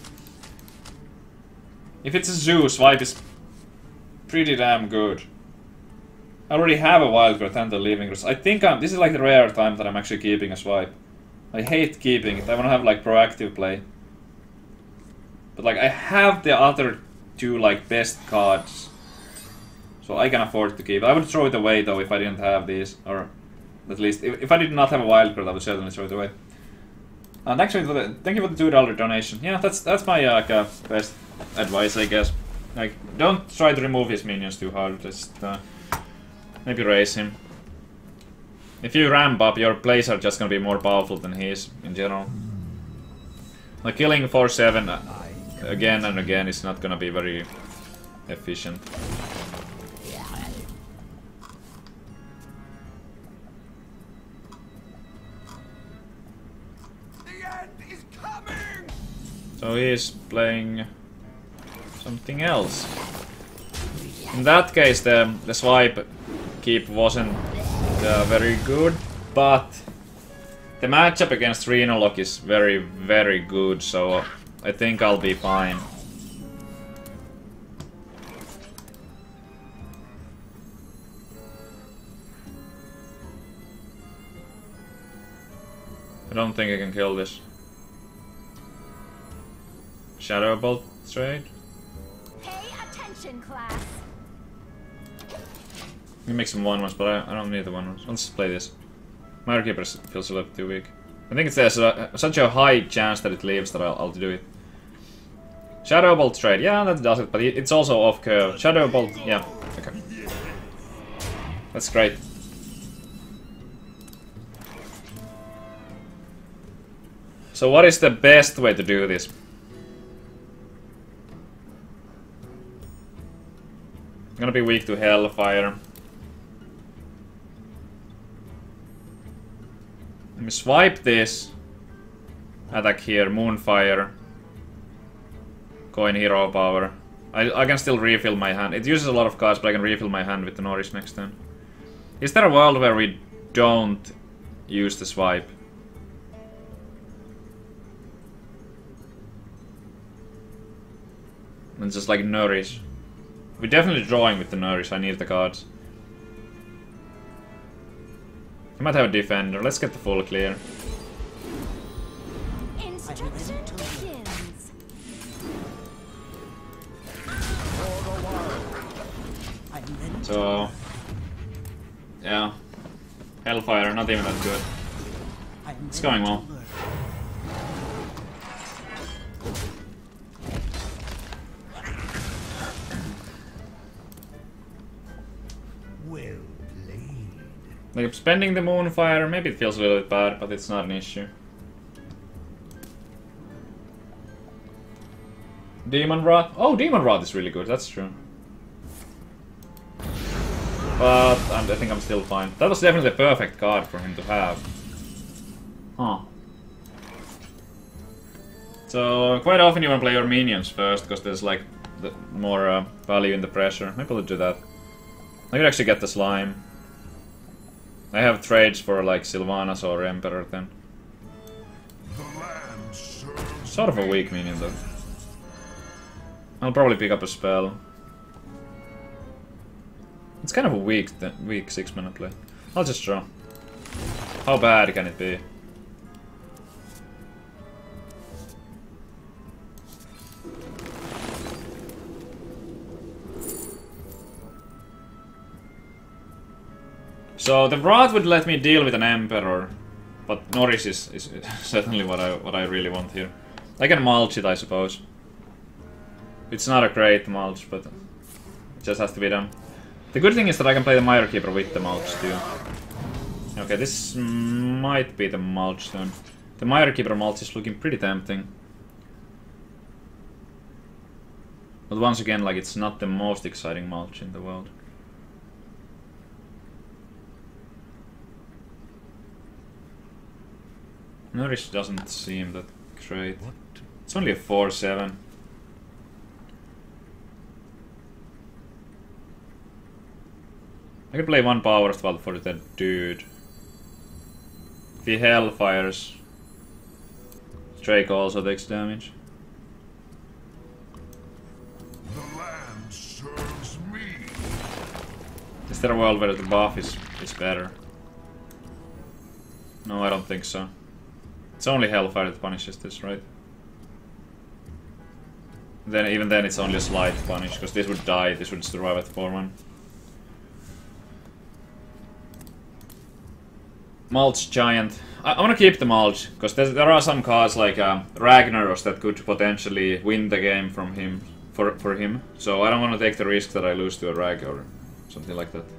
If it's a zoo, swipe is pretty damn good. I already have a Wildcard and the Living Roots. I think I'm... This is like the rare time that I'm actually keeping a swipe. I hate keeping it. I want to have like proactive play. But like I have the other two like best cards. So I can afford to keep it. I would throw it away though if I didn't have these. Or at least if, if I did not have a Wildcard I would certainly throw it away. Uh, thanks for the, thank you for the two dollar donation. Yeah, that's that's my uh, like, uh, best advice, I guess. Like, don't try to remove his minions too hard. Just uh, maybe raise him. If you ramp up, your plays are just gonna be more powerful than his in general. Like killing four seven uh, again and again is not gonna be very efficient. So he is playing something else. In that case, the the swipe keep wasn't uh, very good, but the matchup against Rhinolock is very, very good. So I think I'll be fine. I don't think I can kill this. Shadow Bolt trade. Pay attention, class. You make some one ones, but I, I don't need the one ones. Let's play this. Mire Keeper feels a little too weak. I think it's there's a, such a high chance that it leaves that I'll, I'll do it. Shadow Bolt trade, yeah, that does it, but it's also off curve. Shadow Bolt, yeah, okay. That's great. So what is the best way to do this? I'm gonna be weak to Hellfire. Let me swipe this. Attack here, Moonfire. Coin Hero Power. I, I can still refill my hand. It uses a lot of cards, but I can refill my hand with the Norris next turn. Is there a world where we don't use the swipe? And just like Nourish. We're definitely drawing with the Nourish, I need the cards. I might have a Defender, let's get the full clear. Instruction begins. So... yeah. Hellfire, not even that good. It's going well. Like, I'm spending the Moonfire, maybe it feels a little bit bad, but it's not an issue. Demon Rot? Oh, Demon Rot is really good, that's true. But I'm, I think I'm still fine. That was definitely a perfect card for him to have. Huh. So, quite often you want to play your minions first, because there's like the more uh, value in the pressure. Maybe I'll do that. I could actually get the slime. I have trades for like Sylvanas or Emperor then. Sort of a weak minion though. I'll probably pick up a spell. It's kind of a weak, weak six mana play. I'll just draw. How bad can it be? So the Wrath would let me deal with an Emperor, but Norris is, is certainly what I what I really want here. I can mulch it, I suppose. It's not a great mulch, but it just has to be done. The good thing is that I can play the Mire Keeper with the mulch too. Okay, this might be the mulch then. The Mire Keeper mulch is looking pretty tempting. But once again, like, it's not the most exciting mulch in the world. Nourish doesn't seem that great. It's only a four seven. I could play one power spell for that dude. If he hellfires, Drake also takes damage. The land serves me. Is there a world where the buff is, is better? No, I don't think so. It's only hellfire that punishes this, right? Then even then it's only a slight punish, because this would die, this would survive at four one. Mulch Giant. I, I want to keep the Mulch, because there are some cards like uh, Ragnaros that could potentially win the game from him, for, for him. So I don't want to take the risk that I lose to a Rag or something like that.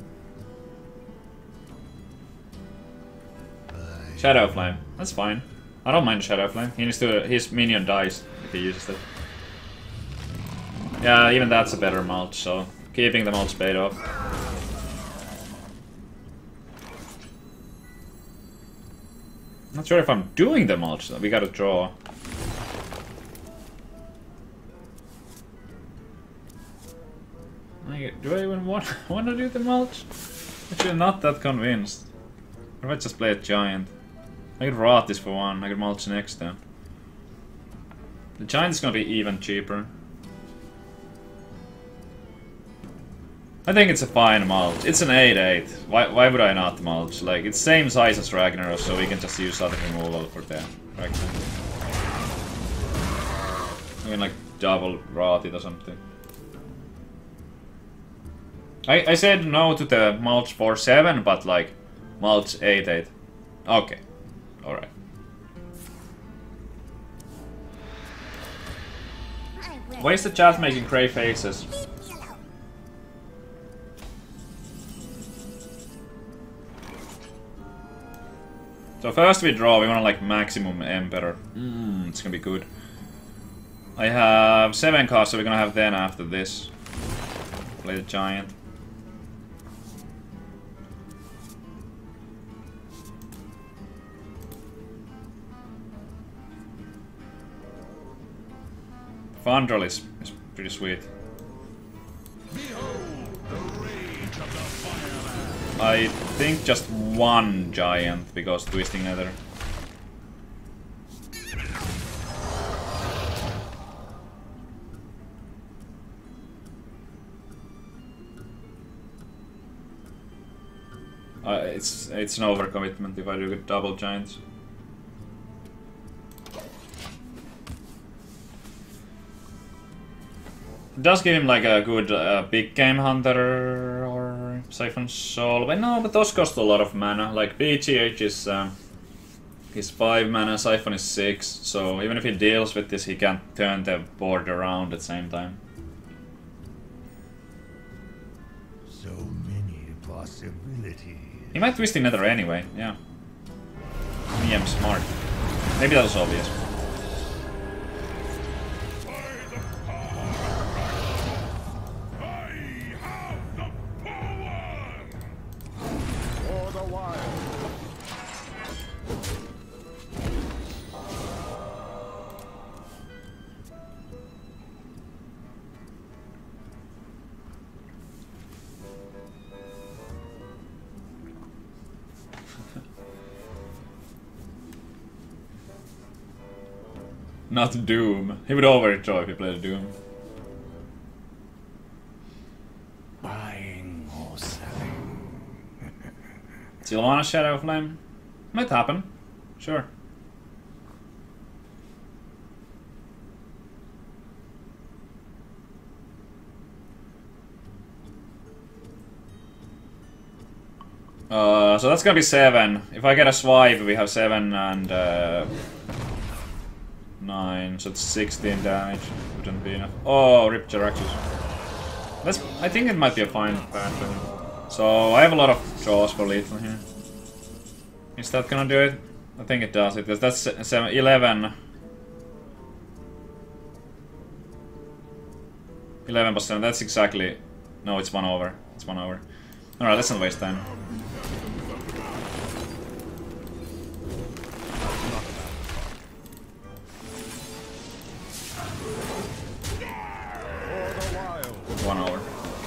Shadow Flame. That's fine. I don't mind Shadow Flame. He needs to. His minion dies if he uses it. Yeah, even that's a better mulch, so keeping the mulch paid off. Not sure if I'm doing the mulch though. We gotta draw. Do I even want, want to do the mulch? Actually, not that convinced. Or if I just play a giant. I could rot this for one. I could mulch next then. The giant is gonna be even cheaper. I think it's a fine mulch. It's an eight eight. Why, why would I not mulch? Like, it's same size as Ragnaros, so we can just use other removal for the Ragnaros. I mean, like, double rot it or something. I, I said no to the mulch four seven, but like, mulch eight eight. Okay. Alright. Why is the chat making grey faces? So first we draw, we want to like maximum Emperor. Mm, it's gonna be good. I have seven cards, so we're gonna have then after this. Play the giant. Fandral is, is pretty sweet. I think just one giant, because Twisting Nether. Uh, it's it's an overcommitment if I do with double giants. It does give him like a good uh, big game hunter or Siphon Soul, but no, but those cost a lot of mana. Like B G H is um, is five mana, Siphon is six, so even if he deals with this, he can't turn the board around at the same time. So many possibilities. He might Twisting Nether anyway, yeah. Me, I'm smart. Maybe that was obvious. Not Doom. He would overthrow if he played Doom. Buying or selling. Sylvana Shadow Flame? Might happen. Sure. Uh, so that's gonna be seven. If I get a swipe, we have seven and uh, nine, so it's sixteen damage. Wouldn't be enough. Oh, Rip Jaraxxus. That's. I think it might be a fine pattern. So I have a lot of draws for lethal here. Is that gonna do it? I think it does it. That's seven, eleven. eleven percent. That's exactly. No, it's one over. It's one over. All right, let's not waste time. One over.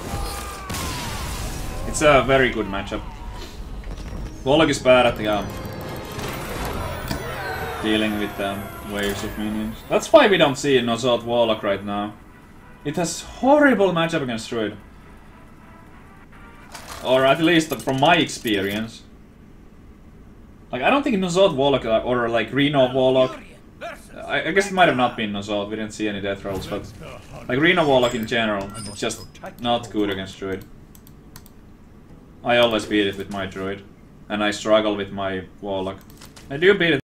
It's a very good matchup. Warlock is bad at the um, dealing with um, waves of minions. That's why we don't see Nosot Warlock right now. It has horrible matchup against Druid. Or at least from my experience. Like, I don't think Nosot Warlock or like Reno Warlock. I, I guess it might have not been Nosot, we didn't see any death rolls, but like Reno Warlock in general, it's just not good against Druid. I always beat it with my Druid, and I struggle with my Warlock. I do beat it